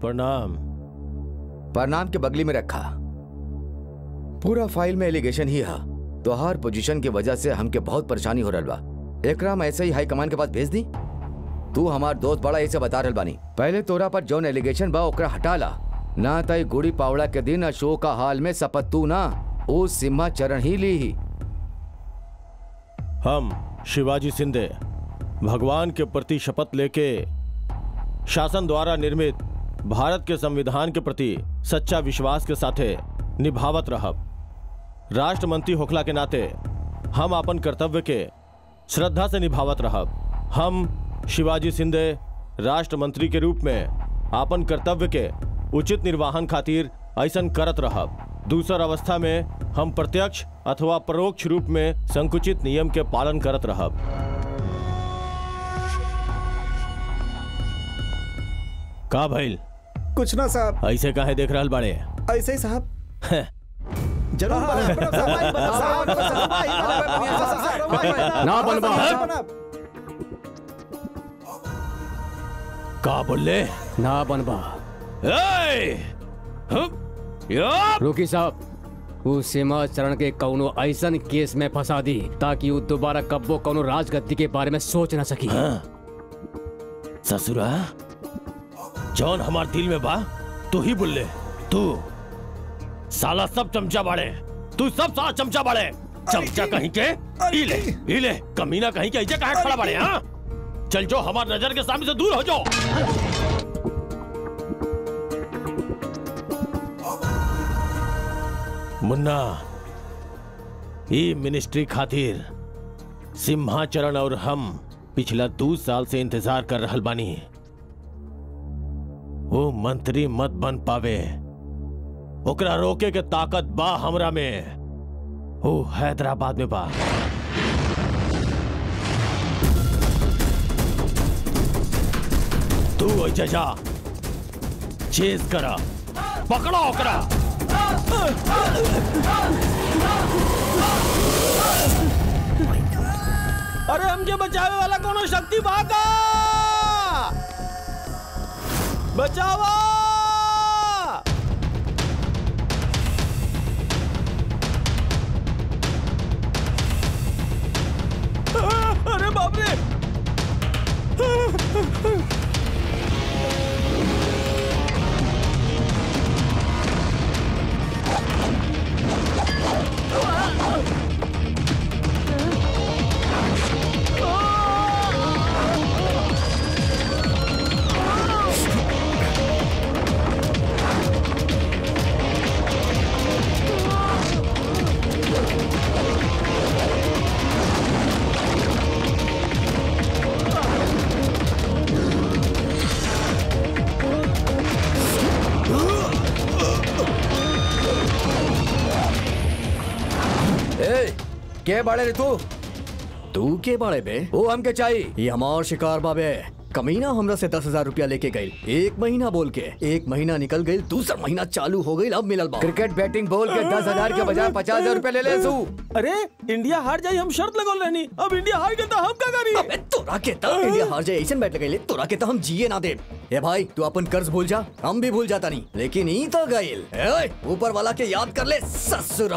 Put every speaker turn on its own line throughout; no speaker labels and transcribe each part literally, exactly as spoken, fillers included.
प्रणाम।
प्रणाम के बगली में रखा। पूरा फाइल में एलिगेशन ही है। तोहार पोजीशन की वजह से हमके बहुत परेशानी हो रहा बा। एकरा हम ऐसे ही हाई कमान के पास भेज दी। तू हमार दोस्त बड़ा ऐसे बता रहल बानी। पहले तोरा पर जौन एलिगेशन बा ओकरा हटा ला, ना तई गुड़ी पावड़ा के दिन अशोक का हाल में सपत्तू ना ओ सिम्हा चरण ही ली ही।
हम शिवाजी सिंधे भगवान के प्रति शपथ लेके शासन द्वारा निर्मित भारत के संविधान के प्रति सच्चा विश्वास के साथे निभावत रहब। राष्ट्रमंत्री होखला के नाते हम अपन कर्तव्य के श्रद्धा से निभावत रहब। हम शिवाजी सिंधे राष्ट्रमंत्री के रूप में अपन कर्तव्य के उचित निर्वाहन खातिर ऐसन करत रहब। दूसर अवस्था में हम प्रत्यक्ष अथवा परोक्ष रूप में संकुचित नियम के पालन करत रहब। का भइल?
कुछ ना साहब।
ऐसे काहे देख रहल बाड़े?
ऐसे ही साहब। जरूर
ना बनवा।
का बोले?
ना बनवा। रुकी साहब, उस सिम्हा चरण के कौनो ऐसन केस में फंसा दी ताकि वो दोबारा कब्बो कौनो राजगद्दी के बारे में सोच ना सकी।
हाँ। ससुरा जौन हमार दिल में बा तू ही बोल ले। तू साला सब चमचा बाड़े, तू सब साला चमचा बाड़े। चमचा कहीं के इले इले कमीना कहीं के ऐसे काहे खड़ा बाड़े? हाँ चल जो हमार नजर के सामने से दूर हो जाओ। मुन्ना, ये मिनिस्ट्री खातिर सिम्हाचरण और हम पिछला दो साल से इंतजार कर रहल बानी। वो मंत्री मत बन पावे, ओकरा रोके के ताकत बा हमरा में। वो हैदराबाद में बा। तू ऐसे जा, चेज करा, पकड़ो ओकरा।
अरे हमके बचावे वाला कोनो शक्ति भागा, बचावा। अरे बाप रे।
के बाड़े रे तू?
तू के बाड़े बे?
वो हमके चाहिए।
ये हमार शिकार बाबे। कमीना हमरा से दस हजार रुपया लेके गई। एक महीना बोल के एक महीना निकल गई, दूसरा महीना चालू हो गई, अब मिलल बा।
क्रिकेट बैटिंग बोल के दस हजार के बजाय पचास हजार रुपया ले ले तू।
अरे इंडिया हार जाई हम शर्त लगल रहनी, अब इंडिया हार गई तो हम क्या करी?
अबे तोरा के तो इंडिया हार जाए ऐसे बैठ गई, तोरा के तो हम जिए ना दे। ए भाई तू अपन कर्ज भूल जा, हम भी भूल जाता नहीं, लेकिन ई तो गइल। ऊपर वाला के याद कर ले ससुरा।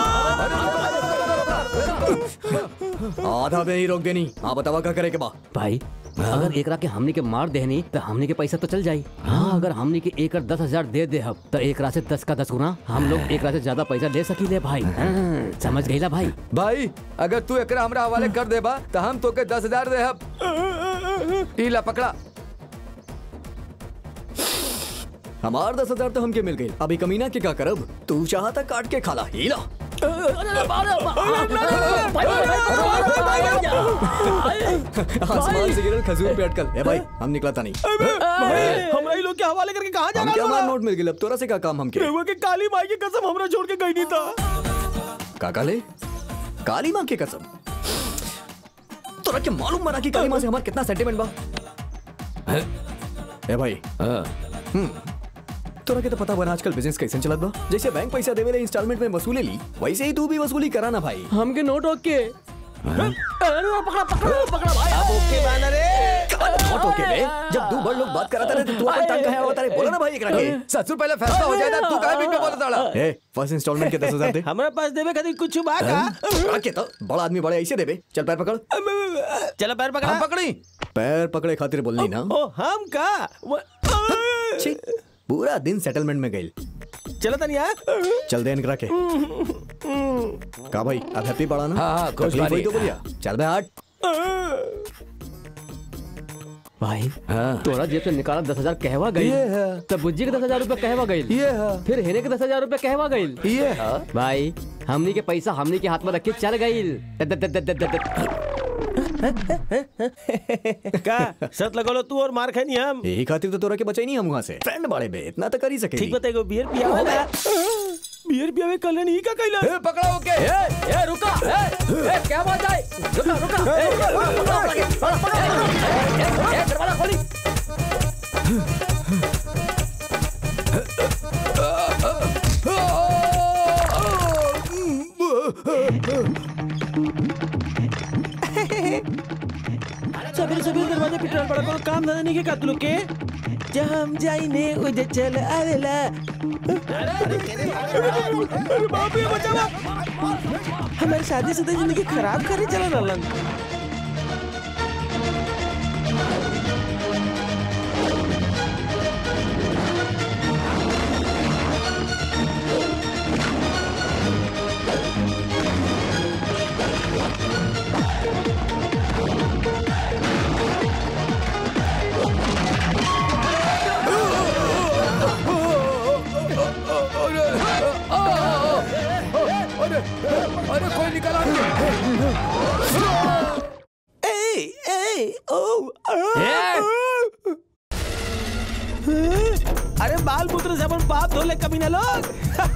आधा में ही रोक देनी। हाँ बतावा क्या करे के बा?
भाई अगर एकरा के हमनी के मार देहनी तो हमनी के पैसा तो चल जाई। हाँ अगर हमनी के एकड़ दस हजार दे दे हब तो एकरा से दस का दस गुना हम लोग एकरा से ज्यादा पैसा ले सकी ले भाई। हाँ, समझ गईला भाई?
भाई अगर तू एकरा हमरा हवाले कर देबा तो हम तो के दस हजार दे हब। इला पकड़ा।
हमार दस हजार तो हमके मिल गई, अभी कमीना के क्या करब? तू चाहता काट के खाला। हीला आसमान से गिरल खजूर पे अटकल। ए भाई हम निकला था नहीं।
हमरा ही लोग के हवाले करके कहाँ जा रहा है?
हमारा नोट मिल गया, अब तोरा से क्या काम? हमके
के काली माई की कसम हमरा छोड़ के गई नहीं था।
काका ले काली माँ की कसम? तोरा के मालूम मरा की काली माँ से हमार कितना सेंटिमेंट बा? ए भाई हम्म तोरा के तो पता बना आजकल बिजनेस कैसे चलत बा। जैसे बैंक पैसा देवे ले इंस्टॉलमेंट में वसूले ली, वैसे ही तू भी वसूली करा ना भाई।
हमके नोट ओके।
पकड़ा पकड़ा पकड़ा भाई।
अब ओके बाना रे।
नॉट ओके बे। जब दो बड़ लोग बात कराता रहे तो तू अपन टंग कहाँ होता रे? बोला ना भाई एकरा के।
ससुर पहले फैसला हो जाएगा, तू काहे बीच में बोलत ताड़ा?
ए फर्स्ट इंस्टॉलमेंट के दस हजार दे।
हमारे पास देवे खातिर कुछ बा का?
आके तो बड़ा आदमी बड़े ऐसे देबे। चल पैर पकड़।
चलो पैर पकड़ा।
हम पकड़ी।
पैर पकड़े खातिर बोलनी ना।
ओ हम का? वो-
छी, पूरा दिन सेटलमेंट में गई।
चलो तनिया।
चल दे इनकरा के। का भाई अब हैप्पी पड़ा ना?
हाँ, हाँ, खुश
तकलीफ
बारी।
हुई तो बोलिया। चल बे हट।
भाई
हाँ।
तोरा जेब से निकाला दस हजार कहवा गई,
ये है।
तब बुज्जी के दस हजार रूपए कहवा गई,
ये है।
फिर हेने के दस हजार रूपए कहवा गई।
ये है।
भाई हमनी के पैसा हमनी के हाथ में रख के चल गई।
का शर्त लगा लो तू और मार खानी हम।
यही खातिर तो तोरा के बचाई नहीं हम वहाँ से। फ्रेंड बड़े बे इतना तो कर ही सके।
ठीक बताएगो बियर पिया वाला। बियर पिया में कल नहीं का कैला।
ए, पकड़ा ओके।
ए, ए रुका, ए, ए क्या बात है? रुका रुका, ए, रुका, रुका, रुका, रुका, ए, ए, दरवाजा खोली।
सबेरे सबेरे दरवाजा पिटल पड़ा कोनो काम धंधा नहीं के का तू लोग के? जहाँ हम जाई ने उधर चल आवेला। अरे बाप रे बचावा। हमारी शादी से जिंदगी खराब करे चला रहलन।
अरे कोई निकला।
ए ए ओ अरे बाल पुत्र से अपन बाप धोले कभी ना लोग।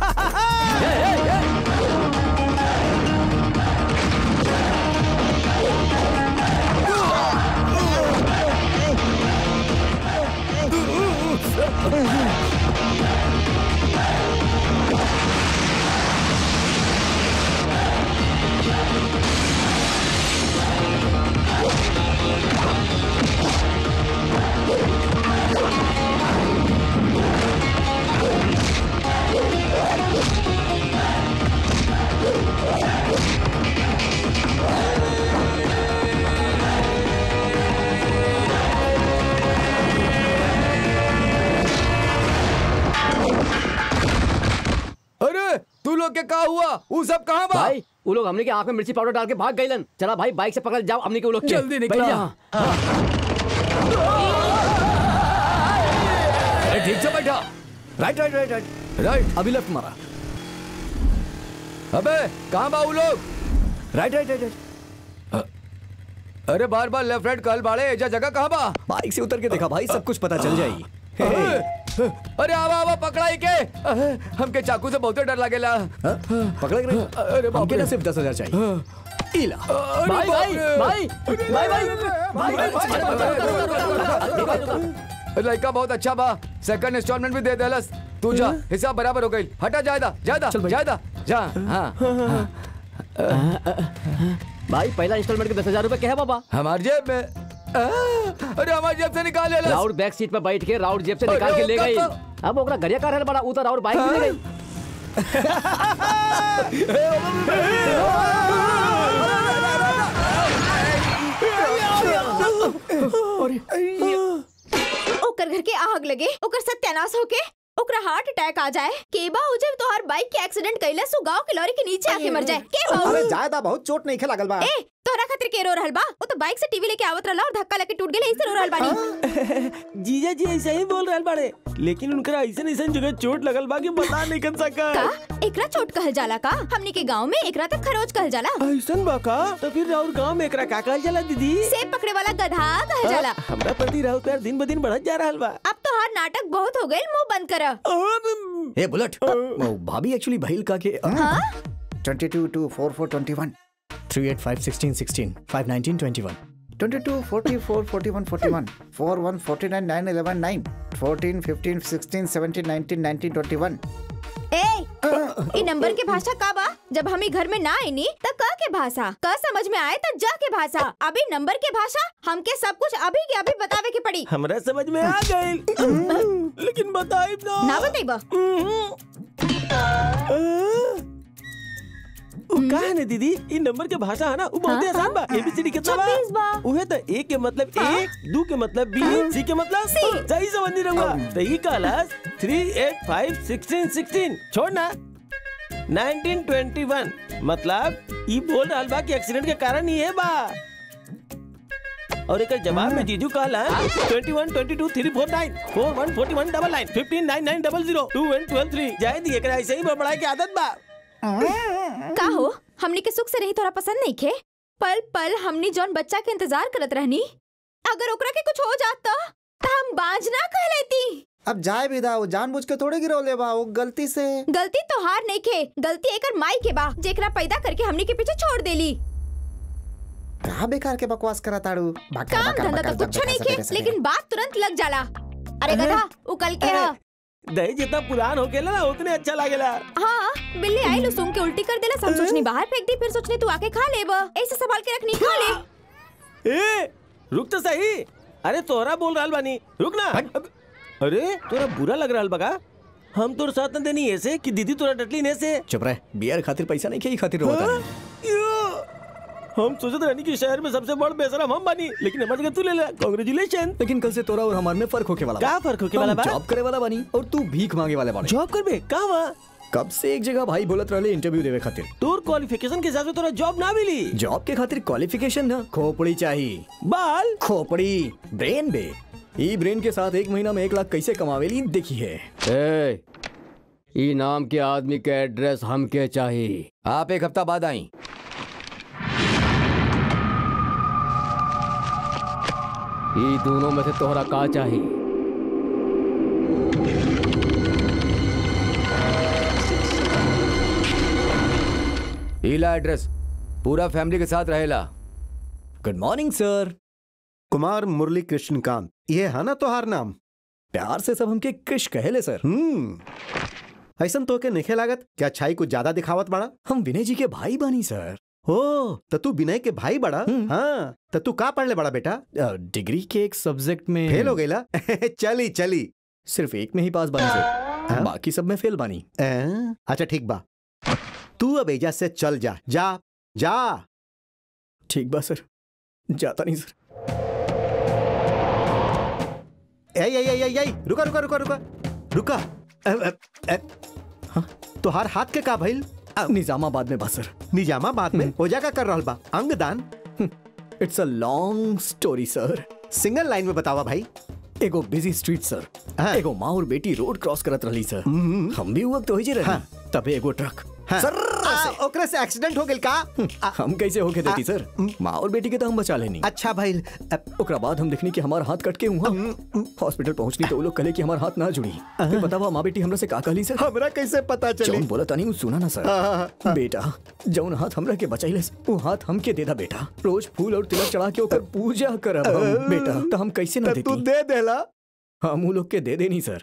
अरे तू लोग के का हुआ? वो सब कहाँ बा?
भाई वो लोग हमने के आंख में मिर्ची पाउडर डाल के भाग गईलन। चला भाई बाइक से पकड़ जाओ हमने के वो लोग के।
जल्दी निकला।
बैठ जा।
अरे ठीक से बैठा।
Right right right right
right.
अभी लेफ्ट मारा।
अबे कहाँ बा वो लोग?
Right right right right.
अरे बार बार लेफ्ट राइट कल बाड़े एजा जगह कहाँ बा?
बाइक से उतर के देखा भाई सब कुछ पता चल जाएगी।
अरे आवा आवा पकड़ाई के। हमके चाकू से बहुत डर लगेला।
पकड़ के रही।
अरे बाप
हमके
रे।
ना सिर्फ दस हजार चाहिए। इला
अरे
भाई
बाप
भाई
रे।
भाई भाई भाई भाई
लड़का बहुत अच्छा बा। सेकंड इंस्टॉलमेंट भी दे देलस। तू जा हिसाब बराबर हो गई। हटा जायदा जायदा जायदा जा। हाँ
भाई पहला इंस्टॉलमेंट के दस हजार रूपए क्या है बाबा?
हमारे जेब में। आ, अरे हमारे जेब से निकाल ले।
राउड बैक सीट पे बैठ के राउड जेब से
अरे
निकाल के ले
वो
गई।
कब-
अब ओकरा गरिया कार है बड़ा उतर और बाइक भी ले गई।
ओकर घर के आग लगे, ओकर सत्यानाश होके ओकरा हार्ट अटैक आ जाए। के बा उजे तोहर बाइक के एक्सीडेंट कइला सु गांव के लॉरी के नीचे आके मर जाए। के बा
अरे ज्यादा बहुत चोट नहीं खेला गल बा।
ए तोहरा खातिर के रो रहल बा? वो तो बाइक से टीवी लेके आवत रहला और धक्का लगे टूट गेले, ऐसे रो रहल बानी।
जीजा जी ऐसा ही बोल रहल बाड़े, लेकिन उनका ऐसे ऐसे जगह चोट लगल बा कि बता नहीं कर सका।
का एकरा चोट कहल जाला का? हमनी के गांव में एकरा तक खरोच कहल जाला।
ऐसन बा का? तो फिर राउर गांव में एकरा का कहल जाला दीदी?
सेब पकड़े वाला गधा कहल जाला।
हमरा प्रति राउर प्यार दिन ब दिन बढ़त जा रहल बा।
अब तो हर नाटक बहुत हो गए, मुंह बंद कर।
अब
ए बुलेट वो भाभी एक्चुअली भाईल का के
हाँ
twenty two two four four twenty one
three eight five sixteen sixteen five nineteen twenty one
twenty two forty four forty one forty one four one forty nine nine eleven nine fourteen fifteen sixteen seventeen nineteen nineteen twenty one.
ए, ई number के भाषा का बा? जब हम ई घर में ना आईनी तब का के के भाषा का समझ में आए तो जा के भाषा, अभी नंबर के भाषा हमके सब कुछ अभी के अभी बतावे के पड़ी।
हमरा समझ में आ गई, लेकिन बताई ना
ना बताइबा।
का है ना दीदी, इन नंबर के भाषा है ना वो बहुत
हाँ,
आसान बा। एबीसीडी कितना बा?
छब्बीस बा।
उहे तो एक के मतलब एक, दो के मतलब बी, सी के मतलब
सी।
सही समझ नहीं रहुआ। तो ये कहलास three eight five sixteen sixteen छोड़ ना नाइनटीन ट्वेंटी वन मतलब ये बोल रहा बा कि एक्सीडेंट के कारण ही है बा। और एक जवाब में जीजू कहला twenty one twenty two three four nine four one forty one double nine fifteen nine nine double zero two one twelve three जाए दी एकरा ऐसे ही बड़बड़ाए की आदत बा।
का हो हमनी के सुख से नहीं थोड़ा पसंद नहीं खे, पल पल हमनी जौन बच्चा के इंतजार करत रहनी, अगर ओकरा के कुछ हो जाता तो हम बाज ना कह लेती।
अब जाए भी दा, वो जानबूझ के थोड़े गिरो ले बा, वो गलती से।
गलती तो हार नहीं खे, गलती एकर माई के बा जेकरा पैदा करके हमनी के पीछे छोड़ देली।
कहा बेकार के बकवास करा ताड़ू।
काम धंधा तो कुछ नहीं खे, लेकिन बात तुरंत लग जाला। अरे गधा वो कल के है।
दही जितना पुरान हो गेला ना उतने अच्छा लागेला।
हाँ बिल्ली आई लो सूंघ के उल्टी कर देला, हम सोचनी बाहर फेंक दी, फिर सोचनी तू आके खा ले बा, ऐसे संभाल के रखनी खा ले।
ए रुक तो सही, अरे तोहरा बोल रहा बानी, रुक ना। अरे तोरा बुरा लग रहा बगा, हम तोर साथ न देनी ऐसे कि दीदी तोरा डटली ने से।
चुप रह, बियर खातिर पैसा नहीं, खेई खातिर रोता।
हम सोचते रहनी कि शहर में सबसे बड़ बेशरम हम बनी, लेकिन हमारे जगह तू ले ले। कांग्रेचुलेशन।
लेकिन कल से तोरा और हमारे में फर्क होके वाला।
क्या फर्क होके वाला बा?
जॉब करे वाला बनी और तू भीख मांगे वाला बनी।
जॉब करबे का बा?
कब से एक जगह भाई बोलत रहले इंटरव्यू देवे खातिर।
तोर क्वालिफिकेशन के हिसाब से तोरा जॉब ना मिली।
जॉब के खातिर क्वालिफिकेशन ना, खोपड़ी चाहिए।
बाल
खोपड़ी ब्रेन बे, ई ब्रेन के साथ एक महीना में एक लाख कैसे कमावेली देखी है।
ए, ई नाम के आदमी के एड्रेस हमके चाहिए।
आप एक हफ्ता बाद आई।
ई दोनों में से तोहरा का चाहिए?
ईला एड्रेस, पूरा फैमिली के साथ रहेला।
Good morning sir.
Kumar Murli Krishnakant, ये है ना तोहार नाम?
प्यार से सब हमके कृष कहेले सर।
हम्म ऐसन तो के नहीं लागत क्या छाई कुछ ज्यादा दिखावत बड़ा?
हम विनय जी के भाई बानी सर।
ओ तो तू विनय के भाई बड़ा? हाँ तो तू का पढ़ ले बड़ा बेटा?
डिग्री के एक सब्जेक्ट में
फेल हो गईला? चली चली
सिर्फ एक में ही पास बानी सर, बाकी सब में फेल बानी।
अच्छा ठीक बा, तू अब एजा से चल जा, जा जा।
ठीक बा सर, जाता नहीं सर।
ए ए ए ए ए रुका रुका रुका रुका रुका। अ, अ, अ, हाँ, तोहार हाथ के का भइल?
निजामाबाद में बा सर।
निजामाबाद में ओजा का कर रहल बा? अंगदान?
It's a long story sir.
Single line में बतावा भाई।
एगो बिजी स्ट्रीट सर,
हाँ।
एगो माँ और बेटी रोड क्रॉस करत रही सर। हम भी वक्त हो ही रहे,
हाँ।
तबे एगो ट्रक
हाँ।
सर
आ, ओकरे से एक्सीडेंट हो गेल का? आ,
हम कैसे होके देती
आ,
सर? माँ और बेटी के तो हम बचा लेनी।
अच्छा भाई।
ओकरा बाद हम देखनी कि हमारा हाथ कट के हुआ हॉस्पिटल पहुंचनी तो वो लोग कहले कि हमारा हाथ ना जुड़ी। फिर बतावा माँ बेटी हमरा से का कहली सर?
हमरा कैसे पता चली?
जौन बोला तानी सुना ना सर। बेटा जौन हाथ हमरा के बचाइले वो हाथ हमके दे दा बेटा। रोज फूल और तिलक चढ़ा के ओकर पूजा करब हम बेटा। तो हम कैसे ना देती?
तू दे देला?
हम वो लोग के दे देनी सर।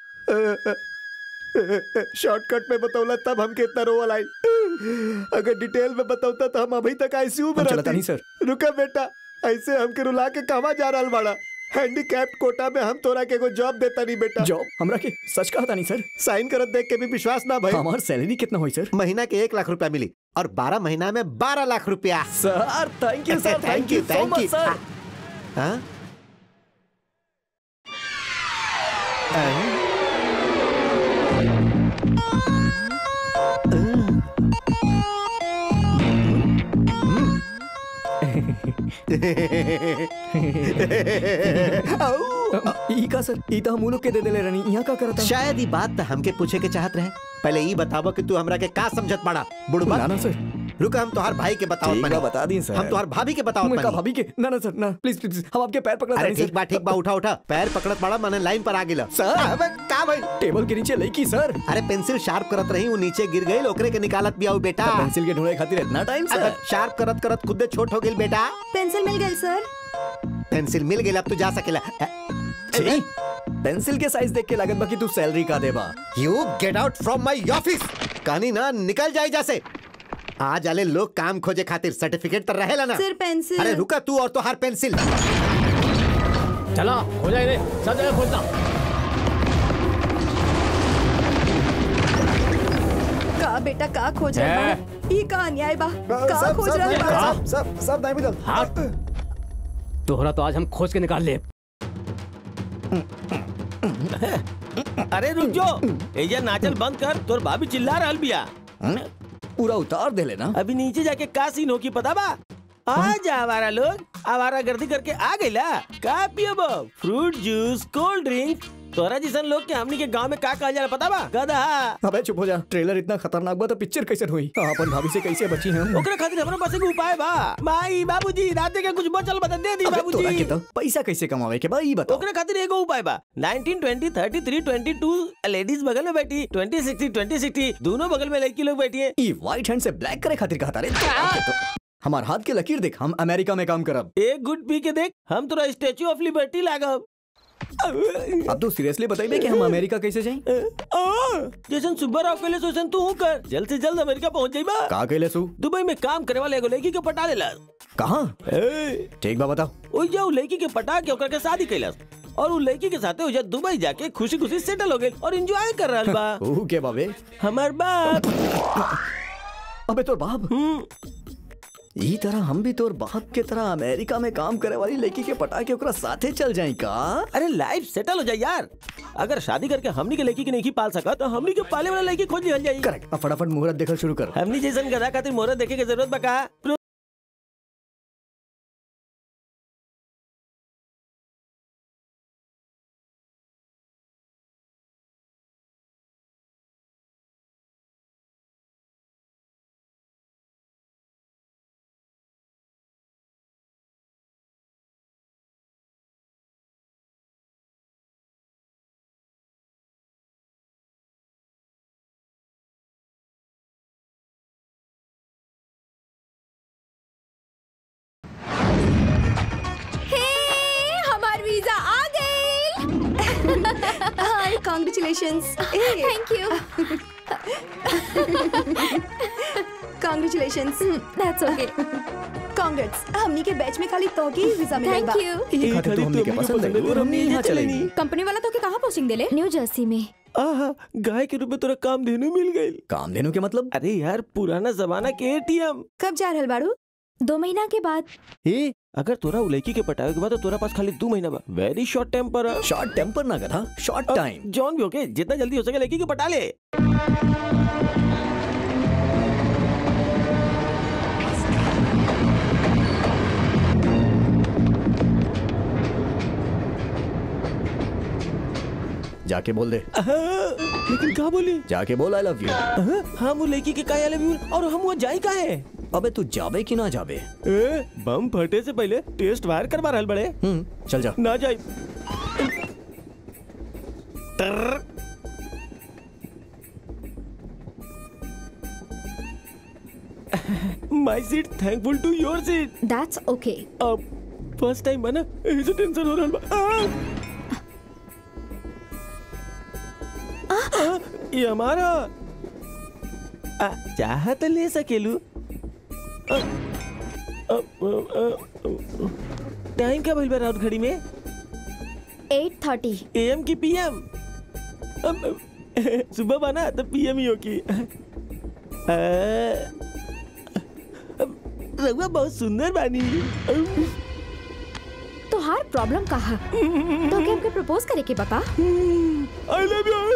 शॉर्टकट में बतौला तब हम कितना रोवल आई। अगर डिटेल में बतौता तो हम अभी तक आईसीयू में
रहते। नहीं सर।
रुका बेटा, ऐसे हमके रुला के कहवा जा रहा बाड़ा? हैंडीकैप्ड कोटा में हम तोरा के कोई जॉब देता नहीं बेटा।
जॉब हमरा के सच कहता नहीं सर।
साइन करत देख के भी विश्वास ना भाई।
हमार सैलरी कितना हुई सर?
महीना के एक लाख रुपया मिली और बारह महीना में बारह लाख रुपया।
Sir thank you sir,
thank you thank you
sir.
हाँ
ई का सर? ई तो हम लोग के दे देले रहनी, यहाँ का करता?
शायद ये बात तो हमके पूछे के चाहत रहे। पहले ये बतावो कि तू हमरा के का समझत पड़ा? बुढ़बा
ना ना सर।
रुका, हम तोहार भाई के बताओ।
ठीक बा, बता दी सर।
हम तोहार भाभी के बताओ।
मैं का भाभी के? ना ना सर ना, प्लीज प्लीज हम आपके पैर पकड़ा।
अरे ठीक बा ठीक बा, उठा उठा। पैर पकड़त पड़ा माने लाइन पर आ गेला
सर।
अबे का भाई?
टेबल के नीचे लईकी सर।
अरे पेंसिल शार्प करत रही, वो नीचे गिर गई, ओकरे के निकालत भी आओ बेटा।
पेंसिल के ढूंढे खातिर इतना टाइम सर?
शार्प करत करत खुद छोट हो गेल बेटा।
पेंसिल मिल गई सर।
पेंसिल मिल गेल, अब तू जा सकेला।
पेंसिल के साइज देख के लागत बा कि तू सैलरी का देबा।
You get out from my office. कहानी ना निकल जाए जैसे। आज आले लोग काम खोजे खातिर सर्टिफिकेट तर रहेला ना।
सिर पेंसिल।
अरे रुका तू और तो हार पेंसिल।
चला हो जाए रे, सब जगह खोजना।
का बेटा का खोज रहा
है?
बा? ई का अन्याय बा? का
सब
खोज
सब
रहा
नहीं
बा?
मिलल, सब सब नहीं मिलल।
हाँ तोहरा तो आज हम खोज के निकाल ले।
अरे रुक जो, एजा नाचल बंद कर, तोर भाभी चिल्ला रहल बिया।
पूरा उतार दे लेना।
अभी नीचे जाके का सीन हो की पता बा? आ जा आवारा लोग, आवारा गर्दी करके आ गईला। का पियबो? Fruit juice, cold drink. तोरा जैसन लोग के हमनी के गांव में का कहल जाला पता बा? गधा।
अबे चुप हो जा, ट्रेलर इतना खतरनाक बा तो पिक्चर कैसे हुई? अपन भाभी से कैसे बची हम?
ओकरा खातिर हमरा पास एक उपाय बा। माई बाबूजी राते के कुछ बचल बता दे दी
अबे तोरा के
बाबूजी।
तो पैसा कैसे कमावे के बा ई बता।
ओकरा खातिर एगो उपाय बा। Nineteen, twenty, thirty three, twenty two ladies बगल में बैठी, ट्वेंटी, सिक्सटी, ट्वेंटी, सिक्सटी दोनों बगल में लड़की लोग बैठी है।
ई व्हाइट हैंड से ब्लैक करे खातिर कहता रे। तो हमार हाथ के लकीर देख, हम अमेरिका में काम करब।
एक गुड पी के देख, हम तोरा स्टैचू ऑफ लिबर्टी लागब।
अब तो सीरियसली बताइए कि हम अमेरिका कैसे जाएं?
जैसन सुब्बा राव कहले सोसन तू हूँ कर, जल्द से जल्द अमेरिका पहुँच जाइबा।
का कहले सु?
दुबई में काम करे वाले एगो लड़की के पटा लेला।
कहाँ? ठीक बा बताओ।
ओइ जा उ लड़की के पटा के ओकर के शादी कैलस और उ लड़की के साथे ओजा दुबई जाके खुशी खुशी सेटल हो गए और एंजॉय कर रहल बा।
ओह के बाबे?
हमार बाप।
अबे तोर बाप? ई तरह हम भी तोर बाप के तरह अमेरिका में काम करे वाली लड़की के पटा के ओकरा साथे चल जाई का?
अरे लाइफ सेटल हो जाए यार। अगर शादी करके हमनी के लड़की के नहीं पाल सका तो हमनी के पाले वाला लड़की खोज लिहल जाई।
करेक्ट। अब फटाफट मुहूर्त देखल शुरू कर।
हमनी जैसन गधा खातिर मोहरत देखे के जरूरत बा का?
वीजा आ गई। Hi congratulations.
Thank you.
Congratulations.
That's okay.
Congrats. हमनी के बैच में खाली तो की वीजा मिलेगा।
Thank you.
ये खातिर तो हमने के पसंद है और हमने यहाँ चलेंगे।
कंपनी वाला तो के कहाँ पोस्टिंग देले?
न्यू जर्सी में।
आहा, गाय के रूप में तोरा काम देने मिल गई।
काम देने के मतलब?
अरे यार पुराना जमाना के एटीएम।
कब जा रहल बाड़ू?
दो महीना के बाद।
ए, अगर तोरा उलैकी के पटावे के बाद तो तोरा पास खाली दो महीना बा। Very short temper.
Short temper ना गधा, शॉर्ट टाइम।
जॉन भी ओके, जितना जल्दी हो सके लड़की के पटा ले।
जाके बोल दे।
लेकिन क्या बोली?
जाके बोल आई लव यू।
हम वो लड़की के काया लव यू और हम वो जाई का है।
अबे तू जाबे कि ना जाबे?
ए, बम फटे से पहले टेस्ट वायर करवा रहल बड़े।
हम्म, चल जा।
ना जाई। My seat thankful to your seat.
That's okay.
अब फर्स्ट टाइम बना, ऐसे टेंशन हो रहल बा। आ, आ, ये हमारा आ, चाह तो ले सकेलू। टाइम क्या भइल बा रात घड़ी में?
एट थर्टी
एएम की पीएम? सुबह बना तो पीएम ही होगी। रघुआ बहुत सुंदर बानी।
तो हार प्रॉब्लम कहा? तो क्या हमके प्रपोज करे के बका?
I love you.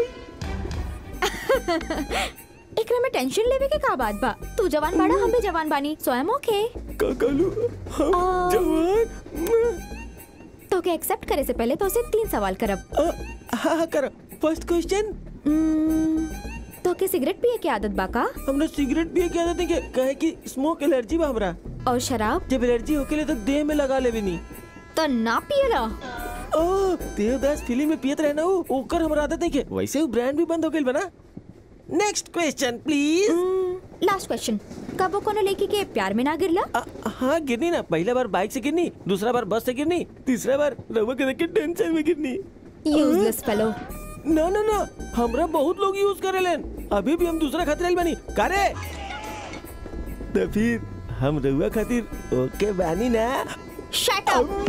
एकरा में टेंशन लेवे के का बात बा? तू जवान बाड़ा, हम भी जवान बानी, सो आई एम ओके।
काकालू हम
आ,
जवान।
तो के एक्सेप्ट करे से पहले तो उसे तीन सवाल करब।
हाँ हाँ कर। फर्स्ट क्वेश्चन,
तो के सिगरेट पिए की आदत बा का?
हमने सिगरेट पिए की आदत है क्या? कहे कि स्मोक एलर्जी बा हमरा।
और शराब?
जब एलर्जी होके ले तो देह में लगा ले भी नहीं।
तो ना पिएला?
ओह, देवदास फिल्म में पियत रहना हो, ओकर हमरा आदत है क्या? वैसे वो ब्रांड भी बंद हो गई बना। Next question please.
Last question, कब वो कोनो लड़की के प्यार में ना गिरला?
हाँ गिरनी ना, पहला बार बाइक से गिरनी, दूसरा बार बस से गिरनी, तीसरा बार रवा के देख के टेंशन में गिरनी।
Useless fellow.
ना ना ना, हमरा बहुत लोग यूज करे लेन। अभी भी हम दूसरा खातिर आइल बानी। कारे तो फिर हम रहुआ खातिर ओके बानी ना।
Shut up.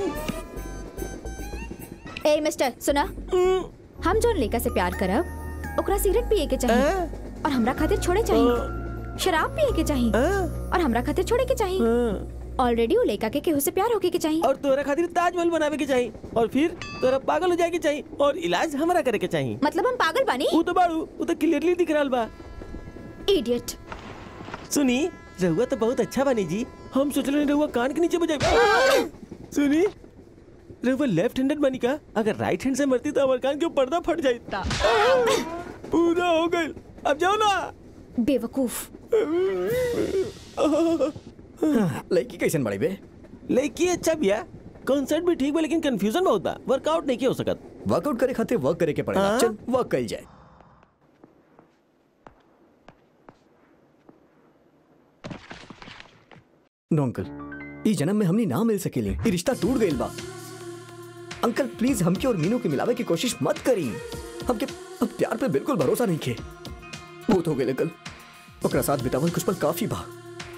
ए मिस्टर सुना, हम जोन लेका से प्यार करब ओकरा सिगरेट पिए के चाहिए और हमरा खातिर छोड़े चाहिए, शराब पिए के चाहिए और हमरा खातिर छोड़े के चाहिए। ऑलरेडी वो लेका के केहू से प्यार होके के चाहिए
और तोरा खातिर ताजमहल बनावे के चाहिए और फिर तोरा पागल हो जाए के चाहिए और इलाज हमरा करे के चाहिए।
मतलब हम पागल बानी?
वो तो बाड़ू, वो तो क्लियरली दिख रहा बा।
इडियट।
सुनी रहुआ तो बहुत अच्छा बानी जी, हम सोच रहे रहुआ कान के नीचे बजाए। सुनी रहुआ लेफ्ट हैंडेड बानी का, अगर राइट हैंड से मरती तो हमारे कान के पर्दा फट जाता। पूरा हो गई, अब जाओ ना।
बेवकूफ।
लड़की कैसे बड़ी बे?
लड़की अच्छा बिया, कॉन्सेप्ट भी ठीक बा, लेकिन कंफ्यूजन बहुत बा, वर्कआउट नहीं किया हो सकत।
वर्कआउट करे खातिर वर्क करे के पड़ेगा। चल वर्क कल जाए। नो अंकल, इस जन्म में हमनी ना मिल सकेली, ये रिश्ता टूट गइल बा। अंकल प्लीज हमके और मीनू के मिलावे की कोशिश मत करी। हमके अब प्यार पे बिल्कुल भरोसा नहीं के। बहुत हो गए कल, ओकरा साथ बितावल कुछ पल काफी बा।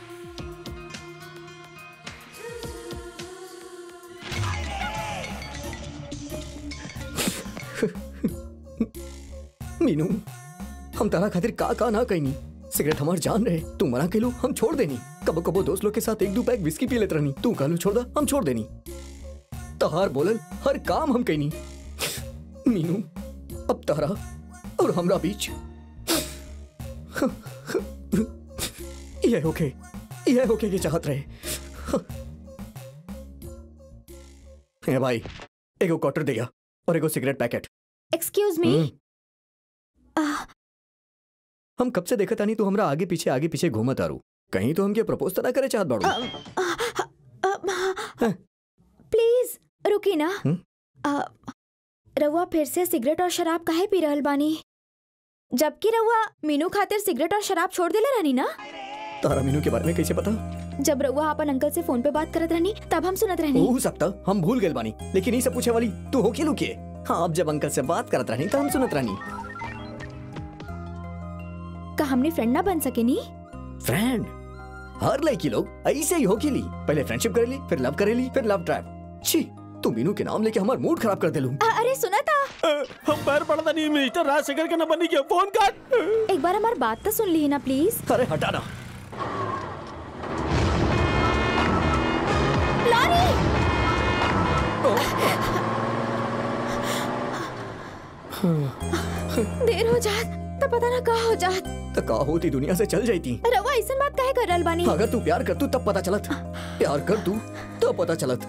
मीनू हम तारा खातिर का का ना कहीं, सिगरेट हमार जान रहे, तू मना के लो हम छोड़ देनी। कबो कबो दोस्त लोग के साथ एक दो पैक विस्की पी लेत रहनी, तू कहलू छोड़ दा हम छोड़ देनी। तहार बोलन हर काम हम कहीं। मीनू अब तारा और हमरा बीच यह ओके, यह ओके की चाहत रहे। ए भाई एगो क्वार्टर देगा और एगो सिगरेट पैकेट।
Excuse me.
हम कब से देखा था नहीं, तू हमरा आगे पीछे आगे पीछे घूमत आरू, कहीं तो हमके प्रपोज तो ना करे चाहत बाड़ू।
प्लीज रुकी ना। रउआ फिर से सिगरेट और शराब काहे पी रहल बानी, जबकि रउआ मीनू खातिर सिगरेट और शराब छोड़ देले रहनी ना?
तारा मीनू के बारे में कैसे पता?
जब रउआ अपन अंकल से फोन पे बात करत रहनी तब हम सुनत रहनी।
हो सकता हम भूल गए बानी, लेकिन ये सब पूछे वाली तू हो के लुके। हाँ अब जब अंकल से बात करत रहनी तो हम सुनत रहनी।
का हमने फ्रेंड ना बन सके नी?
फ्रेंड? हर लड़की लोग ऐसे ही हो के ली, पहले फ्रेंडशिप करेली, फिर लव करेली, फिर लव ट्रैप। छी तू मीनू के नाम लेके हमारा मूड खराब कर देलू।
अरे सुना था,
हम पैर पड़ता नहीं मिस्टर राजशेखर के नंबर नहीं किया, फोन काट।
एक बार हमारी बात तो सुन ली ना प्लीज।
अरे हटा ना।
देर हो जात तो पता ना कहा हो जात।
तो का होती दुनिया से चल जाती।
रवा ऐसा बात काहे कर रहल बानी?
अगर तू प्यार कर तू तब पता चलत, प्यार कर तू तब पता चलत।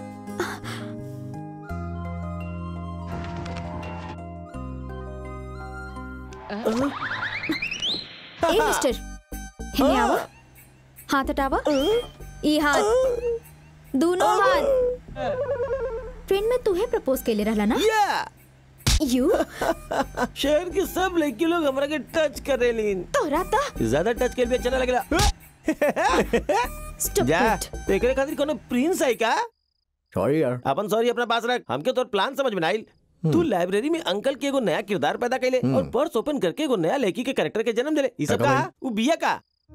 ए मिस्टर, हिन्ने आवा, हाथ हटावा, ई हाथ, दोनों हाथ। फ्रेंड में तुहे प्रपोज के ले रहला ना? यू
शहर के सब लड़की लोग हमरा के टच करे लीन।
तोरा ता
ज्यादा टच के लिए अच्छा ना लगला। जा तेरे खातिर कोनो प्रिंस है का?
सॉरी यार।
अपन सॉरी अपना पास रख, हमके तोर प्लान समझ में आइल। तू लाइब्रेरी में अंकल के एगो नया किरदार पैदा कैले और पर्स ओपन करके एगो नया लड़की के कैरेक्टर के जन्म देले। ई सब का वो बिया का?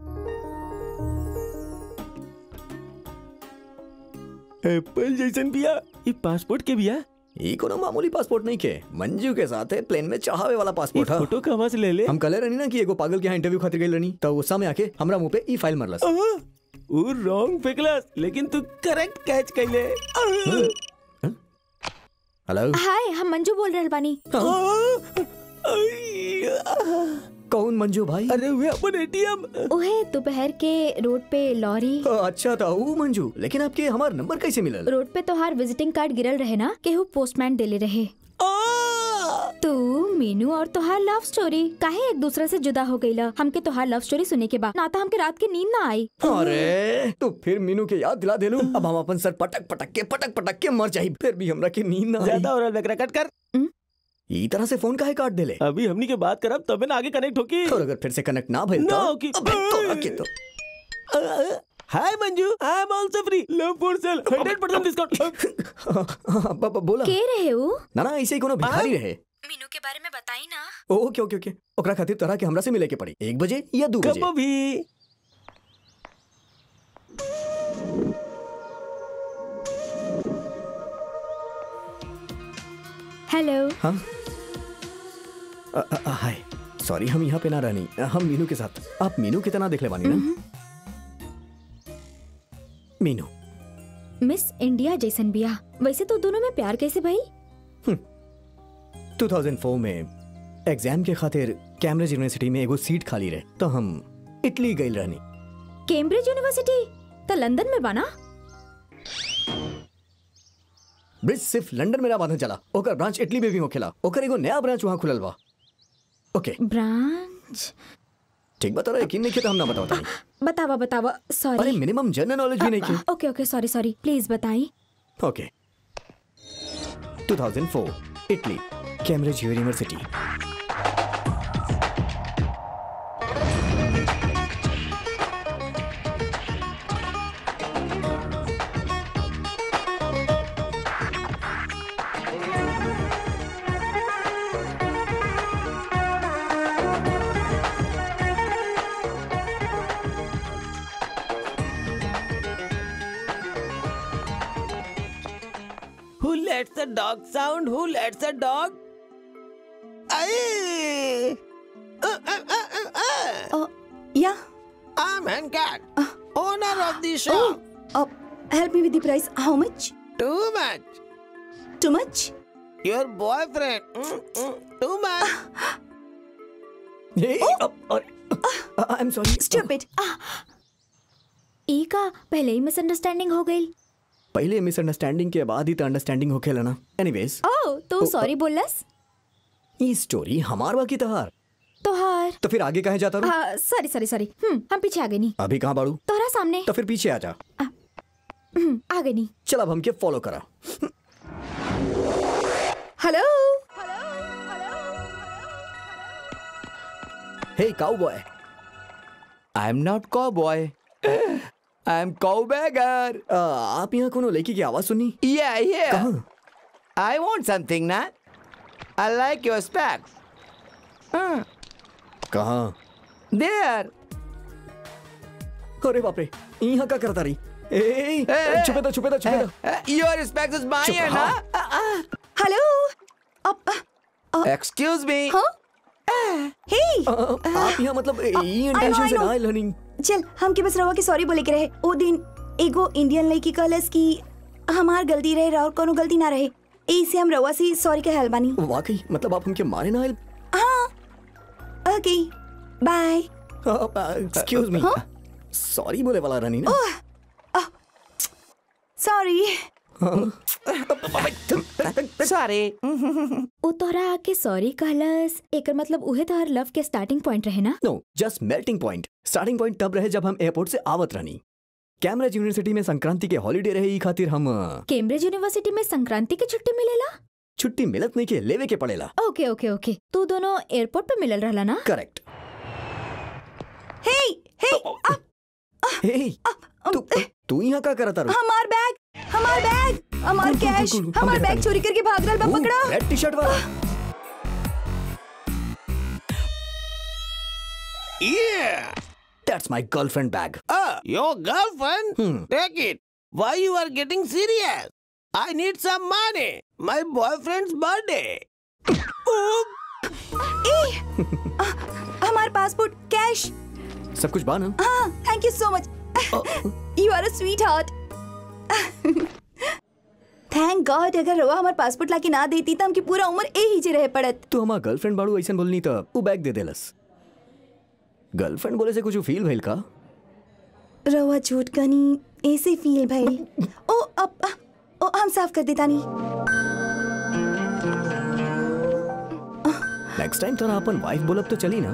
एप्पल जैसन बिया, ई पासपोर्ट के बिया।
ये कोनो मामूली पासपोर्ट नहीं के, मंजू के साथ है प्लेन में चाहवे वाला पासपोर्ट है।
फोटो कहां से ले ले?
हम कले रहनी ना कि एगो पागल के यहाँ इंटरव्यू खातिर गइल रहनी, तो गुस्सा में आके हमरा मुंह पे ई फाइल मरलस।
वो रॉन्ग फेकलस, लेकिन तू करेक्ट कैच कैले।
हेलो
हाय, हम मंजू बोल रहल बानी।
कौन मंजू भाई?
अरे वे अपन एटीएम।
ओहे दोपहर के रोड पे लॉरी।
अच्छा था वो मंजू, लेकिन आपके हमारा नंबर कैसे मिलल?
रोड पे तोहार विजिटिंग कार्ड गिरल रहे ना, केहू पोस्टमैन देले रहे। तू मीनू और तोहार लव स्टोरी काहे एक दूसरे से जुदा हो गईला? हमके तोहार लव स्टोरी सुने के बाद ना तो हमके रात की नींद ना आई।
अरे तो फिर मीनू के याद दिला देलू। अब हम अपन सर पटक पटक के पटक पटक के मर जाई, फिर भी हमरा के नींद ना आई।
ज्यादा हो रहा है, कट कर।
ई तरह से फोन काहे काट देले?
अभी हमनी के बात करब तबे ना आगे कनेक्ट होकी।
और अगर फिर से कनेक्ट ना भइल तो
होकी।
अबे तोरा के तो
hi Manju, I am also free, love for sale, hundred percent discount.
बोला
के रहे हो?
ना ना ऐसे ही कोनो भिखारी रहे।
मीनू के बारे में बताई ना।
ओके ओके ओके, ओकरा खातिर तरह के हमरा से मिले के पड़ी एक बजे या दो बजे।
कब भी
हेलो।
हाँ अ, अ, अ, हाय सॉरी हम यहाँ पे ना रहनी, हम मीनू के साथ। आप मीनू कितना देख ले बानी ना? मीनू
मिस इंडिया जैसन बिया। वैसे तो दोनों में प्यार कैसे भाई?
दो हज़ार चार में एग्जाम के खातिर कैम्ब्रिज यूनिवर्सिटी में एगो सीट खाली रहे तो हम इटली गई रहनी।
कैम्ब्रिज यूनिवर्सिटी तो लंदन में बना?
ब्रिज सिर्फ लंदन में ना बांधल चला, ओकर ब्रांच इटली में भी होखेला। ओकर एगो नया ब्रांच वहाँ खुलल बा। ओके
ब्रांच
ठीक बता रहा यकीन नहीं किया तो हम ना बताओ।
बतावा बतावा।
अरे
सॉरी।
मिनिमम जनरल नॉलेज भी नहीं किया।
Okay okay sorry sorry please बताई।
ओके दो हज़ार चार Italy Cambridge university.
Who lets the dog sound? Who lets the dog? Aye. Uh, uh, uh, uh, uh.
Uh, yeah.
I'm Hancock,
Uh,
owner of the shop.
Uh, help me with the price. How much?
Too much.
Too much?
Your boyfriend. Mm, mm, too much.
Hey, uh, uh, uh, I'm sorry.
Stupid.
ई का पहले ही misunderstanding हो गई।
पहले misunderstanding के बाद ही तो understanding होखेला ना। एनीवेज
ओह तू सॉरी बोलस?
ये स्टोरी हमार बाकी तहार
तोहार।
तो फिर आगे कहाँ जाता रू?
Sorry sorry sorry. हम्म हम पीछे आगे नहीं।
अभी कहाँ बाड़ू?
तोहरा सामने।
तो फिर पीछे आ जा।
हम्म आगे नहीं।
चल अब हमके फॉलो करा।
Hello.
Hey cowboy.
I am not cowboy, I am काउबैगर।
आप यहाँ कोनो लड़की की आवाज सुनी?
Yeah, yeah.
कहाँ?
I want something, ना? I like your specs. Hmm.
कहाँ?
There.
अरे बाप रे, यहाँ क्या करता रही? ए,
ए,
छुपे दो, छुपे दो, छुपे दो।
Uh, your specs is mine,
चुप,
ना?
हाँ।
हेलो। अब
Excuse me.
हाँ? हे
अ, आप यहाँ मतलब ये इंटेंशन से ना लर्निंग।
चल हमके बस रवा के सॉरी बोले के रहे। ओ दिन एगो इंडियन लड़की कहलस कि हमार गलती रहे और कोनो गलती ना रहे, ऐसे हम रवा से सॉरी के हेल्प बानी।
वाकई मतलब आप हमके मारे ना हेल्प?
हाँ okay bye.
Excuse me, sorry बोले वाला रानी ना?
सॉरी।
Sorry.
उ तोहरा आके सॉरी कहलस, एकर मतलब उहे तोहर लव के स्टार्टिंग पॉइंट रहे ना?
No just melting point. Starting point तब रहे जब हम एयरपोर्ट से आवत रहनी। कैम्ब्रिज यूनिवर्सिटी में संक्रांति के हॉलीडे रहे, ई खातिर हम
कैम्ब्रिज यूनिवर्सिटी में संक्रांति की छुट्टी मिलेला?
छुट्टी मिलत नहीं के लेवे के पड़ेला।
ओके ओके ओके तू दोनों एयरपोर्ट पे मिलल रहला ना?
करेक्ट।
हे हे
हे तू तू यहाँ क्या करता रू?
हमार बैग हमार बैग हमार
कूल, कूल,
कैश
कूल, कूल,
हमार
हम
बैग
देखते
चोरी करके भाग रहा बा, पकड़ा।
रेड टी शर्ट वाला।
Yeah.
That's my girlfriend bag.
Ah, your girlfriend?
Hmm.
Take it. Why you are getting serious? I need some money. My boyfriend's birthday. Oop.
हमार पासपोर्ट कैश।
सब कुछ बा ना?
हाँ thank you so much. You are a sweetheart. Thank God अगर रवा हमार passport लाके ना देती तो हमकी पूरा उम्र ए ही जे रहे पड़त।
तू हमार गर्लफ्रेंड बाड़ू ऐसा बोलनी तो वो बैग दे देलस। गर्लफ्रेंड बोले से कुछ फील भइल का?
रवा झूठ कनी ऐसे फील भइल। ओ अब ओ हम साफ कर देता नहीं।
नेक्स्ट टाइम तोरा अपन वाइफ बोलब तो चली ना?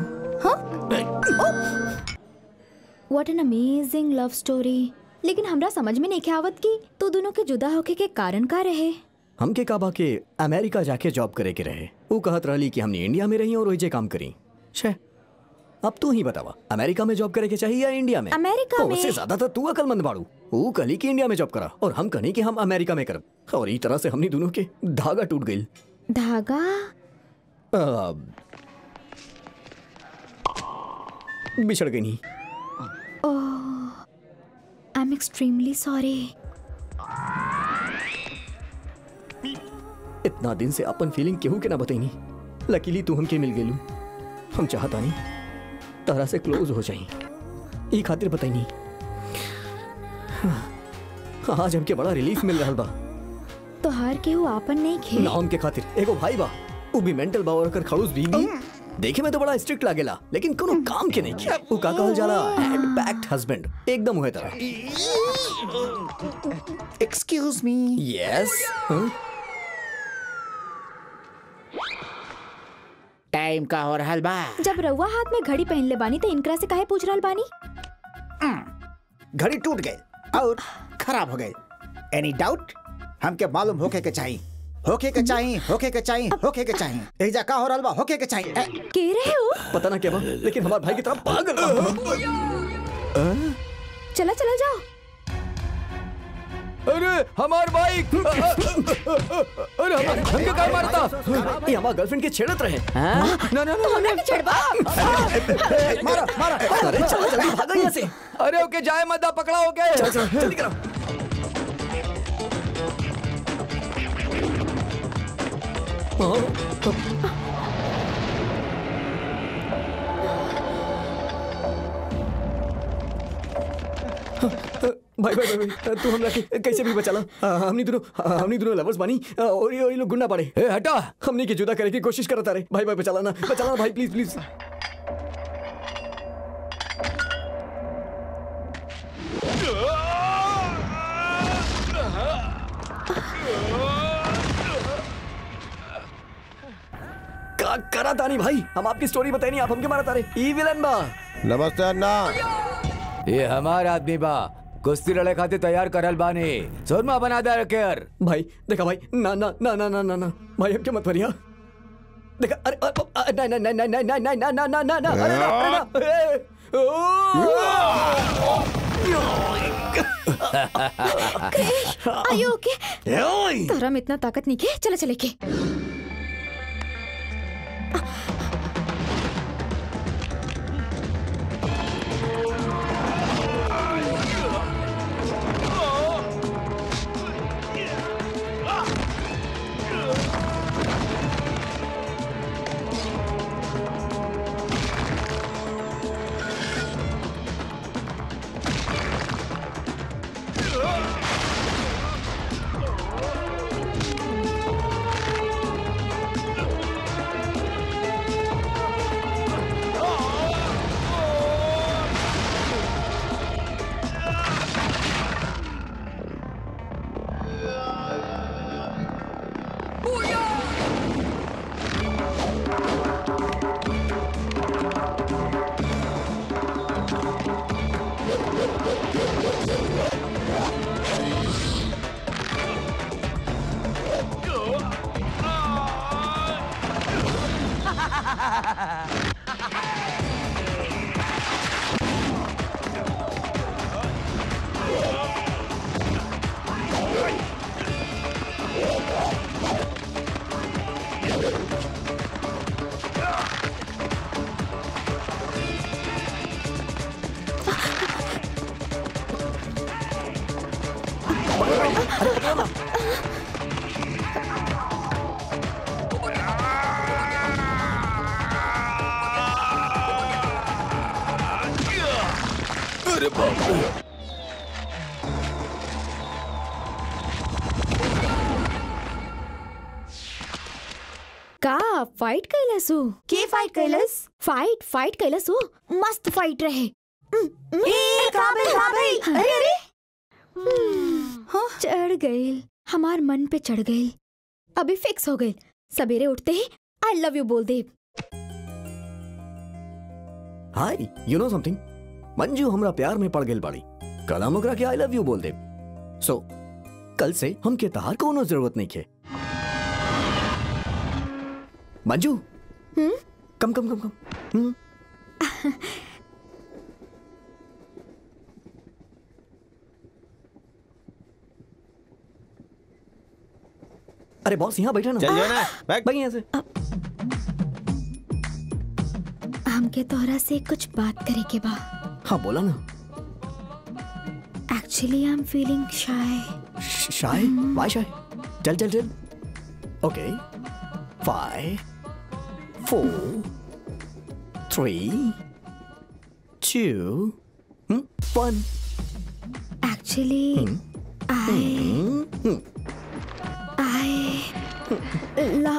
What an amazing love story. लेकिन हमरा समझ में नहीं आवत कि तू दोनों के जुदा होके के कारण का रहे।
हमके काबा के अमेरिका जाके जॉब करे के रहे। वो कहत रहली कि हमने इंडिया में रही और वही काम करी। छे अब तू ही बतावा, अमेरिका में जॉब करे के चाहिए या इंडिया में?
अमेरिका में।
उससे ज्यादा तो तू अकलमंद बाड़ू। वो कहली कि इंडिया में जॉब करा और हम कहनी कि हम अमेरिका में करब, और इस तरह से हमनी दोनों के धागा टूट गई।
धागा?
बिछड़ गई नहीं।
I am extremely sorry.
इतना दिन से अपन फीलिंग केहू के ना बताई। लकीली तू हमके मिल गेलू। हम चाहता नहीं तारा से क्लोज हो जाई, ई खातिर बताई नहीं। आज हमके बड़ा रिलीफ मिल रहा बा।
तोहार केहू आपन नहीं खे।
नाम के खातिर एगो भाई बा, उ भी मेंटल बा और कर खड़ूस बीवी। देखे में तो बड़ा स्ट्रिक्ट लागेला, लेकिन कोनो काम के नहीं किया। उ का कहल जाला हैंड पैक्ड हस्बैंड, एकदम होए तरह।
Excuse me.
यस।
टाइम का हो रहल बा।
जब रउआ हाथ में घड़ी पहन ले बानी तो इनकरा से काहे पूछ रहल बानी?
घड़ी टूट गई और खराब हो गई। Any doubt? हमके मालूम होके के चाहिए, होके के चाहिए, होके के चाहिए, होके के चाहिए। एजा का हो रहल बा, होके के चाहिए।
के रहे हो?
पता ना क्या बा, लेकिन हमारे भाई की तरह पागल बा।
चला चला जाओ।
अरे हमार बाइक! अरे हमारे हमके काय मारता? ये हमार गर्लफ्रेंड के छेड़त रहे।
ना ना ना हमरा के छेड़बा।
मारा मारा।
अरे चलो जल्दी भागो यहाँ से।
अरे ओके जाए मत, पकड़ा हो गए।
चल चल जल्दी करो। भाई भाई भाई तू हमरा के कैसे भी बचाला। हमनी दोनों हमनी दोनों लवर्स बानी और ये लोग गुंडा पड़े।
ए हटा,
हमनी के जुदा करे की कोशिश करता रहे। भाई भाई बचाला ना, बचाला ना भाई, प्लीज प्लीज। का करा तानी भाई, हम आपकी स्टोरी बताई नहीं, आप हमके मारा तारे। ई विलन बा।
नमस्ते अन्ना।
ये हमारा आदमी बा, कुश्ती लड़े खातिर तैयार करल बानी। सुरमा बना दे रखेर।
भाई देखा भाई, ना ना ना ना ना ना ना भाई हमके मत मारिया। देखा अरे नहीं नहीं नहीं नहीं नहीं नहीं ना ना ना ना ना अरे ना अरे ना।
आयो ओके? तोरा में इतना ताकत नहीं के। चले चले के। का फाइट कैलस हो?
के फाइट कैलस?
फाइट फाइट कैलस हो, मस्त फाइट रहे।
ए काबिल काबिल। अरे अरे
चढ़ गई, हमार मन पे चढ़ गई। अभी फिक्स हो गई, सवेरे उठते ही आई लव यू बोल दे।
Hi you know something, Manju हमरा प्यार में पड़ गई बाड़ी। कल हम ओकरा के आई लव यू बोल दे। सो so, कल से हमके तहार कोनो जरूरत नहीं है। मंजू
हम्म
कम कम कम कम। हम्म अरे बॉस यहाँ बैठा ना।
चल जाओ ना, बैठ।
भाई यहाँ से।
हमके तोहरा से कुछ बात करे के बा।
हाँ बोला ना।
Actually I am feeling shy.
Shy? Why shy? चल चल चल। Okay five four three two one
actually I I ला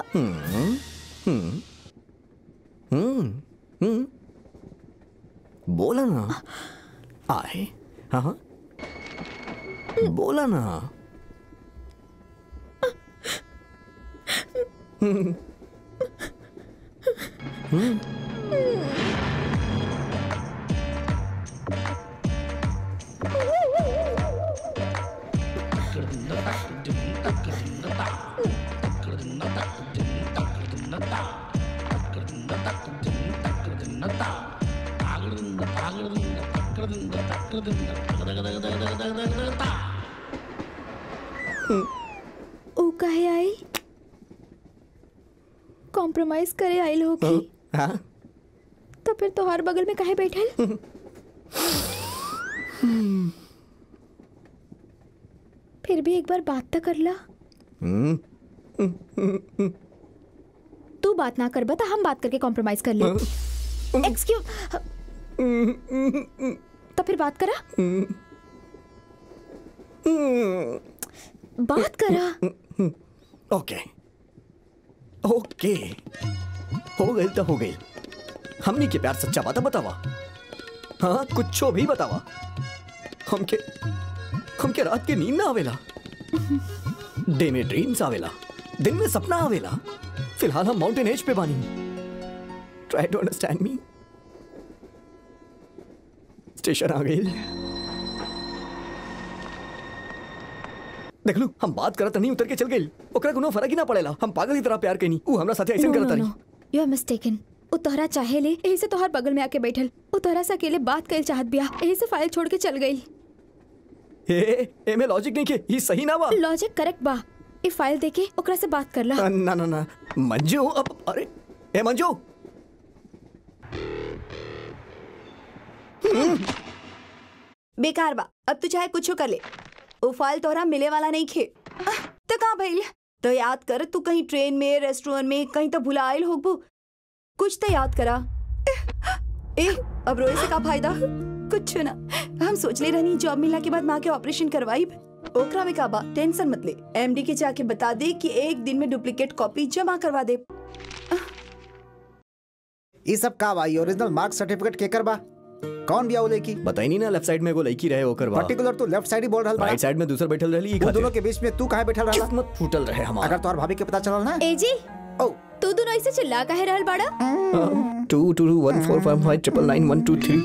बोला ना आए हाँ बोला ना
ओ कहे आई कॉम्प्रोमाइज करे आई लोग
हाँ
तो फिर तोहार बगल में काहे बैठल फिर भी एक बार बात तो कर ला तू बात ना कर बता हम बात करके कॉम्प्रोमाइज कर ले एक्सक्यूज तो फिर बात करा बात करा
ओके ओके हो गई तो हो गई हमनी के प्यार सच्चा बात बतावा हाँ कुछ भी बतावा हमके हमके रात के नींद ना आवेला डे में ड्रीम्स आवेला दिन में सपना आवेला फिलहाल हम माउंटेन एज पे बानी try to understand me station आ गई देख लू हम बात करत नहीं उतर के चल गई ओकरा कोनो फर्क ही ना पड़ेला हम पागल की तरह प्यार कइनी ऊ हमरा साथे ऐसे करत रही
यू आर मिस्टेकन उ तोहरा चाहे ले यही से तोहर बगल में आके बैठल उ तोहरा से अकेले बात कर चाहत बिया यही से फाइल छोड़ के चल गई
ए ए में लॉजिक नहीं के ये सही ना बा
लॉजिक करेक्ट बा ई फाइल देके ओकरा से बात कर ला
ना ना ना मंजू अब अरे ए मंजू
बेकार बा अब तू चाहे कुछ कर ले वो फाइल तोहरा मिले वाला नहीं खे तो कहाँ भइल तो याद कर तू कहीं ट्रेन में रेस्टोरेंट में कहीं तो भुला आयल होगबू कुछ तो याद करा ए अब रोए से का फायदा कुछ ना हम सोच ले रहनी जॉब मिलने के बाद माँ के ऑपरेशन करवाई ओकरा में का बा टेंशन मत ले एमडी के जाके बता दे कि एक दिन में डुप्लीकेट कॉपी जमा करवा दे
ये सब का बा ओरिजिनल मार्क सर्टिफिकेट के कर बा कौन बिया वो लड़की
बताई नहीं ना लेफ्ट साइड में वो लड़की रहे ओकर बा
पर्टिकुलर तू लेफ्ट साइड ही बोल रहल बा
राइट साइड में दूसरा बैठल रहली
वो दोनों के बीच में तू काहे बैठल रहला
किस्मत फूटल रहे हमारा
अगर तोहर भाभी के पता चलल ना
ए जी
ओ
तू दोनों ऐसे चिल्ला काहे रहल बाड़ा
two two two one four five five triple nine one two three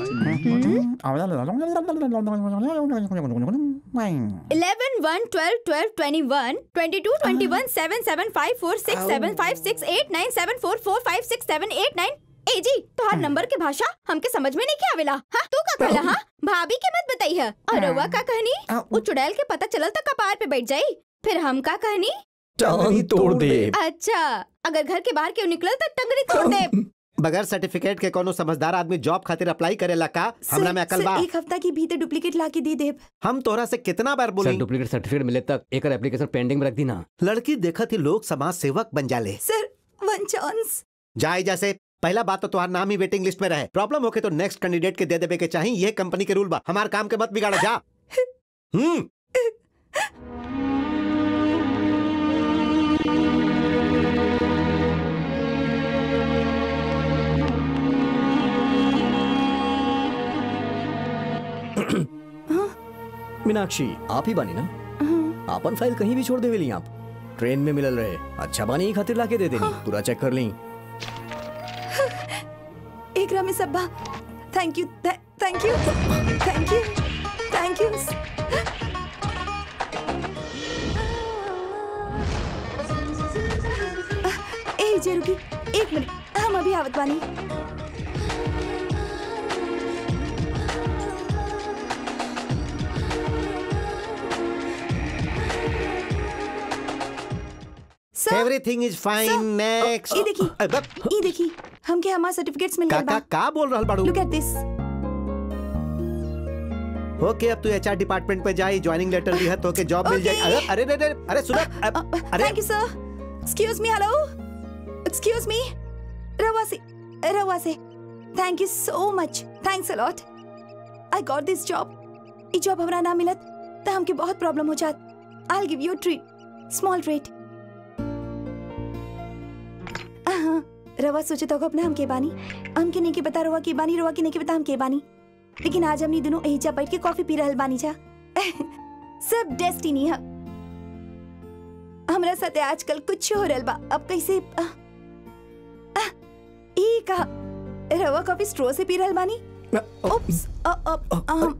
eleven one twelve twelve twenty one twenty two twenty one seven seven five four six seven five six eight nine seven four four five six seven eight nine ए जी तोहार number के भाषा हमके समझ में नहीं के आवेला हाँ तू का कहला हाँ भाभी के मत बताई है और रउआ का कहनी वो चुड़ैल के पता चलल तक कपार पे बैठ जाई फिर हम का कहनी
टांग तोड़ दे
अच्छा अगर घर के बाहर क्यों निकलल तक टंगरी तोड़ दे
बगैर सर्टिफिकेट के कोनो समझदार आदमी जॉब खातिर अप्लाई करेला का हमरा में अकल बा
एक हफ्ता की भीतर डुप्लीकेट ला के दी दे
हम तोरा से कितना बार
सर
बोली
डुप्लीकेट सर्टिफिकेट मिले तक एक एप्लीकेशन पेंडिंग में रख दी ना
लड़की देखत ही लोग समाज सेवक बन जाले
सर वन चांस
जाए जैसे पहला बात तो तुम्हारा नाम ही वेटिंग लिस्ट में रहे प्रॉब्लम होके तो नेक्स्ट कैंडिडेट के दे देवे के चाहिए ये कंपनी के रूल बा हमारे काम के मत बिगाड़ा जा हम्म
मीनाक्षी आप ही बानी ना आपन फाइल कहीं भी छोड़ देवेली आप ट्रेन में मिलल रहे अच्छा बानी खातिर लाके दे देनी पूरा चेक कर ली
एक रामी सब्बा thank you thank you thank you thank you ए जे रुकी एक मिनट हम अभी आवत बानी
एवरीथिंग इज फाइन नेक्स्ट
ये देखी ये देखी हमके हमार सर्टिफिकेट्स मिल गए
का का बोल रहल बाड़ू
लुक एट दिस
ओके अब तू एचआर डिपार्टमेंट पे जाई ज्वाइनिंग लेटर ली है तो के जॉब मिल जाए अरे अरे अरे अरे सुनो अरे
thank you sir excuse me, hello, excuse me, रवा से, रवा से, thank you so much, thanks a lot. I got this job. ये जॉब हमरा ना मिलत तो हमके बहुत प्रॉब्लम हो जात। I will give you a treat, small treat. हाँ, रवा सोचे तो अपना हम के बानी, हम के नहीं के बता रवा की बानी, रवा की नहीं के बता हम के बानी, लेकिन आज हमनी दोनों यही चा बैठ के कॉफी पी रहल बानी जा। सब डेस्टिनी है। हमरा साथे आजकल कुछ हो रहल बा। अब कैसे आ, आ, ई का रवा कॉफी स्ट्रॉ से पी रहल बानी? ओप्स, अ, अ, अम,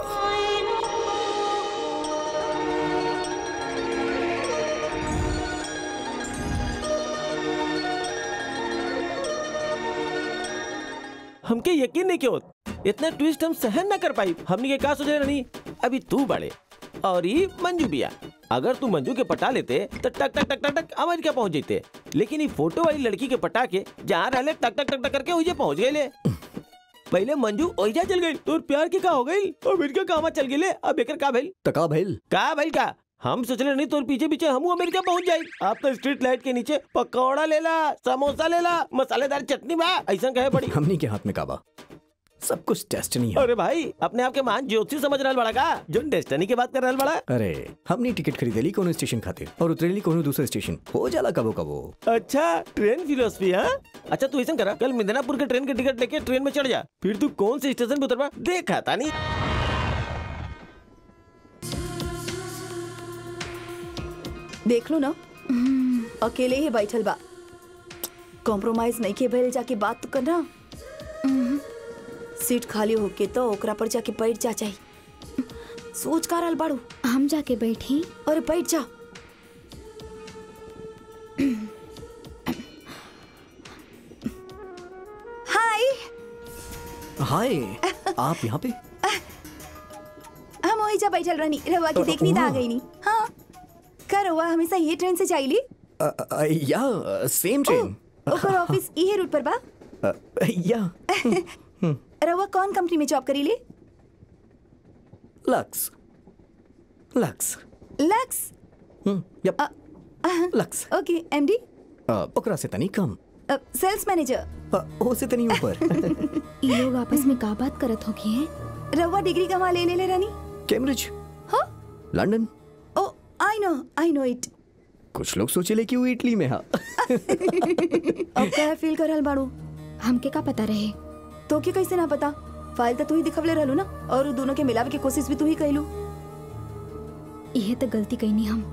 हमके यकीन नहीं क्यों इतना ट्विस्ट हम सहन ना कर पाई। हमने के का सोचे नहीं, अभी तू बड़े और ये मंजू बिया। अगर तू मंजू के पटा लेते तो टक टक टक टक टक अमेरिका पहुंच जाते, लेकिन ये फोटो वाली लड़की के पटा के जहाँ रहले टक टक टक टक करके उजे पहुंच गए। पहले मंजू ओइजा चल गई, तोर प्यार के का हो गई, अमेरिका कहवा चल गए। अब एकर का भइल?
तका भइल
का भइल का हम सोचले नहीं तोर पीछे पीछे हम अमेरिका पहुंच जाई। आप तो स्ट्रीट लाइट के नीचे पकौड़ा लेला, समोसा लेला, मसालेदार चटनी बा, ऐसा कहे पड़ी।
हमनी के हाथ में काबा, सब कुछ डेस्टिनी है।
अरे भाई अपने आप के महान ज्योतिषी समझ रहल बड़ा का, जो डेस्टिनी की बात कर रहल बड़ा।
अरे हमने टिकट खरीदेली कोनो स्टेशन खातिर और उतरेली कोनो दूसरे स्टेशन, हो जाला कबो कबो।
अच्छा ट्रेन फिलोसफी है। अच्छा तू ऐसा करा, कल मिदनापुर के ट्रेन के टिकट लेके ट्रेन में चढ़ जा, फिर तू कौन से स्टेशन पे उतरवा देखा था नहीं।
देख लो ना, अकेले ही बैठल बा, कॉम्प्रोमाइज नहीं के भइल, जाके बात तो करना। सीट खाली होके तो ओकरा पर जाके बैठ जा चाहिए। सोच का रहल बाड़ू?
हम जाके बैठी।
अरे बैठ जा। हाय
हाय, आप यहाँ पे?
हम वही जा बैठल रहनी, रवा की देखनी तो आ गई नहीं। हाँ का रवा हमेशा ये ट्रेन से जाइली?
अ, अ, या सेम ट्रेन।
ओकर ऑफिस इहे रूट पर बा?
अ, या
रवा कौन कंपनी में जॉब करीले?
लक्स लक्स
लक्स
हम्म यप लक्स।
ओके एमडी?
ओकरा से तनी कम।
Sales manager?
ओ से तनी ऊपर।
ये लोग आपस में का बात करत होगी हैं?
रवा डिग्री कहाँ ले ले ले रानी?
कैम्ब्रिज।
हाँ
London.
Oh I know I know it.
कुछ लोग सोचेले कि वो इटली में है।
अब क्या फील कर रहल बाड़ू?
हमके का पता रहे?
तो के कैसे ना पता? फाइल तो तू ही दिखवले रहलू ना, और दोनों के मिलावे की कोशिश भी तू ही कैलू।
यह तो गलती कईनी हम।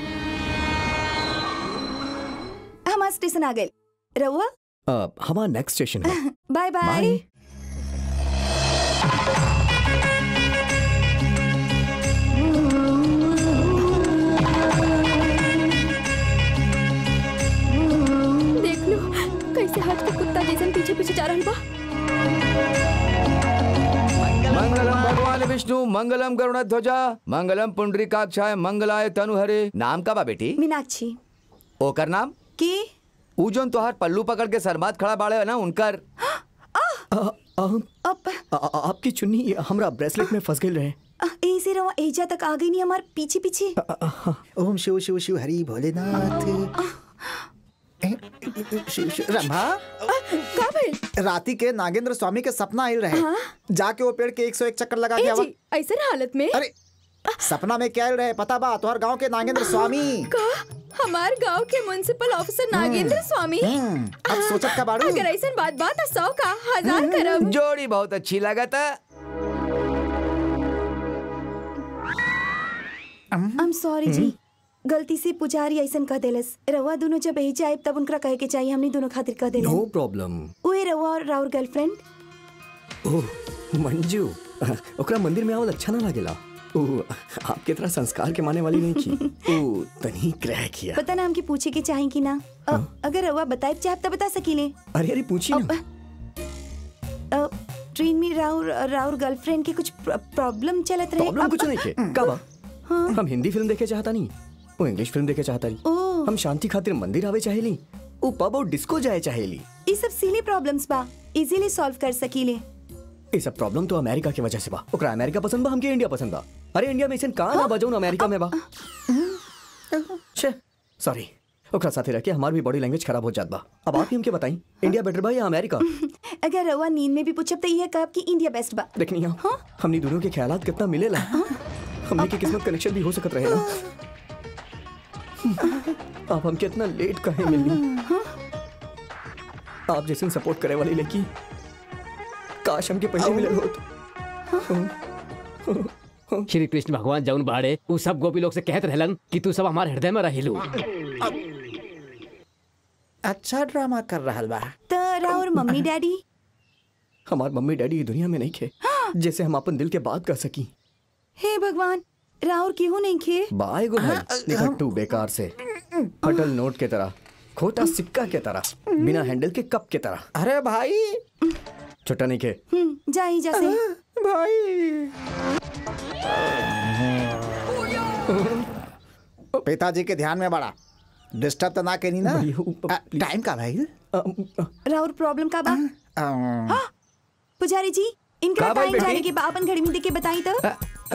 हमारा स्टेशन आ गए। रहुआ
हमारा नेक्स्ट स्टेशन है।
Bye bye.
देख लो कैसे हाथ के कुत्ता जैसे पीछे पीछे जा रहा बा।
मंगलम भगवान विष्णु, मंगलम गरुड़ध्वजा, मंगलम पुंडरीकाक्षाय, मंगलाय तनुहरे। नाम का बा बेटी?
मीनाक्षी।
ओकर नाम
की?
ऊ जोन तोहार पल्लू पकड़ के सरमात खड़ा बाड़े है ना, उनकर।
आपकी चुन्नी हमरा ब्रेसलेट में फंस गई रहे।
ऐसे रवा एजा तक आ गई नहीं हमारे पीछे पीछे।
ओम शिव शिव शिव हरि भोलेनाथ। रंभा राती के नागेंद्र स्वामी के सपना आयल रहे। हाँ? जाके वो पेड़ के एक सौ एक चक्कर लगा गया।
ऐसे हालत में?
अरे सपना में क्या आयल रहे पता बा? तुम्हार गांव के नागेंद्र स्वामी।
का? हमार गांव के म्युनिसिपल ऑफिसर नागेंद्र स्वामी?
अब सोचत का बाड़ू?
अगर ऐसा बात बात है सौ का हजार करब।
जोड़ी बहुत अच्छी लगता।
आई एम सॉरी जी, गलती से पुजारी ऐसन कह देलस। रवा दोनों जब यही जाए तब उनका कहे के चाहिए, हमने दोनों खातिर कह देलस।
No problem.
ओए रवा और राउर गर्लफ्रेंड?
ओह मंजू, ओकरा मंदिर में आवल अच्छा ना लागेला। ओह आपके तरह संस्कार के माने वाली नहीं की। ओह तनी क्रैक किया।
पता ना हमके पूछे के चाहिए कि ना। हाँ? अ, अगर रवा बताए चाहे तब बता सकीले।
अरे अरे पूछी ना।
अ, ट्रेन में राउर राउर गर्लफ्रेंड के कुछ प्रॉब्लम चलत रहे।
प्रॉब्लम कुछ नहीं के। कब? हम हिंदी फिल्म देखे चाहता नहीं, वो इंग्लिश फिल्म देखे चाहता नहीं। हम शांति खातिर मंदिर आवे चाहेली, वो पब और डिस्को जाए चाहेली।
ये सब सिली प्रॉब्लम्स बा, इजीली सॉल्व कर सकीले।
ये सब प्रॉब्लम तो अमेरिका की वजह से बा। ओकरा अमेरिका पसंद बा, हमके इंडिया पसंद बा। अरे इंडिया में ऐसे कहां ना बजाऊं अमेरिका में बा। छे सॉरी, ओकरा साथे रह के हमार भी बॉडी लैंग्वेज खराब हो जात बा। अब आप ही हमके बताई, इंडिया बेटर बा या अमेरिका?
अगर रउआ नींद में भी पूछब तो ये कब कि इंडिया बेस्ट बा।
देखनी आप हाँ? हमनी दोनों के ख्यालात कितना मिलेला। हाँ? हमनी की किस्मत कनेक्शन भी हो सकत रहेला। आप हमके इतना लेट काहे मिलनी? आप जैसे सपोर्ट करे वाली लड़की काश हमके पहले मिले होत।
श्री कृष्ण भगवान जौन बाड़े उ सब गोपी लोग से कहत रहलन कि तू सब हमारे हृदय में रहिलू।
अच्छा ड्रामा कर रहा बा।
तो राउर मम्मी डैडी?
हमार मम्मी डैडी ये दुनिया में नहीं खे जैसे हम अपन दिल के बात कर सकी।
हे भगवान, राउर क्यों नहीं खे?
बाय गो भाई, निकट्टू बेकार से फटल नोट के तरह, खोटा सिक्का के तरह, बिना हैंडल के कप के तरह।
अरे भाई
छोटा नहीं खे।
जा ही जा से
भाई। पिताजी के ध्यान में बड़ा डिस्टर्ब तो ना करी ना। टाइम का भाई?
राउर प्रॉब्लम का बा? पुजारी जी, इनका टाइम जाने के बाद अपन घड़ी में देख के बताई तो।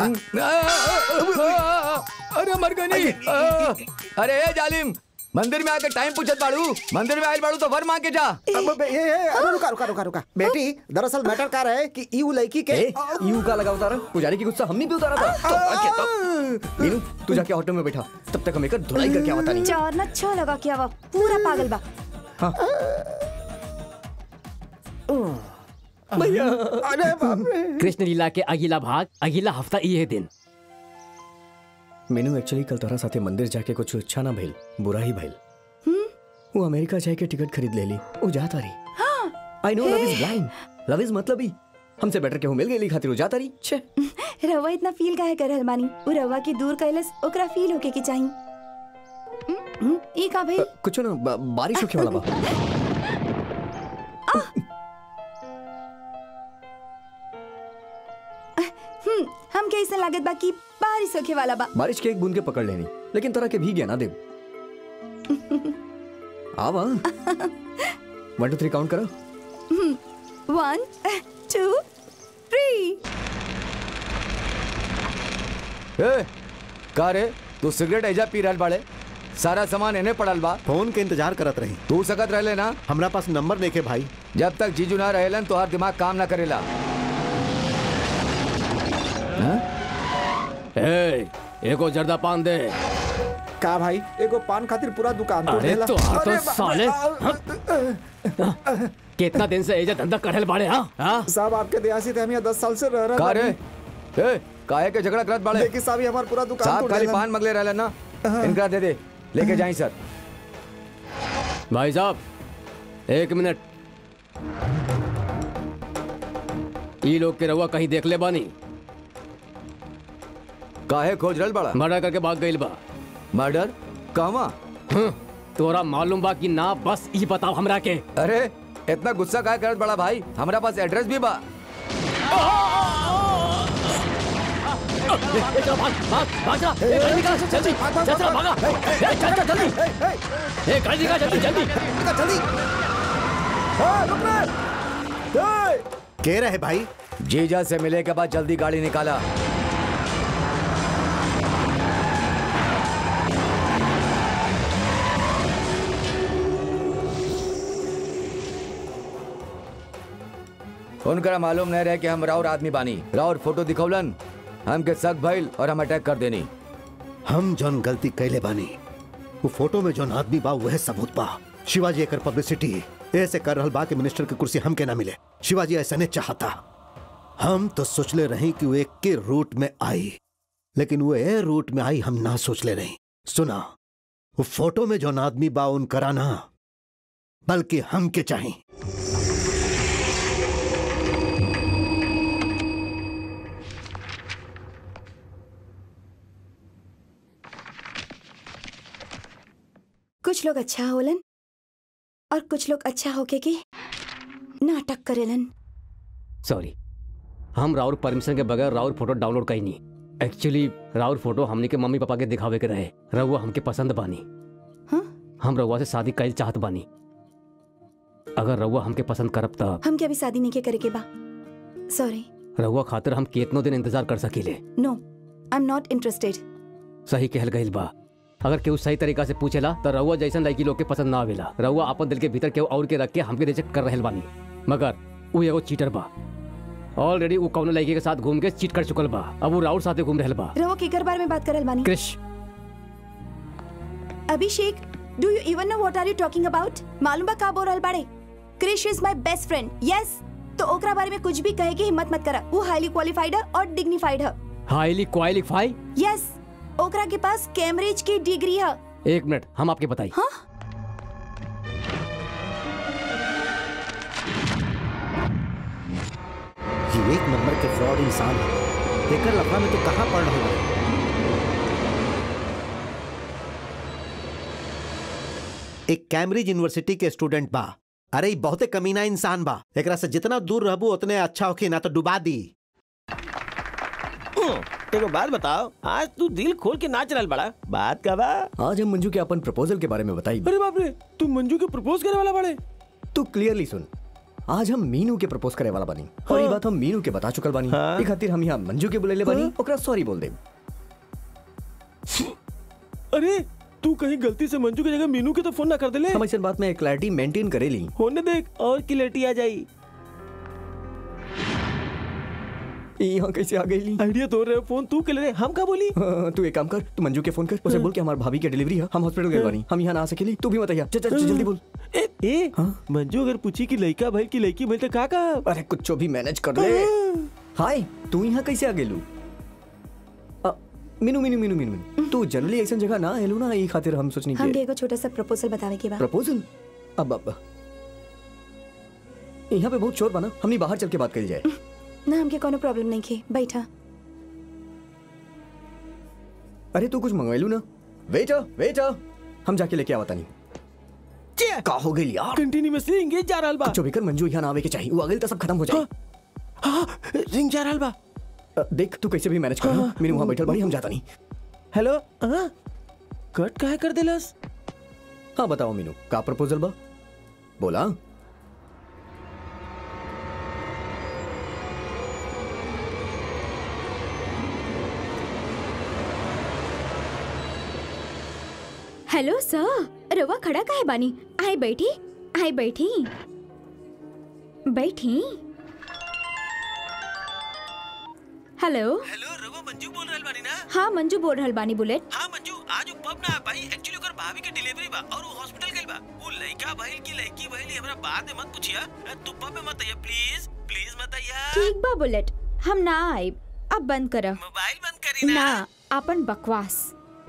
अरे मर गई। अरे जालिम, मंदिर में आके टाइम पूछत बाड़ू, मंदिर में आयल बाड़ू तो वर मांग के जा।
अब ये अरे रुका रुका रुका रुका बेटी, दरअसल मैटर का रहे कि यू लड़की के
यू का लगा उतारा। पुजारी की गुस्सा हमने भी उतारा था। मीनू तू जाके ऑटो में बैठा, तब तक हम एक धुलाई करके आवता नहीं।
चार ना छह लगा के आवा, पूरा पागल बा।
हाँ
भैया, अरे बाप रे।
कृष्ण लीला के अगला भाग अगला हफ्ता ये दिन।
मीनू एक्चुअली कल तोरा साथे मंदिर जाके कुछ अच्छा ना भइल, बुरा ही भइल। वो अमेरिका जाके टिकट खरीद ले ली, वो जाता रही। I know love is blind, love is मतलब ही हमसे बेटर के हो मिल गई खातिर वो जाता रही। छे
रवा इतना फील काहे कर रहल बानी? वो रवा के दूर कैलस ओकरा फील होके के चाहिए। ई का भाई?
कुछ ना बा, बारिश होके वाला बा।
हम कैसे लागत बा कि बारिश होके वाला बा?
बारिश के एक बूंद के पकड़ लेनी, लेकिन तरह के भीग गया ना देव। आवा वन टू थ्री काउंट करो।
वन टू थ्री।
ए, का रे तू सिगरेट एजा पी रहल बाड़े? सारा सामान इन्हें पड़ल बा।
फोन के इंतजार करत रही।
तू सकत रहले ना?
हमरा पास नंबर नहीं के भाई।
जब तक जीजू ना रहेलन तो हर दिमाग काम ना करेला।
ए, एको जर्दा पान दे।
का भाई? एगो पान खातिर पूरा दुकान तोड़
अरे
देला।
तो हाँ तो साले कितना दिन से एजा धंधा करल बाड़े? हाँ हाँ
साहब आपके दया से हम यहाँ दस साल से रह रहे
का रे? ए, काहे के झगड़ा करत बाड़े?
लेकिन साहब हमारा पूरा दुकान
साहब
तोड़
खाली
देला।
पान मगले रहलन ना, इनका दे दे, लेके जाई सर।
भाई साहब एक मिनट, ये लोग के रहुआ कहीं देख ले बानी?
काहे खोज रहल बाड़ा?
मर्डर करके भाग गइल बा।
मर्डर? कहवा?
तोरा मालूम बा कि ना? बस ये बताओ हमरा के।
अरे इतना गुस्सा काहे करत बड़ा भाई? हमारा पास एड्रेस भी बा।
चल भाग भाग भाग जा, ए गाड़ी निकाल जल्दी, चल चल भागा, ए चल चल जल्दी, ए गाड़ी निकाल जल्दी जल्दी
जल्दी। रुक रे।
के रहे भाई?
जीजा से मिले के बाद जल्दी गाड़ी निकाला। उनका मालूम नहीं रहे कि हम राउर आदमी बानी। राउर फोटो दिखौलन, हमके शक भइल और हम अटैक कर देनी।
हम जौन गलती कैले बानी, वो फोटो में जौन आदमी बा वह सबूत बा। शिवाजी एकर पब्लिसिटी ऐसे कर रहल बा कि मिनिस्टर की कुर्सी हमके ना मिले। शिवाजी ऐसा नहीं चाहता। हम तो सोचले रही कि वो एक के रूट में आई, लेकिन वो ए रूट में आई हम ना सोचले रही। सुना, वो फोटो में जौन आदमी बा उन कराना, बल्कि हमके चाहिए।
कुछ लोग अच्छा होलन और कुछ लोग अच्छा होके के नाटक करेलन।
सॉरी, हम राउर परमिशन के बगैर राउर फोटो डाउनलोड कहीं नहीं। एक्चुअली राउर फोटो हमने के मम्मी पापा के दिखावे के रहे। रहुआ हमके पसंद बानी।
हाँ?
हम रहुआ से शादी कईल चाहत बानी। अगर रहुआ हमके पसंद करब तब
हम क्या भी शादी नहीं के करे के बा। सॉरी।
रहुआ खातिर हम कितनो दिन इंतजार कर सकीले।
No, I am not interested.
सही कहल गईल बा। अगर केहू सही तरीका से पूछेला तो रउआ जैसन लड़की लोग के पसंद ना आवेला। रउआ अपन दिल के भीतर केहू और के रख के हमके रिजेक्ट कर रहल बानी, मगर वो एगो चीटर बा। ऑलरेडी वो कौनो लड़की के साथ घूम के चीट कर चुकल बा, अब वो राउर साथे घूम रहल बा।
रउआ केकर बारे में बात करल बानी?
Krish.
Abhishek, do you even know what are you talking about? मालूम बा का बोल रहल बाड़े? Krish is my best friend. Yes, तो ओकरा बारे में कुछ भी कहे की हिम्मत मत करा। वो हाईली क्वालिफाइड है और डिग्निफाइड है।
Highly qualified?
यस, ओकरा के पास कैम्ब्रिज की डिग्री है।
एक मिनट, हम आपके बताई।
हाँ?
ये एक नंबर के फ्रॉड इंसान है। एकर लफड़ा में तो कहाँ पड़ रहा है? एक कैम्ब्रिज यूनिवर्सिटी के स्टूडेंट बा। अरे बहुते कमीना इंसान बा। एकरा से जितना दूर रहबू उतने अच्छा होके, ना तो डुबा दी।
एगो बात बताओ, आज तू दिल खोल के नाच रहल बड़ा, बात का बा?
आज हम मंजू के अपन प्रपोजल के बारे में बताई।
अरे बाप रे, तू मंजू के प्रपोज करे वाला बड़े?
तू क्लियरली सुन, आज हम मीनू के प्रपोज करे वाला बानी। हाँ। और ये बात हम मीनू के बता चुकल बानी। हाँ। एक खातिर हम यहाँ मंजू के बुलेले बानी। हाँ। ओकरा सॉरी बोल दे।
अरे तू कहीं गलती से मंजू की जगह मीनू के तो फोन ना कर दे ले।
हम इस बात में क्लैरिटी मेंटेन करेली।
होने देख और क्लैरिटी आ जाई।
यहाँ कैसे आ गई?
आइडिया तो रहे, फोन तू के ले, हम का बोली?
हाँ, तू एक काम कर, तू मंजू के फोन कर, उसे बोल के हमारे भाभी की डिलीवरी है, हम हॉस्पिटल गए बानी, हम यहाँ ना आ सकेली, तू भी मत आइया। चल चल जल्दी बोल।
ए, ए, हाँ? मंजू अगर पूछी कि लड़का भाई की लड़की भाई तो का का?
अरे कुछ भी मैनेज कर ले। हाय, तू यहाँ कैसे आ गेलू? मीनू मीनू मीनू मीनू तू जनरली ऐसा जगह ना हेलू ना, ये खातिर हम सोचनी
हम एगो छोटा सा प्रपोजल बतावे के बा।
प्रपोजल? अब अब यहाँ पे बहुत शोर बना, हमनी बाहर चल के बात करी जाए।
ना हमके कोनो प्रॉब्लम नहीं खे, बैठा।
अरे तू कुछ मंगवाइलू ना? वेट वेट, हम जाके लेके आवता नहीं। का हो गई यार?
कंटिन्यूअसली एंगेज जा रहल बा।
जो भी कर, मंजू यहाँ ना आवे के चाहिए, वो अगले तो सब खत्म हो जाए।
हां, रिंग जा रहल बा।
देख तू कैसे भी मैनेज कर। हाँ। मेरे वहां बैठल बाड़ी, हम जाता नहीं।
हेलो, हाँ कट काहे कर देलस?
हाँ बताओ मीनू, का प्रपोजल बा? बोला।
हेलो सर, रवा खड़ा काहे बानी? आई बैठी, आई बैठी, बैठी। हेलो
हेलो, रवा मंजू बोल रहल बानी ना?
हाँ मंजू बोल रहल बानी। बुलेट।
हाँ मंजू, आज पब ना भाई, एक्चुअली ओकर भाभी के डिलीवरी बा और वो हॉस्पिटल गइल बा। वो लड़का भाई की लड़की भाई हमरा बाद में मत पूछिया। तू पब में मत आइया प्लीज, प्लीज मत आइया।
ठीक बा बुलेट, हम ना आए। अब बंद कर।
मोबाइल बंद करी ना।
ना, अपन बकवास।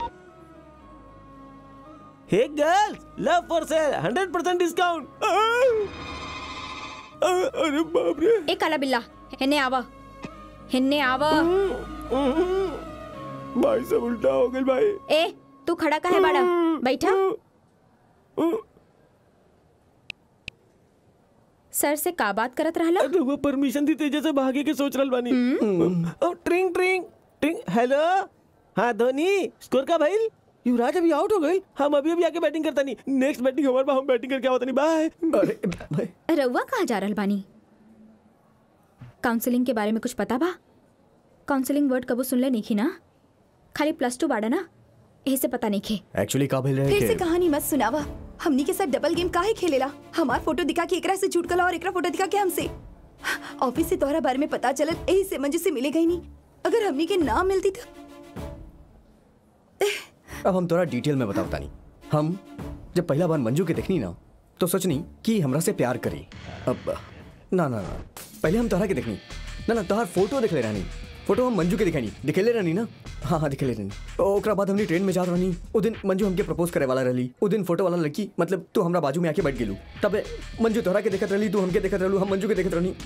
Hey girls, love for sale, hundred percent discount. अरे बाप रे।
ए काला बिल्ला, हिन्ने आवा, हिन्ने आवा।
भाई सब उल्टा हो गया भाई।
ए तू खड़ा काहे बाड़ा? बैठा। सर से का बात करत रहला?
अरे वो परमिशन दी तेजे से भागे के सोच रहल बानी। ओ ट्रिंग ट्रिंग ट्रिंग। हेलो, हाँ धोनी, स्कोर का भाई? युवराज अभी आउट हो गई, हम अभी अभी आके बैटिंग करता नहीं। नेक्स्ट बैटिंग हमारे पास, हम बैटिंग करके आवता नहीं। बाय।
अरे भाई,
रउआ कहाँ जा रहल बानी? काउंसलिंग के बारे में कुछ पता बा? काउंसलिंग वर्ड कबो सुनले नहीं खी ना? खाली प्लस टू बाड़ा ना, यही से पता नहीं खे।
एक्चुअली का भेल रहे
फिर से कहानी मत सुनावा। हमनी के साथ डबल गेम काहे खेलेला? हमार फोटो दिखा के एकरा से झूठ कला और एकरा फोटो दिखा के हमसे। ऑफिस से तोहरा बारे में पता चलत, यही से मंजू से मिले गई नहीं। अगर हमनी के नाम मिलती तो।
अब हम थोड़ा डिटेल में बताता नहीं। हम जब पहला बार मंजू के देखनी ना, तो सोचनी कि हमरा से प्यार करी। अब ना ना ना, पहले हम तोहरा के देखनी ना ना तोहर फोटो देख ले रहनी। फोटो हम मंजू के दिखानी, दिखेले रहनी ना। हाँ हाँ दिखेले रहनी। ओकरा बाद हमने ट्रेन में जा रहनी। उस दिन मंजू हमके प्रपोज करे वाला रहली। उस दिन फोटो वाला लड़की, मतलब तू हमरा बाजू में आके बैठ गेलू। तब मंजू तोहरा के देखत रहली, तू हमके देखत रहलू, हम मंजू के देखत रहनी।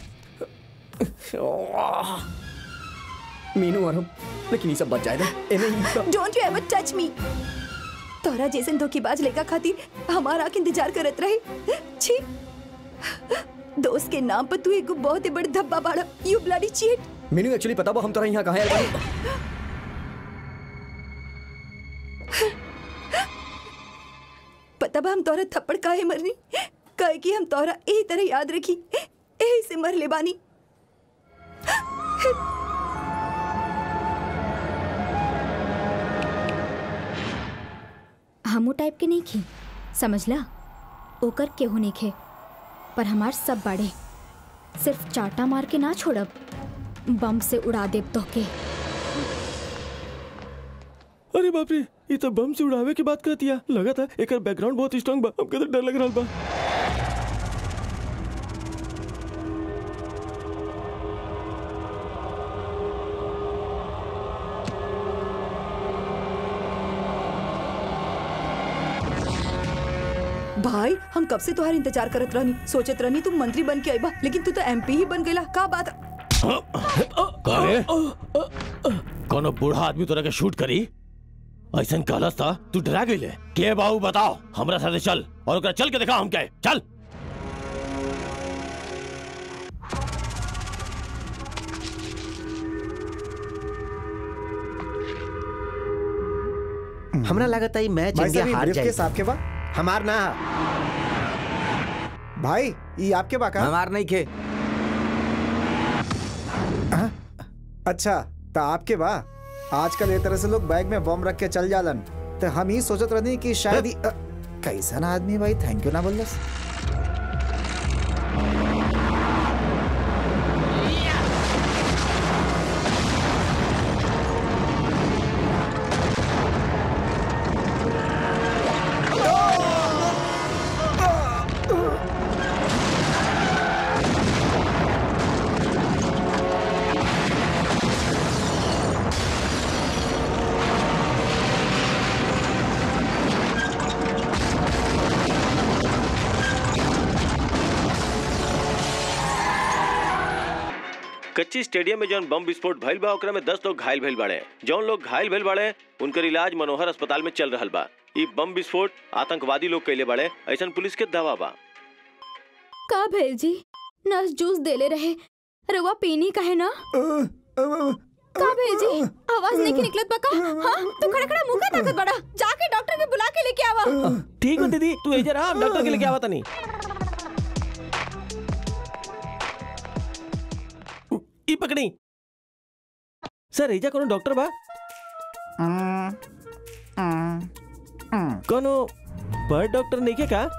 मीनू और हम, लेकिन ये सब बच जाएगा।
Don't you ever touch me. तोरा जैसन धोखेबाज लड़का खातिर हमारा के इंतजार करत रहे। छी, दोस्त के नाम पर तू एक बहुत ही बड़ धब्बा बाड़ा। You bloody cheat.
Meenu actually पता बा हम तोरा यहाँ कहाँ आए?
पता बा हम तोरा थप्पड़ काहे मरनी? काहे कि हम तोरा यही तरह याद रखी, यही से मर ले बानी।
हमू टाइप के नहीं खे, समझला? ओकर केहू नहीं खे, पर हमार सब बाड़े। सिर्फ चाटा मार के ना छोड़ब, बम से उड़ा देब तोहके।
अरे बाप रे, ये तो बम से उड़ावे की बात करती है। लगा था एक बैकग्राउंड बहुत स्ट्रांग बा, हमके तो डर लग रहा बा।
भाई हम कब से तुम्हारा इंतजार करत रहनी, सोचत रहनी तुम मंत्री बन के आई बा, लेकिन तू तो एमपी ही बन गईला। का बात?
काहे? कोनो बूढ़ा आदमी तोरा के शूट करी? ऐसन कहलस था तू डरा गई ले? के बाबू बताओ, हमरा साथे चल और ओकरा चल के दिखा हम क्या चल।
हमरा लागत है मैच
भाई
इंडिया
साहब, ये
हार
briefcase
जाए।
आपके बा?
हमार ना
भाई ये आपके बा का?
हमार नहीं खे।
अच्छा तो आपके बा। आजकल ये तरह से लोग बैग में बम रख के चल जालन, तो हम ही सोचत रहनी कि शायद ही कैसा आदमी भाई, थैंक यू ना बोल दस।
कच्ची स्टेडियम में जौन बम विस्फोट भइल बा ओकरा में दस लोग घायल भइल बाड़े। जौन लोग घायल भइल बाड़े उनकर इलाज मनोहर अस्पताल में चल रहल बा। ई बम विस्फोट आतंकवादी लोग कैले बाड़े, ऐसन पुलिस के दावा बा।
का भेल जी? नर्स जूस देले रहे, रवा पीनी काहे ना? का भेल जी? आवाज नहीं की निकलत बा का? हां तू खड़ा खड़ा मुंह का ताकत बड़ा, जाके डॉक्टर के बुला के लेके आवा।
ठीक है दीदी, तू इधर आ, हम डॉक्टर के लेके आवा तनी। ई पकड़ी सर, एजा कोनो डॉक्टर बा? कोनो बड़ डॉक्टर नहीं के का?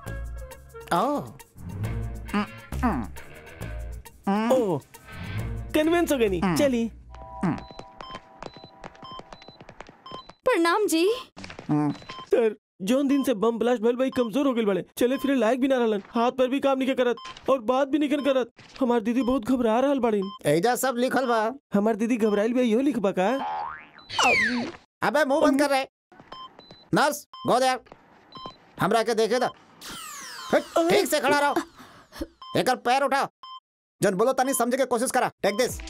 ओ कन्विंस हो गई नी, चली।
प्रणाम जी।
सर जौन दिन से बम ब्लास्ट भइल भाई कमजोर हो गइल बड़े, चले फिरे लायक भी ना रहलन, हाथ पैर भी काम नहीं करत और बात भी नहीं करत। हमार दीदी बहुत घबरा रहल बाड़ी।
एजा सब लिखल बा।
हमार दीदी घबराइल बा, इहो लिखबा का?
अबे मुंह बंद कर रहे। नर्स गो देयर, हमरा के देखे दा। ठीक से खड़ा रहो, एक पैर उठाओ। जन बोलो तनी समझे के कोशिश करा। टेक दिस।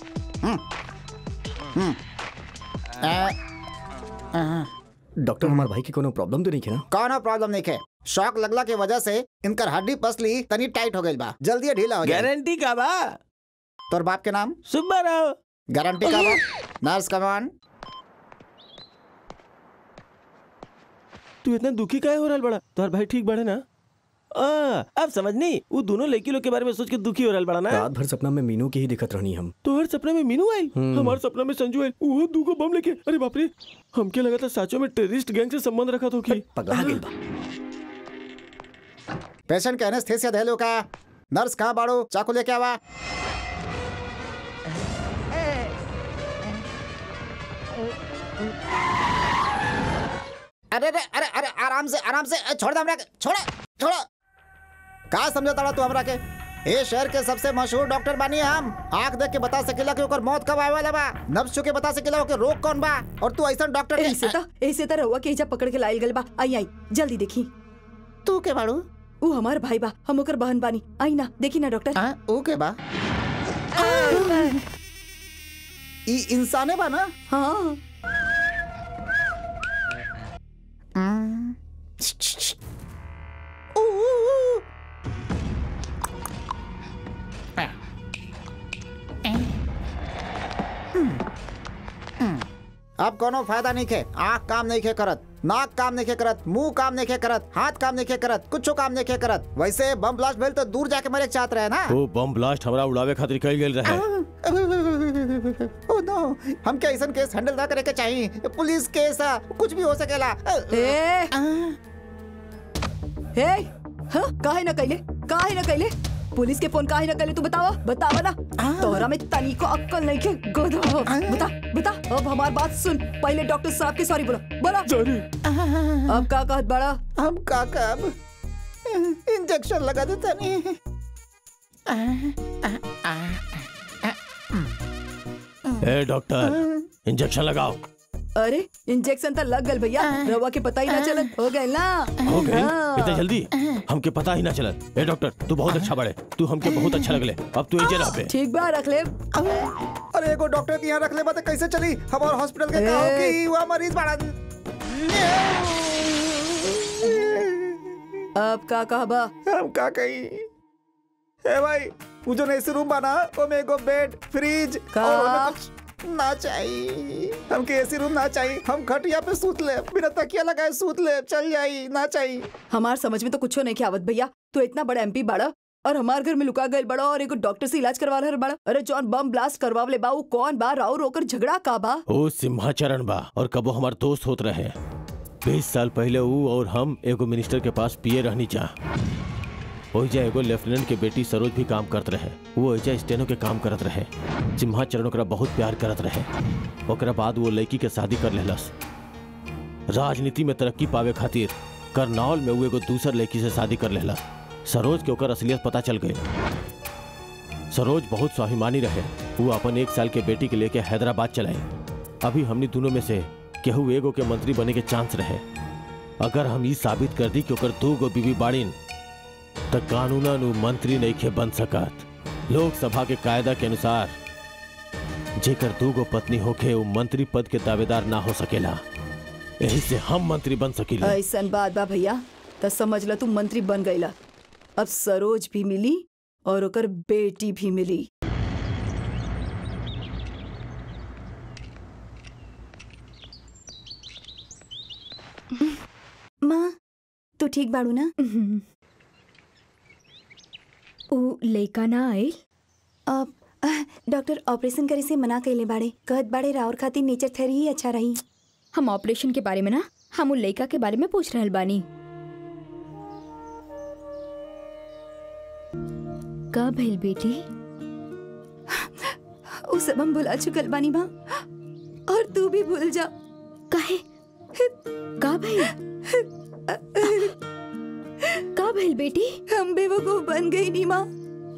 डॉक्टर हमार भाई की कोनो प्रॉब्लम तो नहीं है ना?
कोनो प्रॉब्लम नहीं है। शॉक लगला के वजह से इनकर हड्डी पसली तनी टाइट हो गई बा, जल्दी ढीला हो जाए।
गारंटी का बा?
तोर बाप के नाम?
सुब्बा राव।
गारंटी का बा? Nurse come on.
तू इतना दुखी काहे हो रहल बड़ा? तोहर भाई ठीक बड़े ना? आ, अब समझनी, वो दोनों लड़की लोग के बारे में सोच के दुखी हो रहल बड़ा ना?
रात भर सपना में मीनू की ही दिखत रहनी हम।
तो हर सपने में मीनू आयल, हमारे सपना में संजू आयल, वो दूगो बम लेके। अरे बाप रे, हमके लगा था साचो में टेररिस्ट गैंग से संबंध रखा तो की।
पगला गेल बा।
पेशेंट के एनेस्थेसिया देलो का? नर्स कहाँ बाड़ो? चाकू लेके आवा। अरे अरे अरे अरे आराम से आराम से छोड़ दे हमरा के, छोड़ा छोड़ा। का समझता रहा तू हमरा के? ए शहर के सबसे मशहूर डॉक्टर बानी हम। आंख देख के बता सकेला कि ओकर मौत कब आवे वाला बा, नब्ज छू के बता सकेला ओकर रोग कौन बा, और तू ऐसा डॉक्टर
ऐसे ता ऐसे ता रहुआ के एजा पकड़ के लाइल गल बा। आई आई जल्दी देखी।
तू के बाड़ू?
ऊ हमार भाई बा, हम ओकर बहन बानी। आई ना देखी ना डॉक्टर।
हां ओ के बा? ई इंसाने बा ना?
हाँ।
अब कोनो फायदा नहीं खे। आँख काम नहीं खे करत, नाक काम नहीं खे करत, मुंह काम नहीं खे करत, हाथ काम नहीं खे करत, कुछ काम नहीं खे करत। वैसे बम ब्लास्ट भेल तो दूर जाके मरे चाहत रहे ना?
वो बम ब्लास्ट हमरा उड़ावे खातिर कइल गेल रहे।
ओ नो, हम क्या ऐसा केस हैंडल ना करे के चाहिए। पुलिस केस है, कुछ भी हो सकेला।
ए ए हाँ, काहे न कैले काहे न कैले पुलिस के फोन काहे न कैले तू बतावा बतावा ना। तोहरा में तनी को अक्कल नहीं के गोदो। बता बता अब हमार बात सुन। पहले डॉक्टर साहब के सॉरी बोलो बोलो।
सॉरी।
अब का कहत बड़ा?
हम का कब इंजेक्शन लगा देता नहीं।
ए डॉक्टर, इंजेक्शन लगाओ।
अरे इंजेक्शन तो लग गल भैया, रवा के पता ही ना चलत। हो गए ना
हो गए इतना जल्दी, हमके पता ही ना चलत। ए डॉक्टर, तू बहुत अच्छा बड़े, तू हमके बहुत अच्छा लगले। अब तू इजे रह पे।
ठीक बा रख ले।
अरे एगो डॉक्टर के यहाँ रख ले बात कैसे चली? हमारे हॉस्पिटल के गांव की हुआ मरीज बड़ा।
अब का कहबा?
हम का कही? ए भाई, वो जो नैसी रूम बना वो में एगो बेड, फ्रिज और कुछ ना चाहिए। हमके एसी रूम ना चाहिए। हम खटिया पे सूत ले, बिना तकिया लगाए सूत ले, चल जाई। ना चाहिए।
हमार समझ में तो कुछ नहीं आवत भैया। तू इतना बड़ा एमपी बाड़ा और हमार घर में लुका गए बड़ा और एगो डॉक्टर से इलाज करवा रहा बड़ा। अरे जॉन बम ब्लास्ट करवावले बा वो कौन बा? राव रोकर झगड़ा का बा?
ओ सिम्हाचरण बा और कबो हमार दोस्त होत रहे। बीस साल पहले वो और हम एगो मिनिस्टर के पास पिए रहनी जा। ओइजा एगो लेफ्टिनेंट के बेटी सरोज भी काम करत रहे। वो ओइजा स्टेनो के काम करत रहे। सिम्हाचरण ओकरा बहुत प्यार करत रहे। ओकरा बाद वो लड़की के शादी कर लेलस। राजनीति में तरक्की पावे खातिर करनौल में वो एगो दूसर लड़की से शादी कर लेलस। सरोज के ओकर असलियत पता चल गई। सरोज बहुत स्वाभिमानी रहे। वो अपन एक साल के बेटी के लेके हैदराबाद चलाए। अभी हमनी दोनों में से केहू एगो के मंत्री बने के चांस रहे। अगर हम ये साबित कर दी कि ओकर दो गो बीवी बाड़ीन तो कानूनन उ मंत्री नहीं खे बन सकत। लोकसभा के कायदा के अनुसार जेकर दो गो पत्नी होके वो मंत्री पद के दावेदार ना हो सकेला। यही से हम मंत्री बन सकेला।
ऐसन बात बा भैया, तो समझ ला तू मंत्री बन गईला। अब सरोज भी मिली और ओकर बेटी भी मिली।
माँ, तू ठीक बाड़ू ना?
उ लइका ना आइल?
अब डॉक्टर ऑपरेशन करे से मना कइले बाड़े। कहत बाड़े राउर खातिर नेचर थेरेपी ही अच्छा रही।
हम ऑपरेशन के बारे में ना, हम उ लइका के बारे में पूछ रहल बानी। का भइल बेटी?
उ सब हम भुला चुकल बानी माँ, और तू भी भूल जा।
काहे? का भइल? का भइल बेटी?
हम बेवकूफ बन गई नी माँ।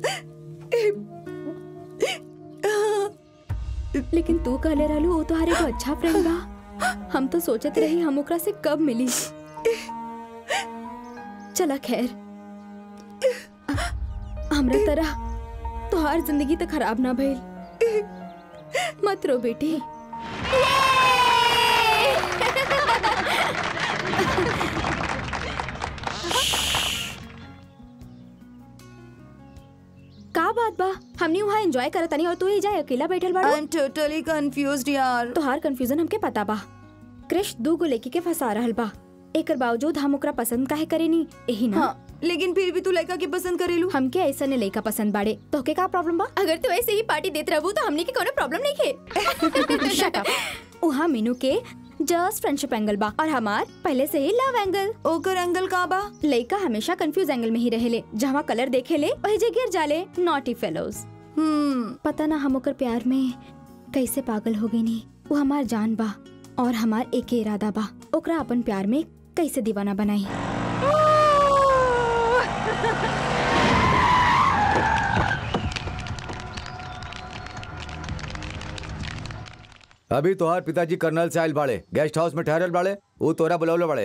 लेकिन तू कहले रहलू वो तोहारे को अच्छा फ्रेंड बा। हम तो सोचत रही हम ओकरा से कब मिली। चला खैर, हमरा तरह तोहार जिंदगी तो खराब ना भइल। मत रो बेटी। का बात बा? हमने वहाँ एंजॉय करत नहीं और तू ही जाए अकेला बैठल बाड़ा।
आई एम टोटली कंफ्यूज्ड यार।
तोहार कंफ्यूजन हमके पता बा। कृष दू गो लड़की के फंसा रहल बा। एकर बावजूद हम ओकरा पसंद काहे करेनी? यही ना।
हाँ, लेकिन फिर भी तू लड़का के पसंद करेलू।
हमके ऐसा ने लड़का पसंद बाड़े। तोहके का प्रॉब्लम बा? अगर तू ऐसे ही पार्टी देत रहबू तो हमने के कोनो प्रॉब्लम नहीं खे। Shut up. उहा मीनू के जस्ट फ्रेंडशिप एंगल बा और हमार पहले से ही लव एंगल।
ओकर एंगल का बा?
लड़का हमेशा कंफ्यूज एंगल में ही रहेले। जहाँ कलर देखे ले वही जे गिर जाले। Naughty fellows.
हम्म,
पता ना हम ओकर प्यार में कैसे पागल हो गई नी। वो हमार जान बा और हमार एक इरादा बा, ओकरा अपन प्यार में कैसे दीवाना बनाई।
अभी तोहार पिताजी कर्नल से आयल बाड़े, गेस्ट हाउस में ठहरल बाड़े। वो तोरा बुलौले बाड़े।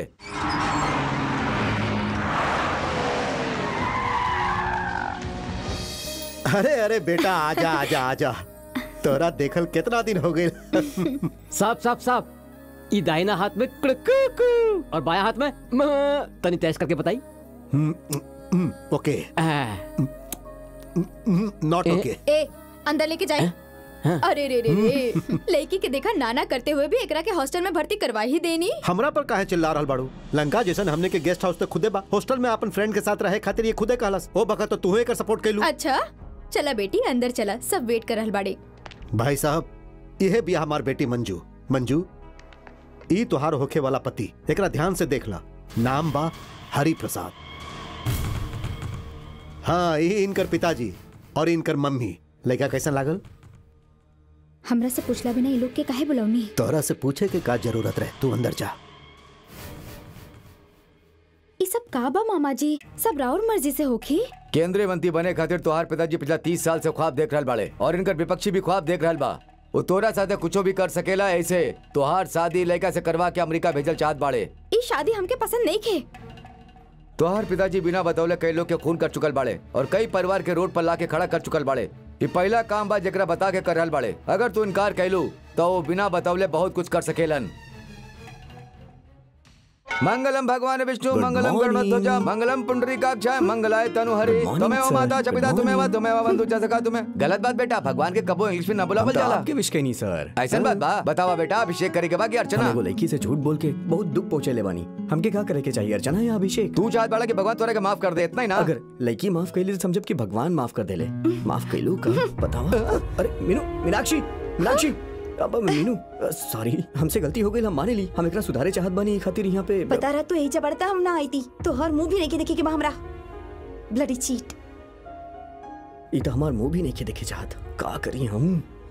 अरे अरे बेटा, आजा आजा आजा। तोरा देखल कितना दिन हो गए।
साफ साफ साफ। ई दाहिना हाथ में कुकू और बाया हाथ में म। तनी तेज करके बताई।
ओके,
आ,
नॉट ओके।
ए अंदर लेके जाए। अरे रे रे रे, लड़की के देखा नाना करते हुए भी एकरा के हॉस्टल में भर्ती करवा ही देनी।
हमरा पर काहे चिल्ला रहल बाड़ू? लंका जैसन हमने के गेस्ट हाउस तो खुदे बा। हॉस्टल में अपन फ्रेंड के साथ रहे खातिर ये खुदे कहलस। ओ बखत तो तू एकर सपोर्ट कैलू।
अच्छा चला बेटी अंदर चला, सब वेट कर रहल बाड़े।
भाई साहब, यह भी हमार बेटी मंजू। मंजू, ई तुहार होखे वाला पति, एकरा ध्यान से देख ला। नाम बा हरि प्रसाद। हाँ, ये इनकर पिताजी और इनकर मम्मी। लड़का कैसा लागल?
हमरा से पूछला बिना ये लोग के काहे बुलावनी?
तोहरा से पूछे के का जरूरत रहे, तू अंदर जा।
ये सब का बा मामा जी? सब राउर मर्जी से होखी?
केंद्रीय मंत्री बने खातिर तोहार पिताजी पिछला तीस साल से ख्वाब देख रहल बाड़े और इनकर विपक्षी भी ख्वाब देख रहल बा। वो तोरा साथे कुछो भी कर सकेला। ऐसे तोहार शादी लड़का से करवा के अमेरिका भेजल चाहत बाड़े।
ये शादी हमके पसंद नहीं खे।
तोहार पिताजी बिना बतौले कई लोग के खून कर चुकल बाड़े और कई परिवार के रोड पर ला के खड़ा कर चुकल बाड़े। ये पहला काम बा जेकरा बता के कर रहल बाड़े। अगर तू इनकार कैलू तो वो बिना बतौले बहुत कुछ कर सकेलन। मंगलम भगवान विष्णु, मंगलम गरुड़ध्वज, मंगलम पुंडरीकाक्षाय, मंगलाय तनुहरि। तुम्हें माता च पिता तुम्हें तुम्हें बंधु च सखा तुम्हें। गलत बात बेटा, भगवान के कबो इंग्लिश में ना बुलावल जाला।
आपके विश के नहीं सर।
ऐसा बात बा? बतावा बेटा, अभिषेक करे के बाकी अर्चना।
वो लड़की से झूठ बोल के बहुत दुख पहुंचे ले बानी। हमके क्या करे के चाहिए, अर्चना या अभिषेक?
तू चाहत बाड़ा कि भगवान तोरे के माफ कर दे, इतना ही ना?
अगर लड़की माफ कैली तो समझब कि भगवान माफ कर देले। माफ कैलू का बतावा। अरे मीनू, मीनाक्षी, मीनाक्षी, अब मीनू सॉरी, हमसे गलती हो गई, हम माने ली। हम एकरा सुधारे चाहत बानी खातिर यहाँ पे।
बता रहा तो यही जबरता हम ना आई थी तो हर मुंह भी नहीं के देखे के बा हमरा। Bloody cheat.
ई तो हमार मुंह भी नहीं के देखे चाहत। का करी हम?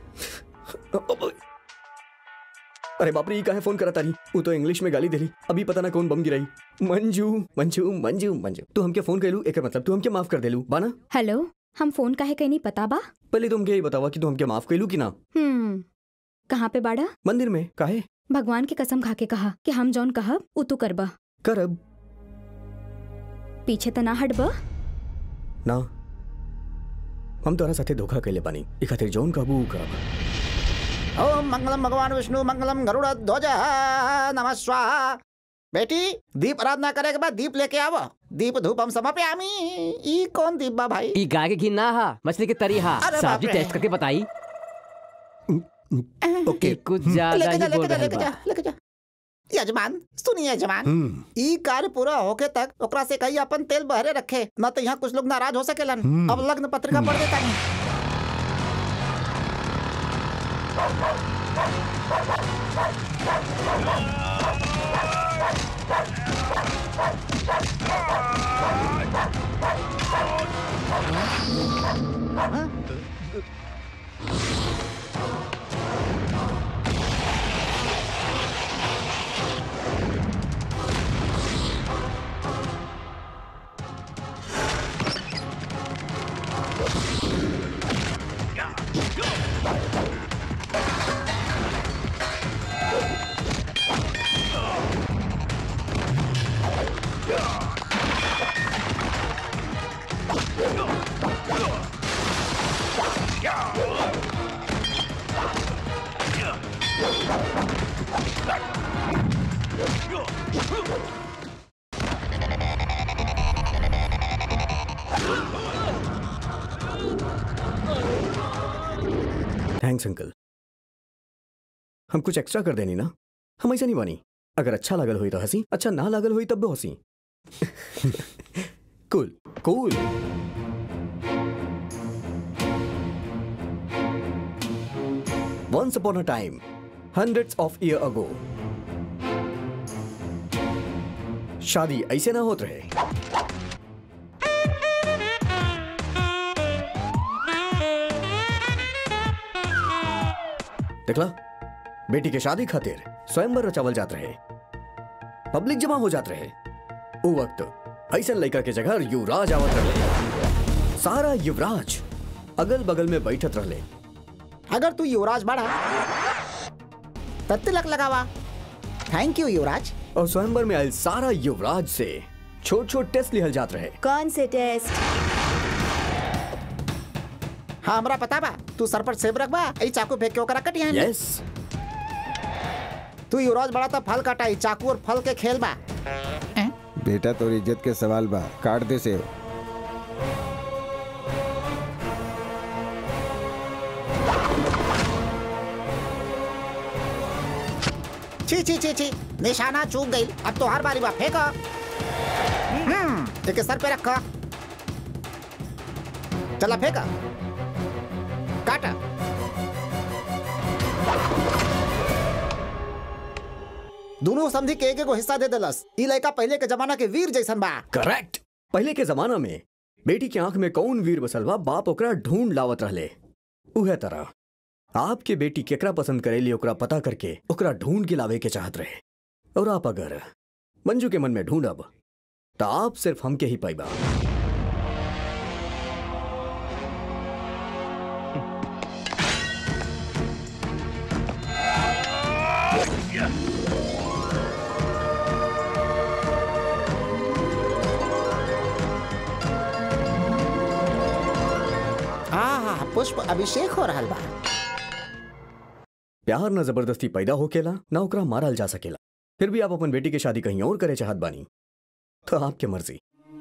अरे बाप रे, ई काहे फोन करता रही? वो तो इंग्लिश में गाली देली। अभी पता ना कौन बम गिराई। मंजू मंजू मंजू मंजू, तू हमके फोन कैलू एकर मतलब तू हमके माफ कर देलू बाना?
हेलो, हम फोन काहे कहनी पता बा?
पहले तुमके ये बतावा कि तू हमके माफ कैलू कि ना?
हम्म, कहाँ पे बाड़ा?
मंदिर में। काहे?
भगवान की कसम खा के कहा कि हम जौन कहब उ तू करबा।
करब।
पीछे त ना हटबा
ना। हम तोरा साथे धोखा कैले बानी, ई खातिर जौन कहबू उ करब।
ओम मंगलम भगवान विष्णु, मंगलम गरुड़ध्वज, नमः स्वाहा। बेटी, दीप आराधना करे के बाद दीप लेके आवो। दीप धूप हम समर्पयामि। ई कौन दीप बा भाई?
ई गाय के घी ना हा, मछली के तरी हा।
अरे
साहब
बाप
जी
रे।
टेस्ट करके बताई।
ओके,
कुछ ज्यादा
लेके जा,
ही बोल
लेके जा,
रहे
लेके जा,
बा।
लेके जा। यजमान सुनिए यजमान,
हम्म।
ई कार्य पूरा होके तक ओकरा से कहीं अपन तेल बहरे रखे, न तो यहाँ कुछ लोग नाराज हो सकेलन। अब लग्न पत्रिका पढ़ देता नहीं।
Thanks uncle. हम कुछ एक्स्ट्रा कर देनी ना, हम ऐसा नहीं बानी। अगर अच्छा लागल हुई तो हंसी, अच्छा ना लागल हुई तब भी हंसी। कूल कूल। Once upon a time, hundreds of year ago, शादी ऐसे ना होत रहे। देखला, बेटी के शादी खातिर स्वयंवर रचावल जात रहे, पब्लिक जमा हो जात रहे। वो वक्त ऐसन लड़का के जगह युवराज आवत रहे। सारा युवराज अगल बगल में बैठत रहे।
अगर तू युवराज बड़ा तब तिलक लगावा। Thank you Yuvraj.
और स्वयंवर में आयल सारा युवराज से छोट छोट टेस्ट लिहल जात रहे।
कौन से टेस्ट?
हाँ, हमरा पता बा। तू सर पर सेब रखबा, ई चाकू फेंक के ओकरा कटिया।
यस।
तू युवराज बड़ा तो फल काटा, चाकू और फल के खेल बा।
बेटा तो इज्जत के सवाल बा, काट दे से।
छी छी छी छी, निशाना चूक गई। अब तो हर बारी बा, फेंको। हम्म, एक सर पे रखो। चला फेंका, काटा। दोनों समझी के एक एगो हिस्सा दे देलस। ई लड़का पहले के जमाना के वीर जैसन बा।
करेक्ट। पहले के जमाना में बेटी के आंख में कौन वीर बसल बा, बाप ओकरा ढूंढ लावत रहले। उहे तरह आपके बेटी केकरा पसंद करेली ओकरा पता करके ओकरा ढूंढ के लावे के चाहत रहे। और आप अगर मंजू के मन में ढूंढब तो आप सिर्फ हमके ही पाइबा।
हाँ, पुष्प अभिषेक हो रहा बा।
प्यार न जबरदस्ती पैदा होकेला ना ओकरा मारल जा सकेला। फिर भी आप अपन बेटी की शादी कहीं और करे चाहत बानी तो आपके मर्जी।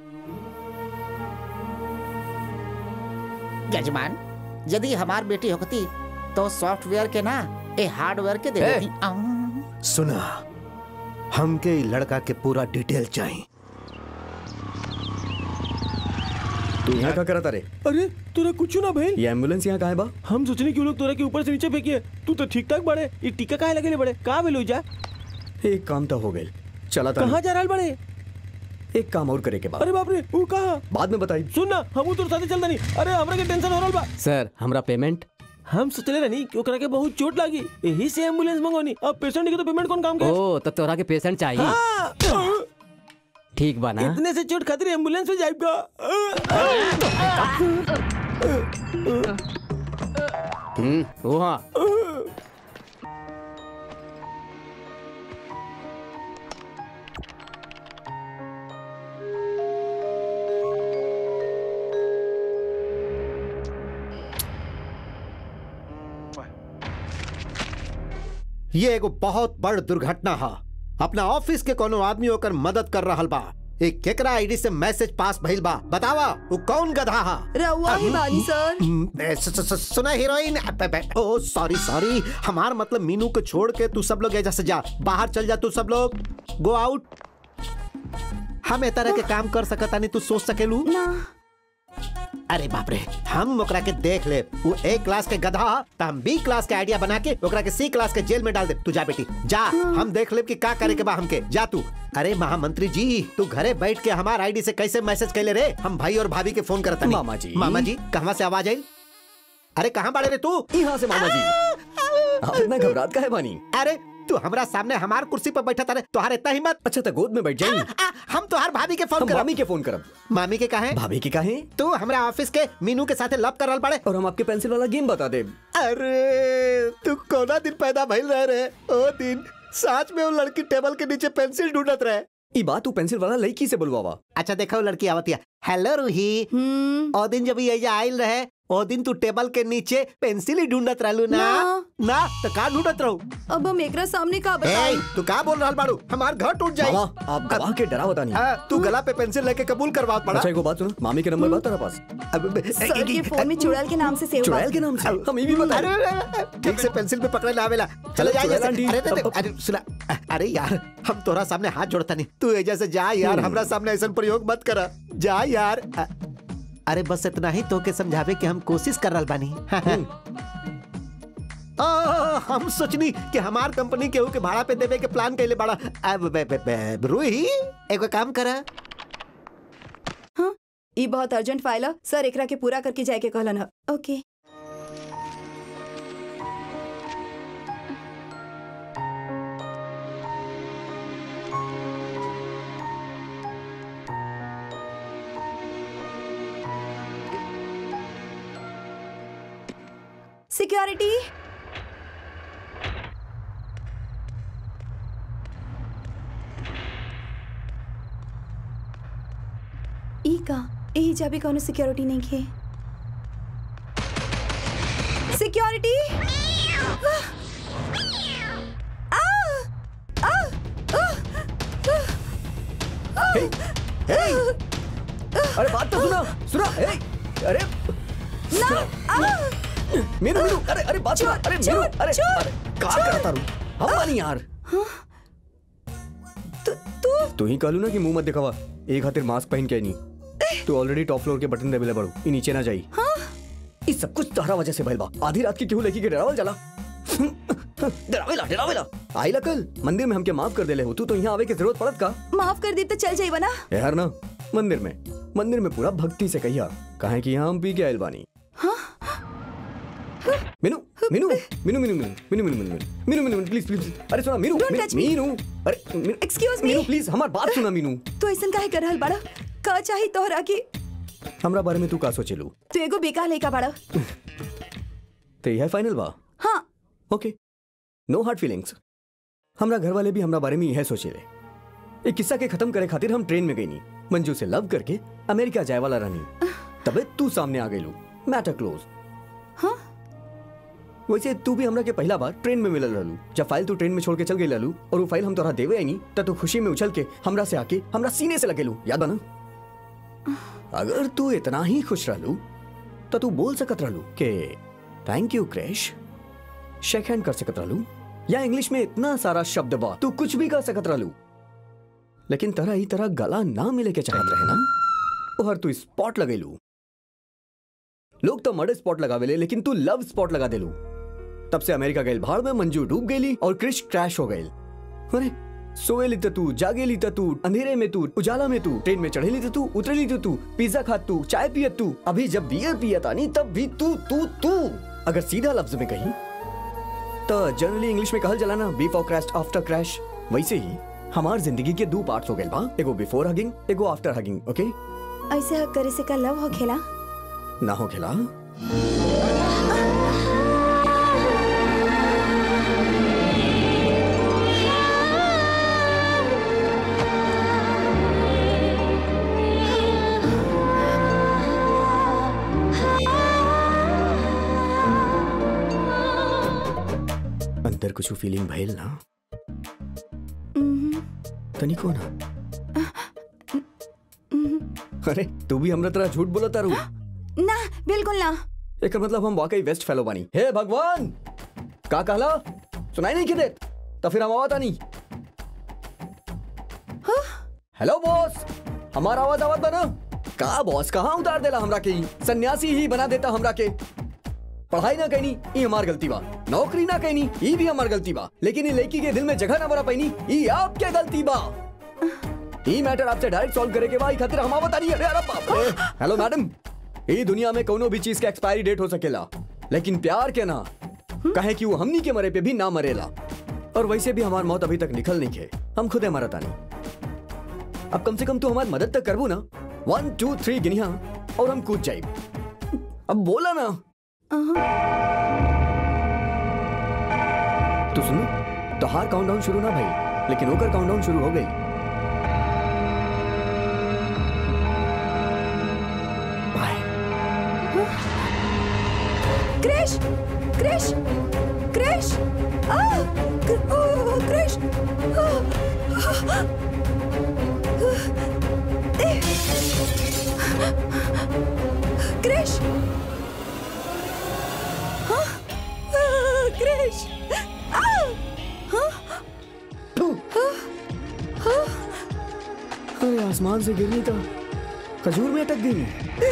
यजमान, यदि हमार बेटी होती तो सॉफ्टवेयर के ना ए हार्डवेयर के दे देती।
सुना, हमके लड़का के पूरा डिटेल चाहिए।
तू यहाँ क्या करता रे?
अरे तोरा कुछ ना भाई।
ये एम्बुलेंस यहाँ कहाँ है बा?
हम सोचने कि लोग तोरा के ऊपर से नीचे फेंकिए। तू तो ठीक ठाक बड़े, ये टीका काहे लगे बड़े? कहाँ भेलू जा?
एक काम तो हो गए। चला था।
कहाँ जा रहा बड़े?
एक काम और करे के बाद।
अरे बाप रे, वो कहाँ?
बाद में बताई।
सुन ना, हम तो साथे चलता नहीं। अरे हमरा के टेंशन हो रहा बा।
सर हमरा पेमेंट
हम सोचले रहनी कि ओकरा के बहुत चोट लागी, यही से एम्बुलेंस मंगवानी। अब पेशेंट के तो पेमेंट कौन काम करे?
ओ तब तोरा के पेशेंट चाहिए।
हाँ।
ठीक बा ना?
इतने से चोट खातिर एम्बुलेंस में जाएगा।
हम्म वो हाँ।
ये एगो बहुत बड़ दुर्घटना है। अपना ऑफिस के कोनो आदमी होकर मदद कर रहा बा। एक केकरा आईडी से मैसेज पास भइल बा। बतावा वो कौन गधा हा?
रउआ ही बानी सर।
सुना हीरोइन। ओ सॉरी सॉरी, हमार मतलब मीनू को छोड़ के तू सब लोग एजा से जा, बाहर चल जा। तू सब लोग गो आउट। हम ए तरह के काम कर सकता नहीं, तू सोच सकेलू
ना।
अरे बाप रे, हम ओकरा के देख ले। वो ए क्लास के गधा तो हम बी क्लास के आइडिया बना के ओकरा के सी क्लास के जेल में डाल दे। तू जा बेटी जा। हम देख ले कि का करे के बा हमके। जा तू। अरे महामंत्री जी, तू घरे बैठ के हमार आईडी से कैसे मैसेज कैले रे? हम भाई और भाभी के फोन करता नहीं।
मामा जी।
मामा जी कहाँ से आवाज आई? अरे कहाँ बाड़े रे तू?
यहाँ से मामा जी। आप इतना घबरात काहे बानी?
अरे तू हमरा सामने हमार कुर्सी पर बैठा था, तुहार इतना हिम्मत?
अच्छा तो गोद में बैठ जाइए।
हम तुहार भाभी के फोन
हम
करब।
मामी के फोन करब।
मामी के काहे?
भाभी के काहे?
तू हमरा ऑफिस के मीनू के साथे लव करल बाड़े
और हम आपके पेंसिल वाला गेम बता दे।
अरे तू कौना दिन पैदा भइल रहे रे? ओ दिन सच में वो लड़की टेबल के नीचे पेंसिल ढूंढत रहे।
ई बात तू पेंसिल वाला लड़की से बोलवावा।
अच्छा देखो लड़की आवतिया। हेलो रूही। ओ दिन जब ये आइल रहे ओ दिन तू टेबल के नीचे पेंसिल ही ढूंढत रहलू ना? ना तो का ढूंढत रहू?
अब हम एकरा सामने का बताई?
तू का बोल रहल बाड़ू? हमार घर टूट जाई।
मामा आप गवाह के डरा बता नहीं।
हाँ, तू गला पे पेंसिल लेके कबूल करवा पड़ा।
अच्छा एक बात सुनो, मामी के नंबर बता तेरे पास?
सर के फोन में चुड़ैल के नाम से सेव।
चुड़ैल के नाम से? हम ये भी बता।
अरे ठीक से पेंसिल पे पकड़े लावेला। चले जा जैसे। अरे अरे अरे सुना, अरे यार हम तोरा सामने हाथ जोड़ता नहीं, तू एजा से जा यार। हमरा सामने ऐसा प्रयोग मत करा, जा यार। अरे बस इतना ही तो के समझावे कि हम कोशिश कर रहा बानी। आ, हम सोचनी कि हमार कंपनी केहू के भाड़ा पे देवे के प्लान कैले बड़ा। रूही एगो काम करा।
हाँ, ये बहुत अर्जेंट फाइल है सर, एकरा के पूरा करके जाए के कहलन है। ओके। सिक्योरिटी। ई का यही जाबे कौनो सिक्योरिटी नहीं खे। सिक्योरिटी।
अरे बात तो सुना सुना। हे, अरे
ना।
मीनू मीनू अरे अरे बात सुना। अरे मीनू अरे अरे का करता रू? हम मानी यार।
तू
तू ही कहलू ना कि मुंह मत दिखावा। एक खातिर मास्क पहन के नहीं। तू ऑलरेडी टॉप फ्लोर के बटन दबेले बड़ू। ई नीचे ना जाई।
हाँ?
ई सब कुछ तारा वजह से भइल बा। आधी रात की क्यों लेके के डरावल जाला? डरावेला डरावेला आइला कल मंदिर में हमके माफ कर देले हो तू तो यहाँ आवे की जरूरत पड़त का?
माफ कर दी तो चल जाइबा ना।
यार ना मंदिर में मंदिर में पूरा भक्ति से कहिया काहे कि यहाँ हम पी के आइल बानी। मीनू मीनू मीनू मीनू मीनू मीनू मीनू मीनू मीनू मीनू प्लीज प्लीज अरे सुना मीनू मीनू अरे
एक्सक्यूज मी
मीनू प्लीज हमार बात सुना मीनू।
तू ऐसा काहे कर रहल बाड़ा? का चाही तोहरा के?
हमरा बारे में तू का सोचेलू?
तू एगो बेकार लइका बाड़ा।
तो यह फाइनल बा?
हाँ
ओके नो हार्ड फीलिंग्स। हमरा घर वाले भी हमरा बारे में यह सोचेले। एक किस्सा के खत्म करे खातिर हम ट्रेन में गई नी मंजू से लव करके अमेरिका जाए वाला रहनी तबे तू सामने आ गईलू मैटर क्लोज।
हाँ
वैसे तू भी हमरा के पहला बार ट्रेन में मिलल रहलू जब फाइल तू ट्रेन में छोड़ के चल गई रहलू और वो फाइल हम तोरा देवे आई नी तब तू खुशी में उछल के हमरा से आके हमरा सीने से लगेलू याद बना। अगर तू इतना ही खुश रहलू तो तू बोल सकत रहलू के thank you Krish shake hand कर सकत रहलू या इंग्लिश में इतना सारा शब्द बा तू कुछ भी कर सकत रहलू लेकिन तरह ही तरह गला ना मिले के चाहत रहे ना और तू स्पॉट लगेलू। लोग तो मर्डर स्पॉट लगावेले लेकिन तू लव स्पॉट लगा देलू। तब से अमेरिका गई भाड़ में मंजू डूब गई और क्रिश क्रैश हो गई। अरे सोएली तो तू जागेली तो तू अंधेरे में तू उजाला में तू ट्रेन में चढ़ेली तो तू उतरेली तो तू पिज्जा खात तू चाय पियत तू अभी जब बियर पियत आनी तब भी तू तू तू अगर सीधा लफ्ज में कही तो जनरली इंग्लिश में कहल जला ना बिफोर क्रैश आफ्टर क्रैश वैसे ही हमार जिंदगी के दो पार्ट्स हो गए बा एगो बिफोर हगिंग एगो आफ्टर हगिंग। ओके
ऐसे हक करे से का लव हो खेला
ना हो खेला। अंदर कुछ फीलिंग भइल ना तनिको ना। अरे तू भी हमरा तरह झूठ बोला तारू?
ना बिल्कुल ना।
एक मतलब हम वाकई वेस्ट फेलो बानी। हे भगवान का कहला सुनाई नहीं देत तो फिर हम आवाज आनी। हेलो बॉस हमारा आवाज आवाज बना का बॉस कहाँ उतार देला हमरा के सन्यासी ही बना देता हमरा के। पढ़ाई ना कहनी ये हमार गलती बा नौकरी ना कहनी ये भी हमार गलती बा लेकिन ये लड़की के दिल में जगह ना बना पाईनी ये आपके गलती बा। ये मैटर आपसे डायरेक्ट सॉल्व करे के बा खातिर हम आवत आनी। अरे बाप रे। हेलो मैडम ये दुनिया में कोनो भी चीज का एक्सपायरी डेट हो सकेला लेकिन प्यार के ना कहे कि वो हमनी के मरे पे भी ना मरेला और वैसे भी हमार मौत अभी तक निकल नहीं खे हम खुदे मरता नहीं। अब कम से कम तू हमारी मदद तक करबू ना वन टू थ्री गिनिया और हम कूद जाए। अब बोला ना तू सुनो तो हार काउंटडाउन शुरू ना भाई लेकिन होकर काउंटडाउन शुरू हो गई।
क्रिश क्रिश क्रिश क्रिश क्रिश क्रिश
आसमान से गिरनी था खजूर में अटक गई।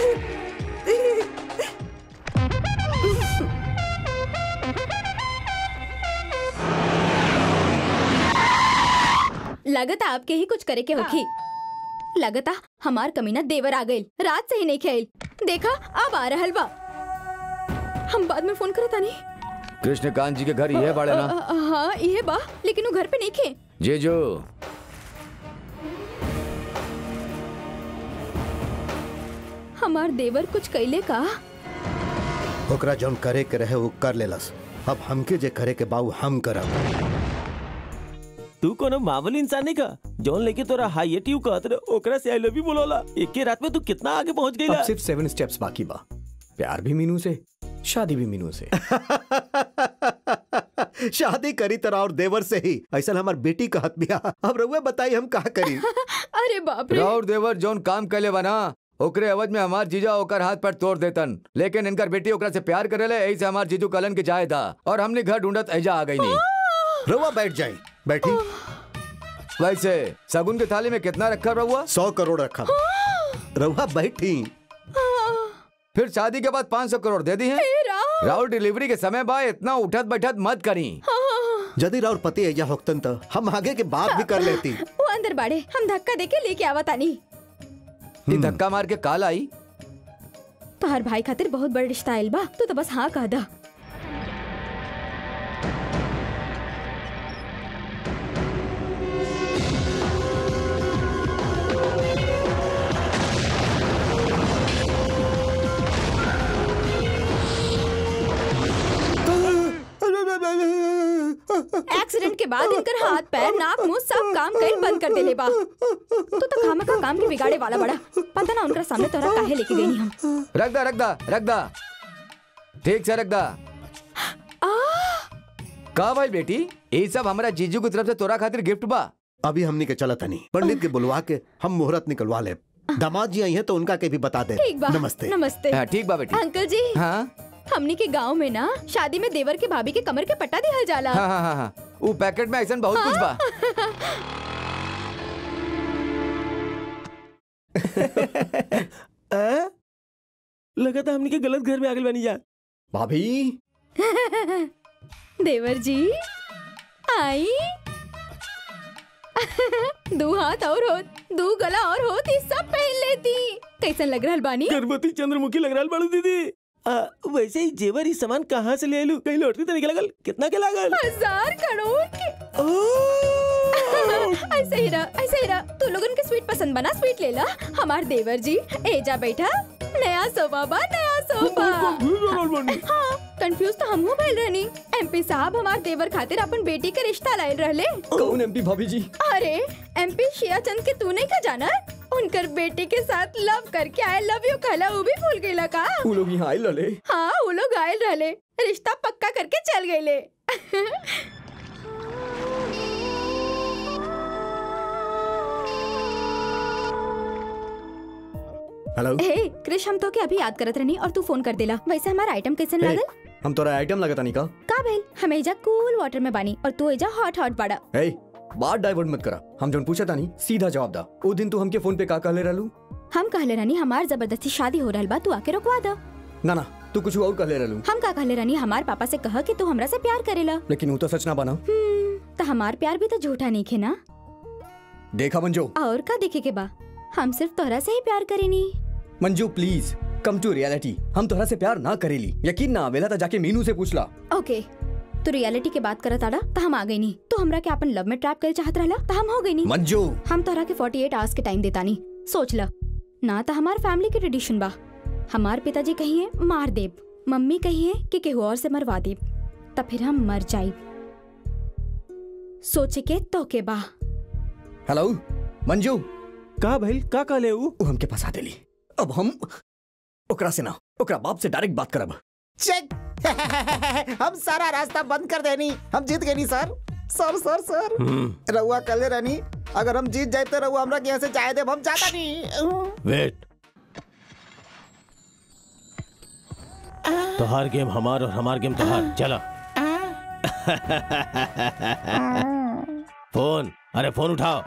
लगता आपके ही कुछ करे के होखी। लगता हमार कमीना देवर आ गई रात से ही नहीं खेल देखा अब आ रहल बा। हम बाद में फोन करता नहीं।
कृष्णकांत जी के घर ये बाड़े ना?
हाँ ये बा लेकिन वो घर पे नहीं खे।
जीजू
हमार देवर कुछ कैले का?
ओकरा जौन करे के रहे वो कर लेलस अब हमके जे करे के बाऊ हम करब।
तू कोनो मामूली इंसान नहीं का जौन लेके तोरा हाई ट्यू कहत रे ओकरा से आई लव यू बोलोला एक के रात में तू कितना आगे पहुंच गईला।
अब सिर्फ सेवन स्टेप्स बाकी बा प्यार भी मीनू से शादी भी मीनू से।
शादी करी तरह और देवर से ही ऐसा हमार बेटी कहत बिया। अब रउआ बताई हम का करी।
अरे बाप रे।
राउर देवर जौन काम कैले बना ओकरे अवध में हमार जीजा ओकर हाथ पर तोड़ देतन लेकिन इनकर बेटी ओकरा से प्यार करेले ऐसे हमार जीजू कलन के जाए था और हमने घर ढूंढत ऐजा आ गई नहीं।
रउआ बैठ जाए बैठी।
वैसे सगुन के थाली में कितना रखा रहुआ?
सौ करोड़ रखा। रउआ बैठी।
फिर शादी के बाद पाँच सौ करोड़ दे दी है। राहुल डिलीवरी के समय बा इतना उठत बैठत मत करी।
यदि राउर पति एजा होक्तन तो हम आगे के बात भी कर लेती।
वो अंदर बाड़े, हम धक्का देके लेके आवा तानी।
ये धक्का मार के काल आई।
तो हर भाई खातिर बहुत बड़ा रिश्ता आइल बा, तू तो बस हाँ कह दा। एक्सीडेंट के बाद इनकर हाथ पैर नाक मुंह सब काम कईल बंद कर देले बा। तू तो खामा का काम के बिगाड़े वाला बड़ा। पता ना उनका सामने तोरा काहे लेके गई हम।
रख दा रख दा रख दा, ठीक से रख दा। का भाई बेटी, ये सब हमारा जीजू की तरफ से तोरा खातिर गिफ्ट बा।
अभी हमनी के चलत नहीं, पंडित के बुलवा के हम मुहूर्त निकलवा ले। दामाद जी आई हैं तो उनका के भी बता दे।
ठीक बा।
नमस्ते।
नमस्ते।
हाँ, ठीक बा बेटी।
अंकल जी।
हाँ
हमनी के गांव में ना शादी में देवर के भाभी के कमर के पट्टा दिहल जाला।
हाँ हाँ हाँ हाँ, वो पैकेट में ऐसा बहुत कुछ बा।
लगा था हमनी के गलत घर में आगे बनी जा।
भाभी
देवर जी आई। दो हाथ और होत, दो गला और होत, ये सब पहन लेती। कैसन लग रहा बानी?
गर्भवती चंद्रमुखी लग रहा बाड़ू दीदी। आ, वैसे ही जेवर ही सामान कहाँ से ले आलू? कहीं लौटती तो नहीं लगल? कितना के लागल?
हजार करोड़ के। ऐसे ही रहा, ऐसे ही रहा। तू लोगन के स्वीट पसंद बना, स्वीट ले ला। हमार देवर जी एजा बैठा, नया सोफा बा, नया सोफा। हाँ, कंफ्यूज तो हम हो भइल रहनी। एमपी साहब हमार देवर खातिर अपन बेटी के रिश्ता लायल रहले।
कौन एमपी भाभी जी?
अरे एमपी शिया चंद के तू नहीं का जाना? उनकर बेटी के साथ लव करके आई लव यू कहला, वो भी भूल गईला का?
वो लोग यहाँ आयल रहले।
हाँ, वो लोग आयल रहले, रिश्ता पक्का करके चल गईले।
हेलो।
हे क्रिश, हम तो के अभी याद करत रहनी और तू फोन कर देला। वैसे हमारा आइटम कैसन लागल?
हम तोरा आइटम लगता नहीं का?
का भइल? हम एजा कूल वाटर में बानी और तू एजा हॉट हॉट बाड़ा।
हे, बात डाइवर्ट मत करा। हम जोन पूछा था नहीं, सीधा जवाब दा। वो दिन तू हमके फोन पे का कहले रहलू?
हम कहले रहनी हमार जबरदस्ती शादी हो रहल बा, तू आके रोकवा दा।
ना ना, तू कुछ और कहले रहलू।
हम का कहले रहनी हमार पापा से कह कि तू हमरा से प्यार करेला।
लेकिन वो तो सच ना बना।
तो हमार प्यार भी तो झूठा नहीं खे ना।
देखा मंजू,
और का देखे के बा? हम सिर्फ तोहरा से ही प्यार करेनी।
Manju please come to reality. हम तोहरा से प्यार ना करेली। यकीन ना आवेला तो जाके मीनू से पूछ ला।
ओके, तू रियलिटी के बात करत आड़ा तो हम आ गई नहीं। तो हमरा के अपन लव में ट्रैप करे चाहत रहला तो हम हो गई नहीं।
मंजू,
हम तोहरा के अड़तालीस आवर्स के टाइम देता नहीं। सोच ला ना, तो हमार फैमिली के ट्रेडिशन बा। हमार पिताजी कहिए मार देब, मम्मी कहिए कि केहू और से मरवा देब, तब फिर हम मर जाइब। सोचे के तो के बा।
हेलो मंजू।
का भइल? का कहले ऊ?
वो हमके फंसा देली। अब हम ओकरा से ना, ओकरा बाप से डायरेक्ट बात करब।
चेक। हम सारा रास्ता बंद कर देनी। हम जीत गए नी सर। सर सर सर रहुआ कल रहनी, अगर हम जीत जाए तो रहुआ हमरा यहाँ से जाए दे। हम जाता नहीं।
वेट, तोहार गेम हमार और हमार गेम तोहार। चला। फोन, अरे फोन उठाओ।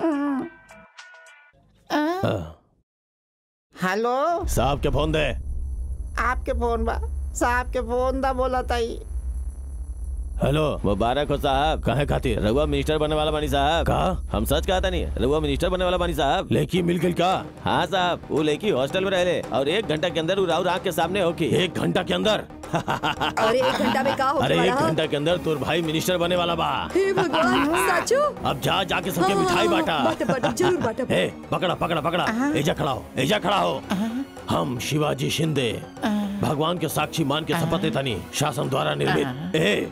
हेलो
साहब के फोन दे।
आपके फोन बा साहब के फोन दा बोला ताई।
हेलो मुबारक हो साहब। कहे खातिर? रघुआ मिनिस्टर बनने वाला बानी साहब। का? हम सच कहता नहीं, रघुआ मिनिस्टर बनने वाला बानी साहब। लेकी मिल गई का? हाँ साहब, वो लेकी हॉस्टल में रहे और एक घंटा के अंदर राव आँख के सामने होके। एक घंटा के अंदर?
अरे एक घंटा में का होके
अरे
वाला?
एक घंटा के अंदर तोर भाई मिनिस्टर बनने वाला बा।
हे भगवान, सचो?
अब जा जाके सबके मिठाई बांटा।
बांटे बांटे, जरूर बांटे।
ए, पकड़ा पकड़ा पकड़ा। एजा खड़ा हो, एजा खड़ा हो। हम शिवाजी शिंदे भगवान के साक्षी मान के शपथ लेता नहीं, शासन द्वारा निर्मित। ए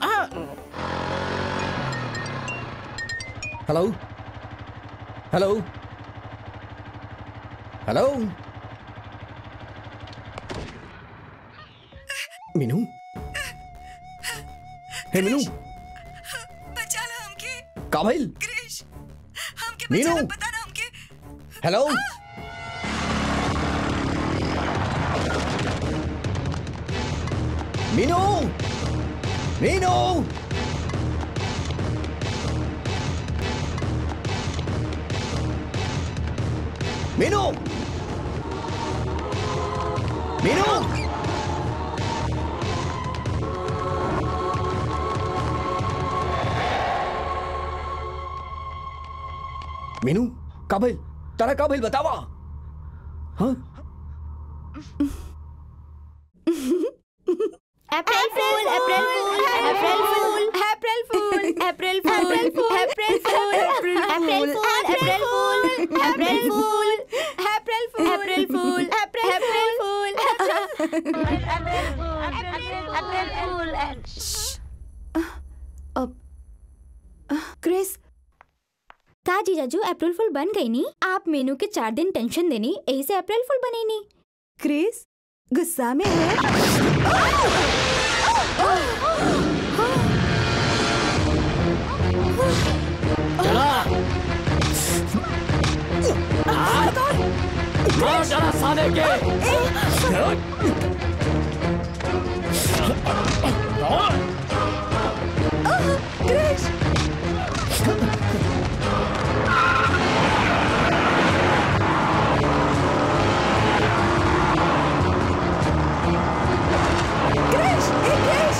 hello hello hello Meenu. Hey Meenu,
बचा ला हमके।
का भइल?
क्रिश, हमके
मीनू,
बचा ला, पता ना हमके।
हेलो मीनू, मीनू, मीनू, मीनू। मीनू काबिल तारा काबिल बतावा। हाँ
अप्रैल फूल अप्रैल फूल अप्रैल फूल अप्रैल फूल अप्रैल फूल अप्रैल फूल अप्रैल फूल अप्रैल फूल अप्रैल फूल अप्रैल फूल अप्रैल फूल अप्रैल फूल अप्रैल फूल
अब क्रिस
का जीजाजू अप्रैल फूल बन गई नी। आप मेनू के चार दिन टेंशन देनी यही से अप्रैल फूल बने नी।
क्रिस गुस्सा में है।
चला मार चला साले के।
क्रिस क्रिस क्रिस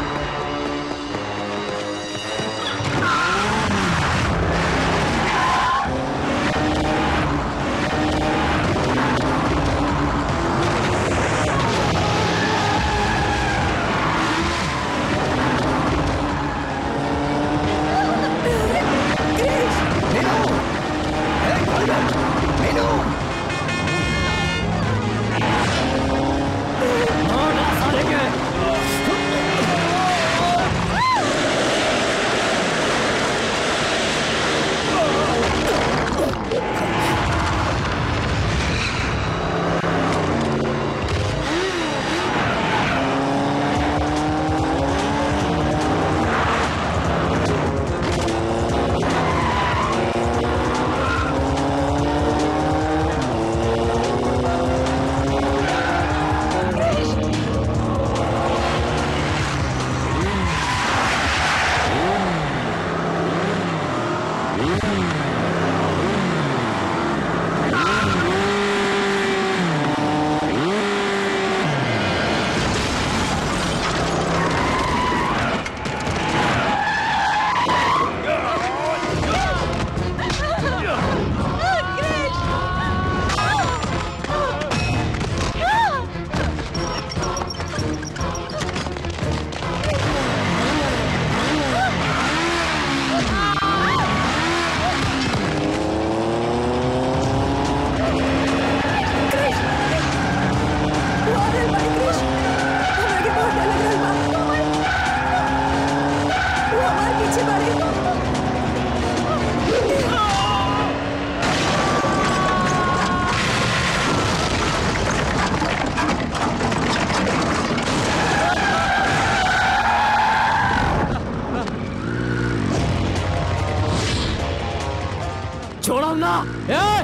छोड़ो ना। ए,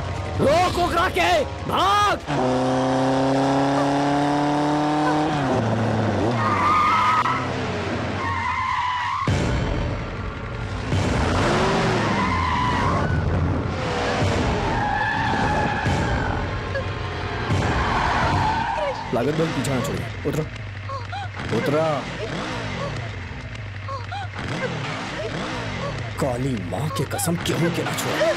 रोक ओकरा के भाग।
लागत बल पीछा ना छोड़िए। उतरो उतरा। काली माँ के कसम क्यों के ना छोड़।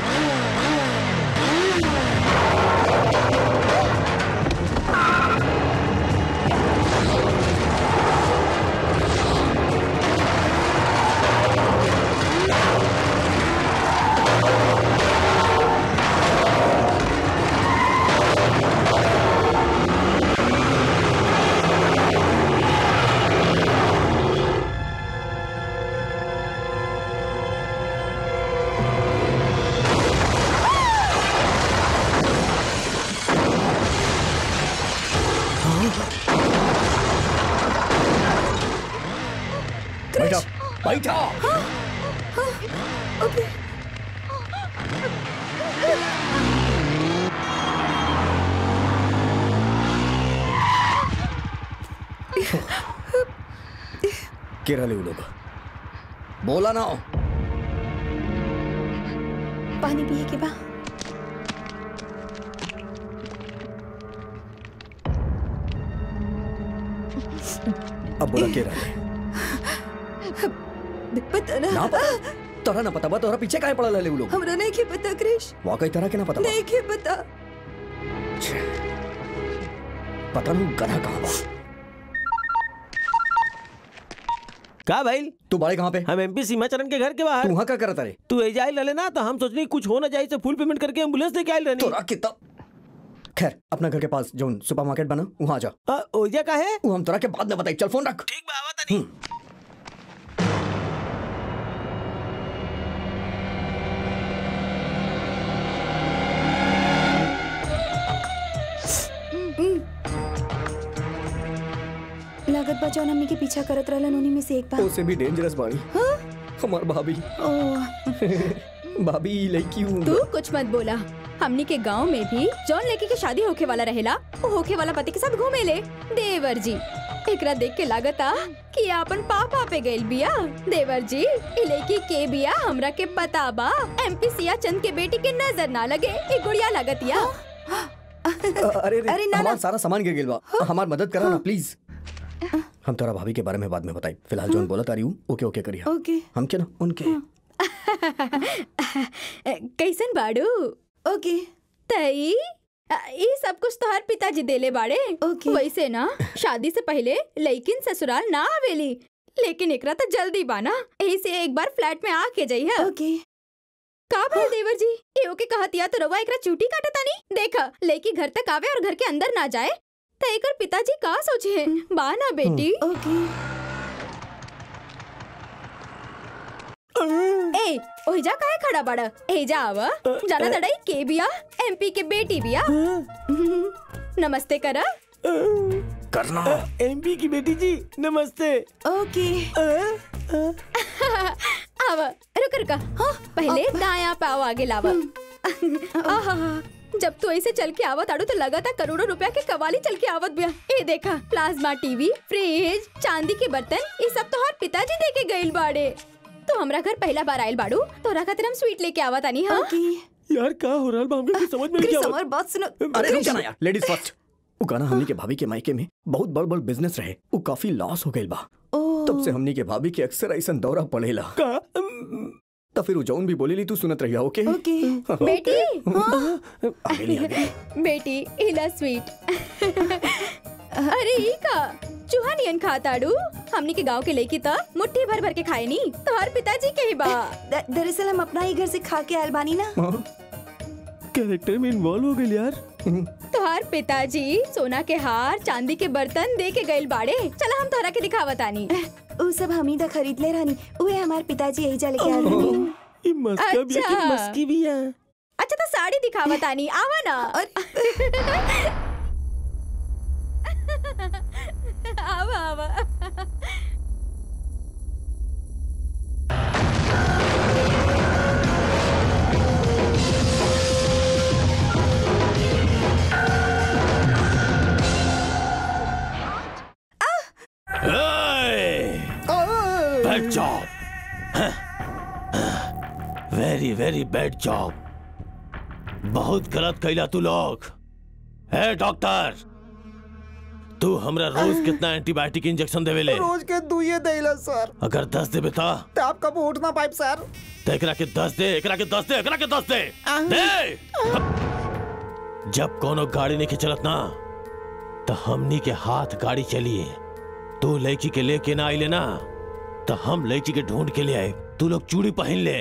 बैठा बैठा।
हाँ, हाँ, ओके।
केरा ले लोग बोला ना।
पानी पिए के बा।
अब बोला केरा ले।
पता ना,
ना तोरा ना पता बा तोरा पीछे काहे पड़ल रहले उ लोग?
हमरा नहीं के पता क्रिश,
वाकई तरह के ना पता बा?
नहीं के पता।
पता नहीं गधा कहाँ बा।
का भाई
तू बाड़े कहाँ पे?
हम एमपी सीमाचरण के घर के बाहर।
तू वहाँ क्या करता रे?
तू एजाइल रहले ना तो हम सोचनी कुछ हो ना जाए से फुल पेमेंट करके एम्बुलेंस लेके आइल रहनी।
तोरा कितना खैर अपना घर के पास जो सुपरमार्केट बना वहाँ जा।
ओजा का है?
वो हम तोरा के बाद में बताई। चल फोन रख।
ठीक बा आवा तनी।
लागत बा जौन हमनी के पीछा करत रहलन उन्हीं में से एक बा।
ओसे भी डेंजरस बाड़ी। हमार भाभी। भाभी लड़की हूँ।
तू कुछ मत बोला। हमनी के गांव में भी जौन लड़की के शादी होके वाला रहेला वो होके वाला पति के साथ घूमे ले। देवर जी एकरा देख के लागता कि आपन पापा पे गइल बिया। देवर जी ई लड़की के बिया हमरा के पता बा। एमपी सिया चंद के बेटी के नजर ना लगे ई गुड़िया लागतिया।
अरे अरे हमार सारा सामान गिर गइल बा। हमार मदद करा ना प्लीज। हम तोरा भाभी के बारे में बाद में बताई। फिलहाल जोन बोला तारी हूँ ओके ओके करिया।
ओके।
हम क्या ना उनके
कैसन बाड़ू?
ओके।
तई ये सब कुछ तोहर पिताजी देले बाड़े।
ओके।
वैसे ना शादी से पहले लड़किन ससुराल ना आवेली, लेकिन एकरा तो जल्दी बाना यही से एक बार फ्लैट में आके जाइए।
ओके।
का भाई देवर जी ये ओके कहतिया तो रवा एकरा चूटी काटता नहीं। देखा लड़की घर तक आवे और घर के अंदर ना जाए तो एकर पिताजी का सोचे हैं। बा ना बेटी।
ओके।
ए ओहिजा काहे खड़ा बाड़ा? एजा आवा। जाना तड़ाई के बिया एमपी के बेटी बिया। नमस्ते करा।
करना।
एमपी की बेटी जी नमस्ते।
ओके।
आवा रुक रुका। हाँ पहले दाया पाव आगे लावा। आहा जब तू ऐसे चल के आवत आड़ू तो लगा था करोड़ों रुपया के कवाली चल के आवत बिया। ए देखा प्लाज्मा टीवी, फ्रिज, चांदी के बर्तन ये सब तो हर पिताजी दे के गइल बाड़े। तो हमरा घर पहला बार आइल बाड़ू तोरा खातिर हम स्वीट लेके आवत आनी। हाँ
यार का हो रहल बा हमके समझ में नहीं
आवत। बात सुनो।
अरे रुक जाना यार लेडीज फर्स्ट। वो गाना हमनी के भाभी के मायके में बहुत बड़ बड़ बिजनेस रहे वो काफी लॉस हो गइल बा। तब से हमनी के भाभी के अक्सर ऐसा दौरा पड़ेला।
का
तो फिर जौन भी बोलेली तू सुनत रहिया। ओके
ओके।
बेटी
हाँ?
आगे नहीं आगे।
बेटी इला स्वीट। अरे ई का चूहा नियन खाताड़ू। हमनी के गांव के लेकी त मुट्ठी भर भर के खाए नी। तोहर पिताजी के ही बा।
दरअसल हम अपना ही घर से खा के आयल बानी ना।
कैरेक्टर में इन्वॉल्व हो गए यार।
तोहर पिताजी सोना के हार चांदी के बर्तन दे के गइल बाड़े। चला हम तोहरा के दिखावत आनी।
उ सब हमी दा खरीद ले रानी। उहे हमार पिताजी यही जा लेके आयल बानी।
ई मस्का भी है कि मस्की भी है।
अच्छा तो साड़ी दिखावत आनी आवा ना। आवा आवा।
Bad job, very very bad job. बहुत गलत कैला तू लोग। है डॉक्टर तू हमरा रोज कितना एंटीबायोटिक इंजेक्शन देवेले?
रोज के दुइये देला सर।
अगर दस देबे ता
तो आप कब उठ ना पाइप सर।
तो एकरा के दस दे, एकरा के दस दे, एकरा के दस दे। दे जब कोनो गाड़ी नहीं चलत ना तो हमनी के हाथ गाड़ी चलिए। तू लड़की के लेके ना आइले ना तो हम लड़की के ढूंढ के ले आए। तू लोग चूड़ी पहन ले।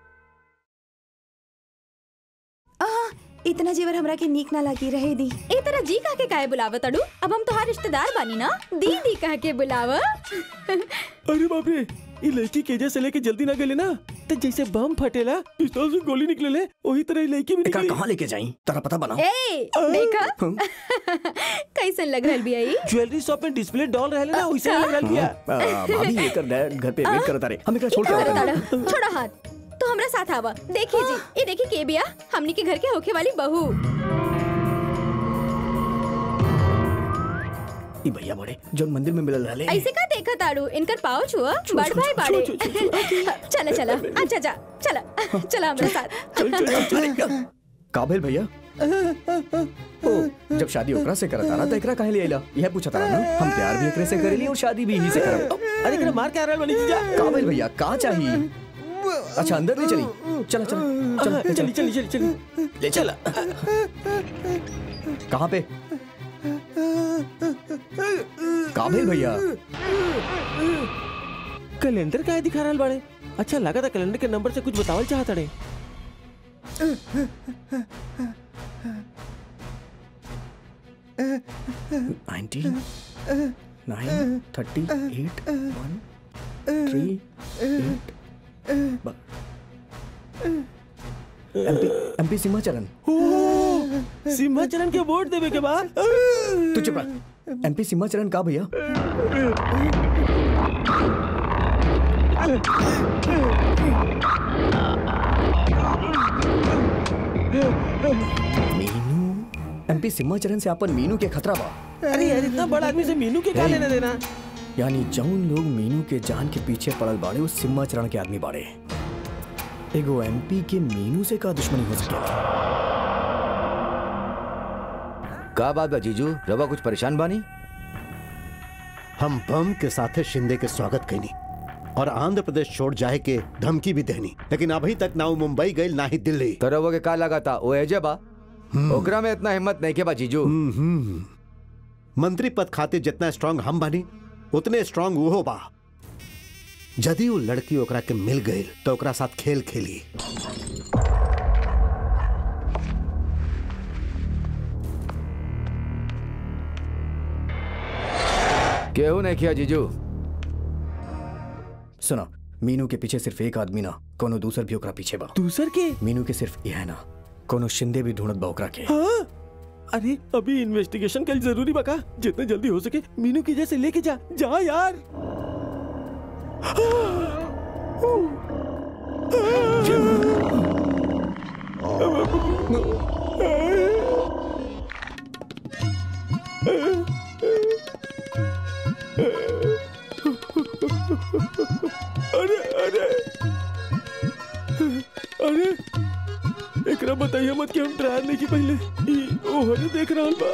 इतना जेवर हमरा के नीक ना लगी रहे दी।
ए तरह जी कह के काहे बुलावत अड़ू? अब हम तोहार रिश्तेदार बानी ना। दीदी कह के बुलावा।
अरे बाप रे ये लड़की केजा से लेके जल्दी ना गले ना तो जैसे बम फटेला पिस्तौल से गोली निकले ले वही तरह लड़की भी निकली।
कहाँ लेके जाई तेरा पता बना।
ए देखा कैसन लग रहल बिया ई?
ज्वेलरी शॉप में डिस्प्ले डॉल रहले ना वैसे लग रहल बिया।
भाभी एकर डैड घर पे वेट करता रे। हम एकरा छोड़ के आवत
नहीं। छोड़ा हाथ। तो हमरा साथ आवा। देखिए जी ये देखिए के बिया हमनी के घर के होके वाली बहू।
ई भैया बड़े जो मंदिर में मिलल रहले।
ऐसे का देखा ताड़ू? इनकर पाँव छुआ बड़ भाई बाड़े। चला चला अच्छा जा चला चला हमारे साथ।
काबिल भैया ओ जब शादी ओकरा से करता ना तो एकरा काहे ले आइला? यह पूछा था ना। हम प्यार भी एकरे से करेली और शादी भी इही से करब।
अरे एकरा मार के आ रहल बनी जीजा।
काबिल भैया का चाहिए? अच्छा अंदर नहीं चली, चला चला चला
चली चली चली चली
ले चला। कहाँ पे? कहाँ पे भैया?
कैलेंडर का दिखा रहा बड़े। अच्छा लगा था कैलेंडर के नंबर से कुछ बतावल चाहता रे।
Nineteen nine thirty eight one three eight MP MP Singhacharan.
Singhacharan के वोट देवे के बाद
तू चुप रह। एमपी सिंहाचरण का भैया? मीनू। एमपी सिंहाचरण से अपन मीनू के खतरा बा।
अरे यार इतना बड़ा आदमी से मीनू के क्या लेना देना?
यानी जौन लोग मीनू के जान के पीछे पड़ल बाड़े वो सिंहाचरण के आदमी बाड़े। एगो एमपी के मीनू से का दुश्मनी हो सके?
का बात बा जीजू, रवा कुछ परेशान बानी?
हम बम के साथे शिंदे के स्वागत कैनी और आंध्र प्रदेश छोड़ जाए के धमकी भी देनी, लेकिन अभी तक ना वो मुंबई गई ना ही दिल्ली।
तो रवा के का लगा था वो एजे बा? ओकरा में इतना हिम्मत नहीं के बा जीजू।
मंत्री पद खातिर जितना स्ट्रांग हम बानी उतने स्ट्रांग वो बा। यदि वो लड़की ओकरा के मिल गई तो ओकरा साथ खेल खेली।
केहू नहीं किया जीजू।
सुना, मीनू के पीछे सिर्फ एक आदमी ना कोनो दूसर भी ओकरा पीछे बा।
दूसर के?
मीनू के सिर्फ यह है ना कोनो शिंदे भी ढूंढत बा ओकरा के।
हाँ? अरे अभी इन्वेस्टिगेशन कल जरूरी बका। जितना जल्दी हो सके मीनू की जैसे लेके जा जा यार। अरे अरे अरे एकरा बताइए मत कि हम ड्रायर नहीं की पहले ई ओहरे देख रहा बा।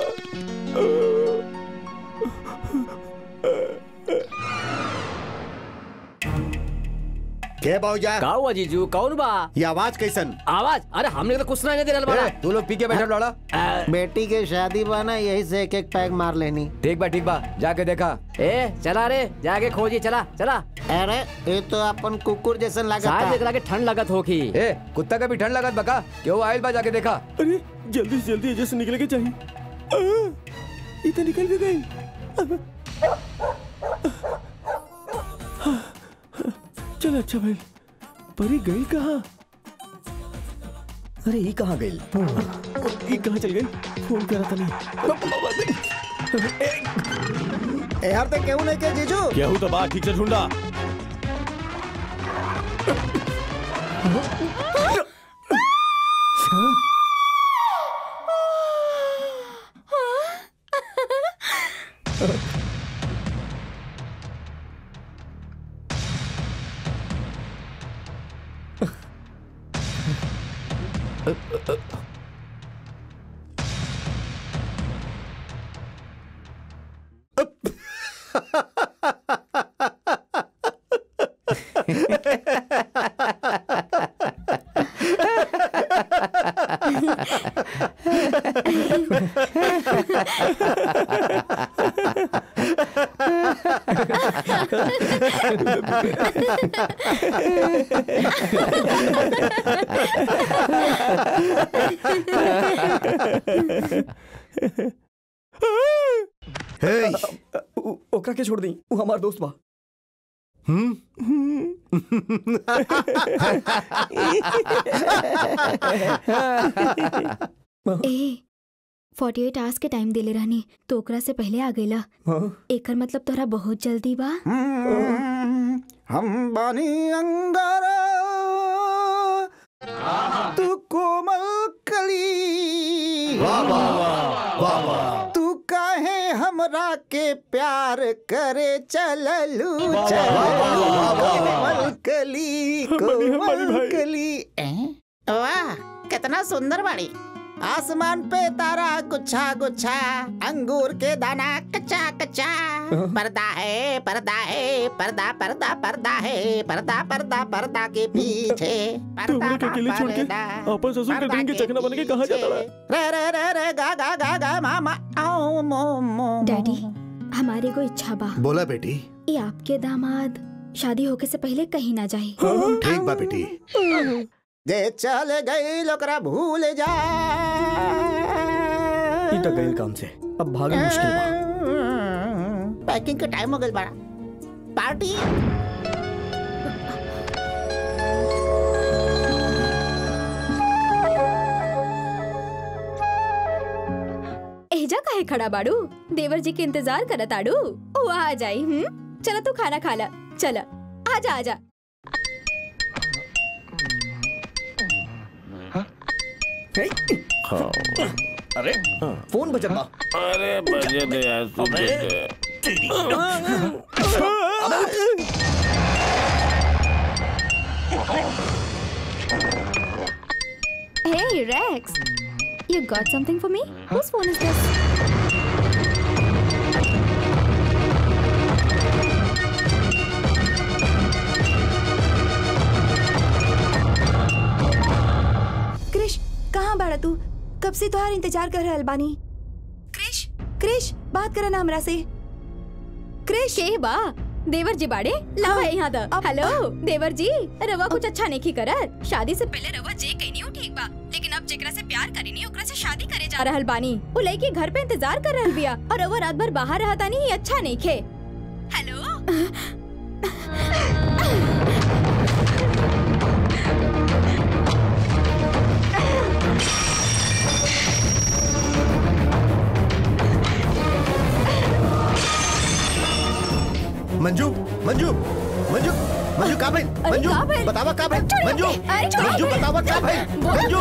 के बाऊजा?
का हुआ जीजू? कौन बा?
ये आवाज कैसन?
आवाज? अरे हमने तो कुछ नहीं दे रहल बा।
तू लोग पी के बैठल लड़ा।
बेटी के शादी बना यही से एक एक पैक मार लेनी।
ठीक बा ठीक बा, जाके देखा।
ए चला रे, जाके खोजी। चला चला।
अरे ये तो अपन कुकुर जैसन लागता।
शायद एकरा के ठंड लगत होखी।
ए कुत्ता का भी ठंड लगत बका? क्यों आइल बा? जाके देखा।
अरे जल्दी से जल्दी जैसे निकले के चाहिए। ये तो निकल भी गई। चल अच्छा भाई, परी गई कहाँ?
अरे ये कहाँ गई?
ये कहाँ चल गई? फोन करा था नहीं।
यार तो क्यों नहीं के जीजू?
केहू तो बात ठीक से ढूंढा।
ओकरा के छोड़ दी, वो हमार दोस्त बा।
ए फोर्टी एट आवर्स के टाइम देले रहनी तो ओकरा से पहले आ गईला। एकर मतलब तोरा बहुत जल्दी बा।
हम बानी अंगारा तू कोमल कली, तू काहे हमरा के प्यार करे चललू चललू कोमल कली कोमल कली।
वाह कितना सुंदर बाड़ी।
आसमान पे तारा गुच्छा गुच्छा, अंगूर के दाना कच्चा कच्चा। पर्दा है पर्दा है पर्दा पर्दा पर्दा है, पर्दा पर्दा पर्दा के पीछे।
तुमने के अकेले छोड़ के अपन ससुर के ड्रीम के चकना बन के कहाँ जाता रहा?
रे रे रे रे गा गा गा गा मामा आओ मो मो।
डैडी, हमारी को इच्छा बा।
बोला बेटी।
ये आपके दामाद शादी होके से पहले कहीं ना जाए।
ठीक बा बेटी।
जे चल गई लोकरा भूल जा।
इतना गई काम से अब भागना मुश्किल बा।
पैकिंग का टाइम हो गया बड़ा। पार्टी
एजा काहे खड़ा बाड़ू? देवर जी के इंतजार करत आड़ू। ओ आ जाई। हम्म चला तू खाना खा ला। चला आजा आजा।
अरे फोन बजा।
अरे बजे दे यार तू
Hey Rex, you got something for me? Whose phone is this?
Krish, कहाँ बाड़ा तू? कब से तुहार इंतजार कर रहल बानी। क्रिश, क्रिश, बात करा ना हमरा से। क्रिश,
के बा? देवर जी बाड़े लावा यहाँ दा। हेलो देवर जी, रवा कुछ अच्छा नहीं की करत। शादी से पहले रवा जे कहीं नहीं ठीक बा, लेकिन अब जेकरा से प्यार करी नहीं ओकरा से शादी करे जा रहल बानी। वो लड़की घर पे इंतजार कर रहल बिया और रवा रात भर बाहर रहता नहीं, ये अच्छा नहीं खे। हेलो
मंजू मंजू मंजू मंजू का भाई? मंजू बतावा का भाई? मंजू मंजू बतावा का भाई? मंजू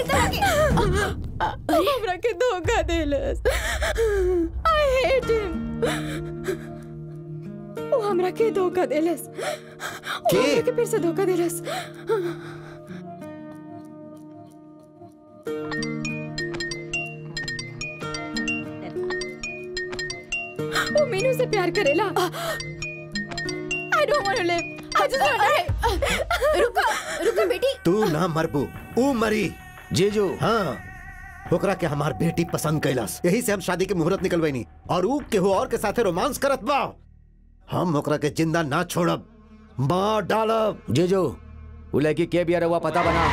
हमरा के धोखा देलस। I hate him. वो हमरा के धोखा देलस।
के?
हमरा के फिर से धोखा देलस। वो मीनू से प्यार करेला। I don't want to live. I just want to. रुको, रुको बेटी।
तू ना मरबू, ऊ मरी।
जीजू।
हाँ, ओकरा के हमार बेटी पसंद कैलास, यही से हम शादी के मुहूर्त निकलवाई और ऊ केहू और के साथे रोमांस करत बा। हम ओकरा के जिंदा ना छोड़ब, मार डालब।
जीजू, वो लड़की के बिया रहुआ पता बना।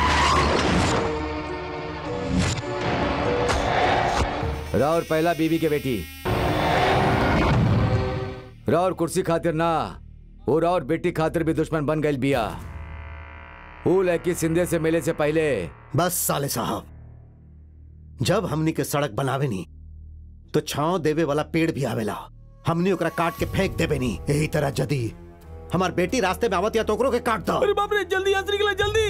राउर पहला बीवी के बेटी राउर कुर्सी खातिर ना, वो राउर बेटी खातिर भी दुश्मन बन गई बिया। वो लड़की सिंधे से मिले से पहले।
बस साले साहब, जब हमनी के सड़क बनावे नी तो छांव देवे वाला पेड़ भी आवेला, हमनी ओकरा काट के फेंक देवे नी। यही तरह जदी हमार बेटी रास्ते में आवत या तो ओकरो के काट दो।
अरे बाप रे, जल्दी यहाँ से निकला जल्दी।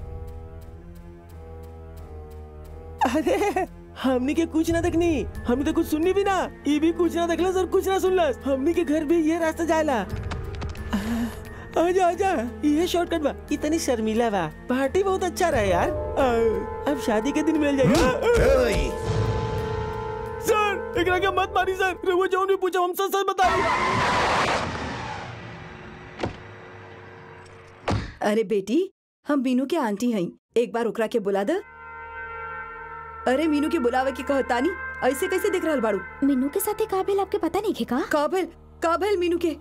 अरे हमनी के कुछ ना देखनी, हमनी तो कुछ सुननी भी ना, ये भी कुछ ना देखलस और कुछ ना सुनलस। हमनी के घर भी ये रास्ता जाएला। आजा आजा, ये शॉर्टकट बा। इतनी शर्मीला बा, पार्टी बहुत अच्छा रहा यार। अब शादी के दिन मिल जाएगा। सर एकरा के मत मारी सर, रहुआ जौन भी पूछा हम सच सच बताई।
अरे बेटी, हम मीनू के आंटी हई, एक बार ओकरा के बुला दे। अरे मीनू के बुलावे की कहतानी, ऐसे कैसे दिख रहल बाड़ू?
मीनू के साथ का भेल आपके पता नहीं का?
का भेल? का भेल मीनू के?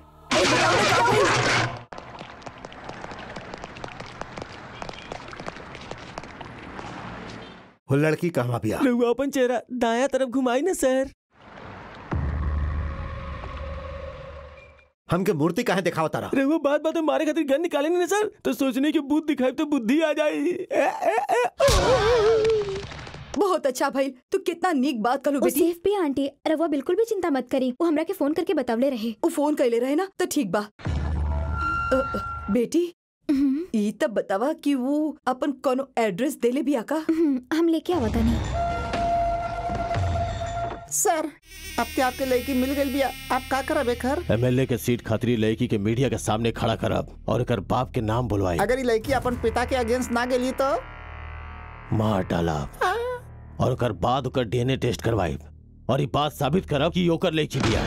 वो लड़की कहाँ बिया?
रहुआ अपन चेहरा दाया तरफ घुमाई ना सर।
हमके मूर्ति कहाँ दिखाओ तारा?
रहुआ बात बात में मारे खातिर गन निकाले नहीं ना सर, तो सोचने की बुद्धि दिखाई तो बुद्धि आ जाए।
बहुत अच्छा भाई, तू कितना नीक बात करू बेटी।
सेफ भी आंटी, रवा बिल्कुल भी चिंता मत करी, वो हमरा के फोन करके बतावले रहे।
वो फोन कैले रहे ना, तो ठीक बा। अ, अ, बेटी ई तब बतावा कि वो अपन कोनो एड्रेस देले भी आका?
हम लेके आवता नहीं।
सर अब ते आपके लड़की मिल गई बिया, आप का करब एकर?
एमएलए के सीट खातिर लड़की के मीडिया के सामने खड़ा करब और एकर बाप के नाम बुलवाई।
अगर ये लड़की अपन पिता के अगेंस्ट ना गेली तो
मार डाला। और ओकर बाद ओकर डीएनए टेस्ट करवाई और ये बात साबित करब कि ओकर लड़की बिया।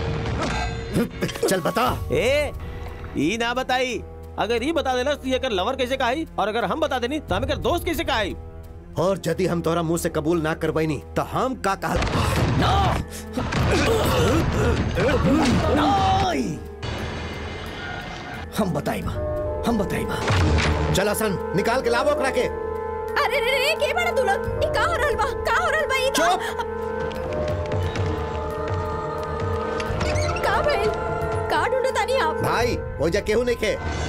चल बता।
ए ई ना बताई। अगर ये बता देना तो ये कर लवर कैसे कहाई, और अगर हम बता देनी तो हमें कर दोस्त कैसे कहाई।
और यदि हम तोरा मुंह से कबूल ना करवाई तो हम का कहा
ना। हम बताइबा हम बताइबा।
चल हसन निकाल के लावो ओकरा के।
अरे रे रे के बड़ा तू लोग ई का हो रहल बा का हो रहल बा ई
चुप।
का भइल का ढूंढत तानी आप?
भाई हो जा केहू नहीं के।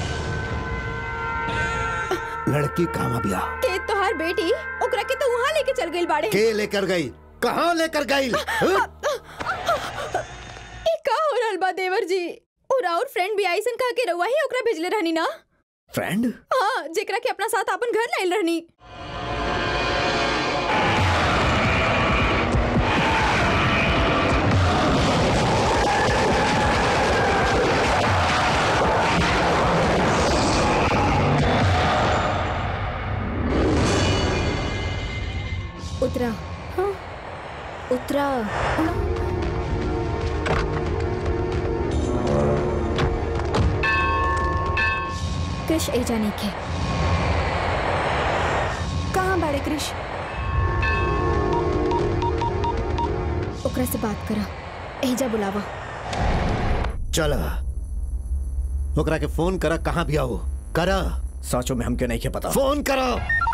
लड़की कहाँ बिया?
के तोहार बेटी ओकरा के तो वहां लेके चल गइल बाड़े।
के लेकर गई? कहाँ लेकर गई?
ई का हो रहल बा देवर जी? और और फ्रेंड भी आइसन कह के रउआ ही ओकरा भेजले रहनी ना?
फ्रेंड?
हां, जेकरा के अपना साथ अपन घर लाइल रहनी। उतरा। हाँ उतरा। कृष एजा नीचे।
कहाँ बाड़े कृष?
ओकरा से बात करा, एजा बुलावा।
चल ओकरा के फोन करा, कहाँ बिया हो? करा।
साचो में हमके नहीं के पता।
फोन करा।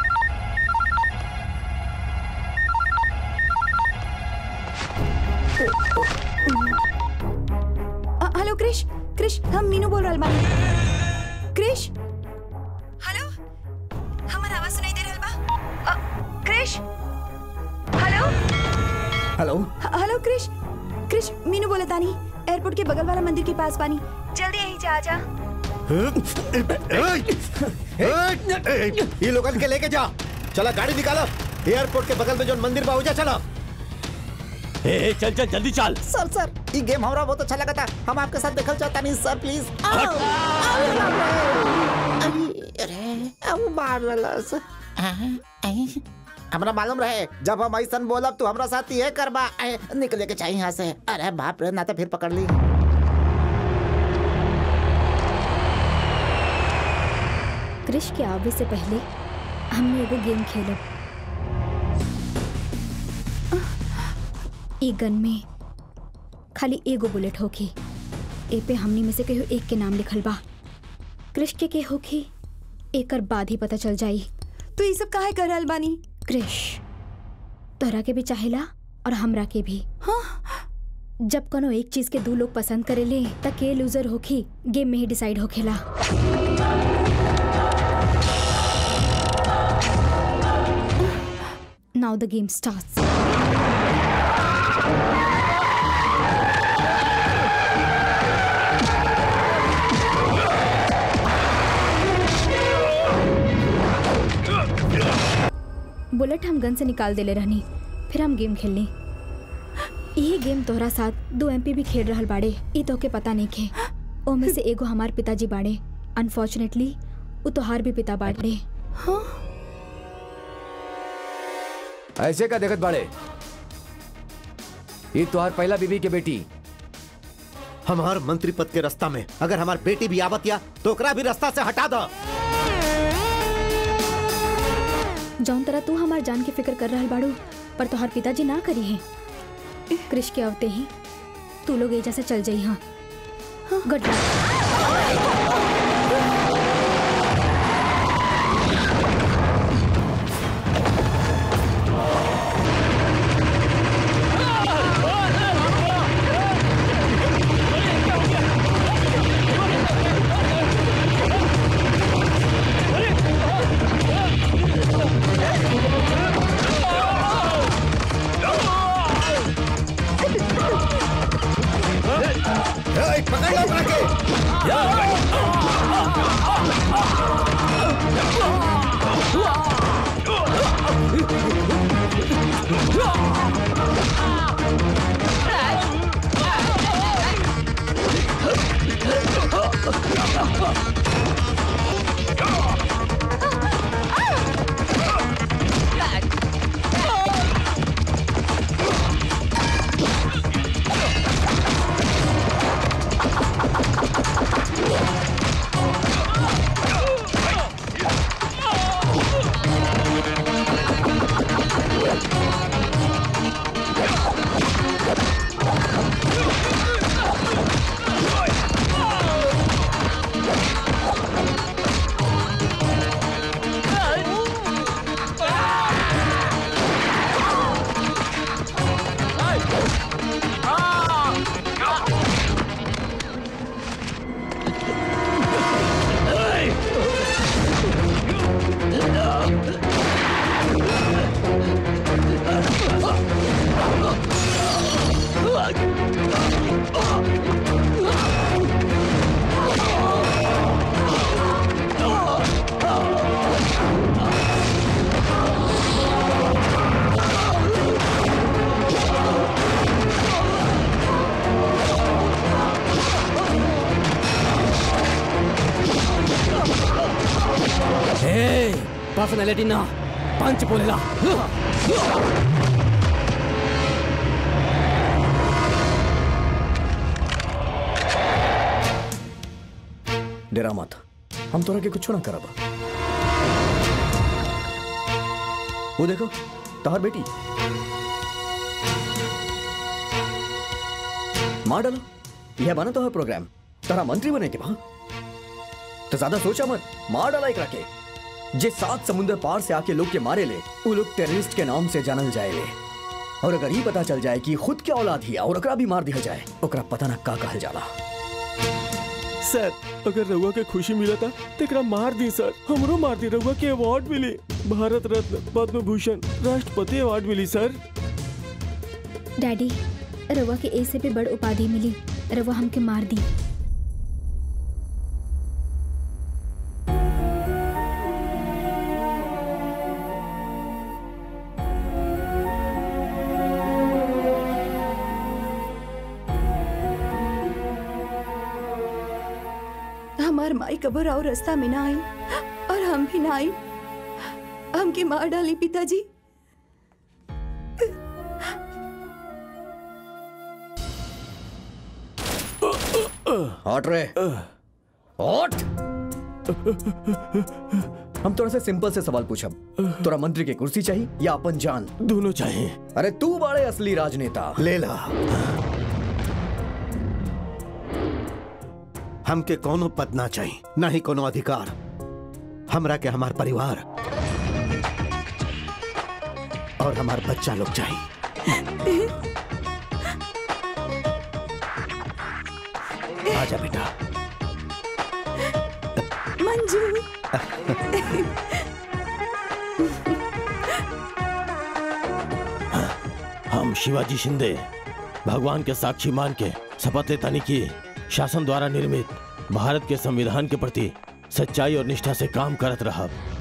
हेलो कृष, कृष हम मीनू बोल रहल बानी। कृष हेलो, हमार आवाज सुनाई दे रहल बा? Krish hello
hello
hello Krish, Krish Meenu बोले तानी, एयरपोर्ट के बगल वाला मंदिर के पास बानी, जल्दी यहीं जा आजा।
ये लोगन के लेके जा। चला गाड़ी निकालो, एयरपोर्ट के बगल में जो मंदिर बा जा। चला
ए, ए, चल चल जल्दी चल।
सर सर ये गेम हमरा बहुत अच्छा लगा था, हम आपके साथ देखल चाहता नहीं सर प्लीज। हमरा मालूम रहे जब हम ऐसा बोलब तो हमरा साथ ये करबा। निकले के चाहिए यहाँ से। अरे बाप रे, ना तो फिर पकड़ ली।
कृष के आवे से पहले हमने एगो गेम खेलो। ई गन में खाली एगो बुलेट होखी, ए पे हमनी में से केहू एक के नाम लिखल बा। कृष के के होखी एकर बाद ही पता चल जाई।
तो ये सब काहे कर रहल बानी?
कृष तोरा के भी चाहेला और हमरा के भी।
हाँ?
जब कोनो एक चीज के दो लोग पसंद करेले त के लूजर होखी गेम में ही डिसाइड होखेला। Now the game starts. Bullet हम गन से निकाल देले रहनी, फिर हम गेम खेलनी। यही गेम तोहरा साथ दो एमपी भी खेल रहल बाड़े, ई तोहके पता नहीं खे। ओ में से एगो हमार पिताजी बाड़े, अनफॉर्चुनेटली उ तोहार भी पिता बाड़े।
हाँ?
ऐसे का देखत बाड़े? ये तोहार पहला बीबी के बेटी।
हमार मंत्री पद के रास्ता में अगर हमार बेटी भी आवत या तो ओकरा भी रास्ता से हटा दो।
जौन तरह तू हमार जान की फिक्र कर रहल बाड़ू, पर तोहार पिताजी ना करी है। कृष के आवते ही तू लोग एजा से चल जाई। हाँ गुड लक।
पकड़ लो
ए, पर्सनालिटी ना पंच बोलेला।
डरा मत, हम तोरा के कुछ ना करब। वो देखो तहार बेटी मार डालो। यह बना तो है प्रोग्राम, तारा मंत्री बने के बा तो ज्यादा सोचा मत, मार डाला एक रखे। जे सात समुद्र पार से आके लोग के मारे ले, वो लोग टेररिस्ट के नाम से जानल जाए ले। और अगर ये पता चल जाए कि खुद के औलाद ही और ओकरा भी मार दिया जाए, ओकरा पता ना का कहल जाला।
सर अगर रउआ के खुशी मिला था तो एकरा मार दी सर, हमरो मार दी। रउआ के अवार्ड मिली, भारत रत्न, पद्म भूषण, राष्ट्रपति अवार्ड मिली सर।
डैडी रवा के ए से भी बड़ उपाधि मिली, रवा हमके मार दी।
हमार माई कबर और रास्ता में ना आई और हम भी ना आई, हमके मार डाली पिताजी।
हट रे, हट। हम थोड़ा सा सिंपल से सवाल पूछब, तोरा मंत्री की कुर्सी चाहिए या अपन जान?
दोनों चाहिए।
अरे तू बड़े असली राजनेता,
ले ला। हमके कोनो पद ना चाहिए, ना ही कोनो अधिकार। हमरा के हमार परिवार और हमार बच्चा लोग चाहिए। आजा बेटा।
मंजू।
हम शिवाजी शिंदे भगवान के साक्षी मान के शपथ लेतानी की शासन द्वारा निर्मित भारत के संविधान के प्रति सच्चाई और निष्ठा से काम करत रहब।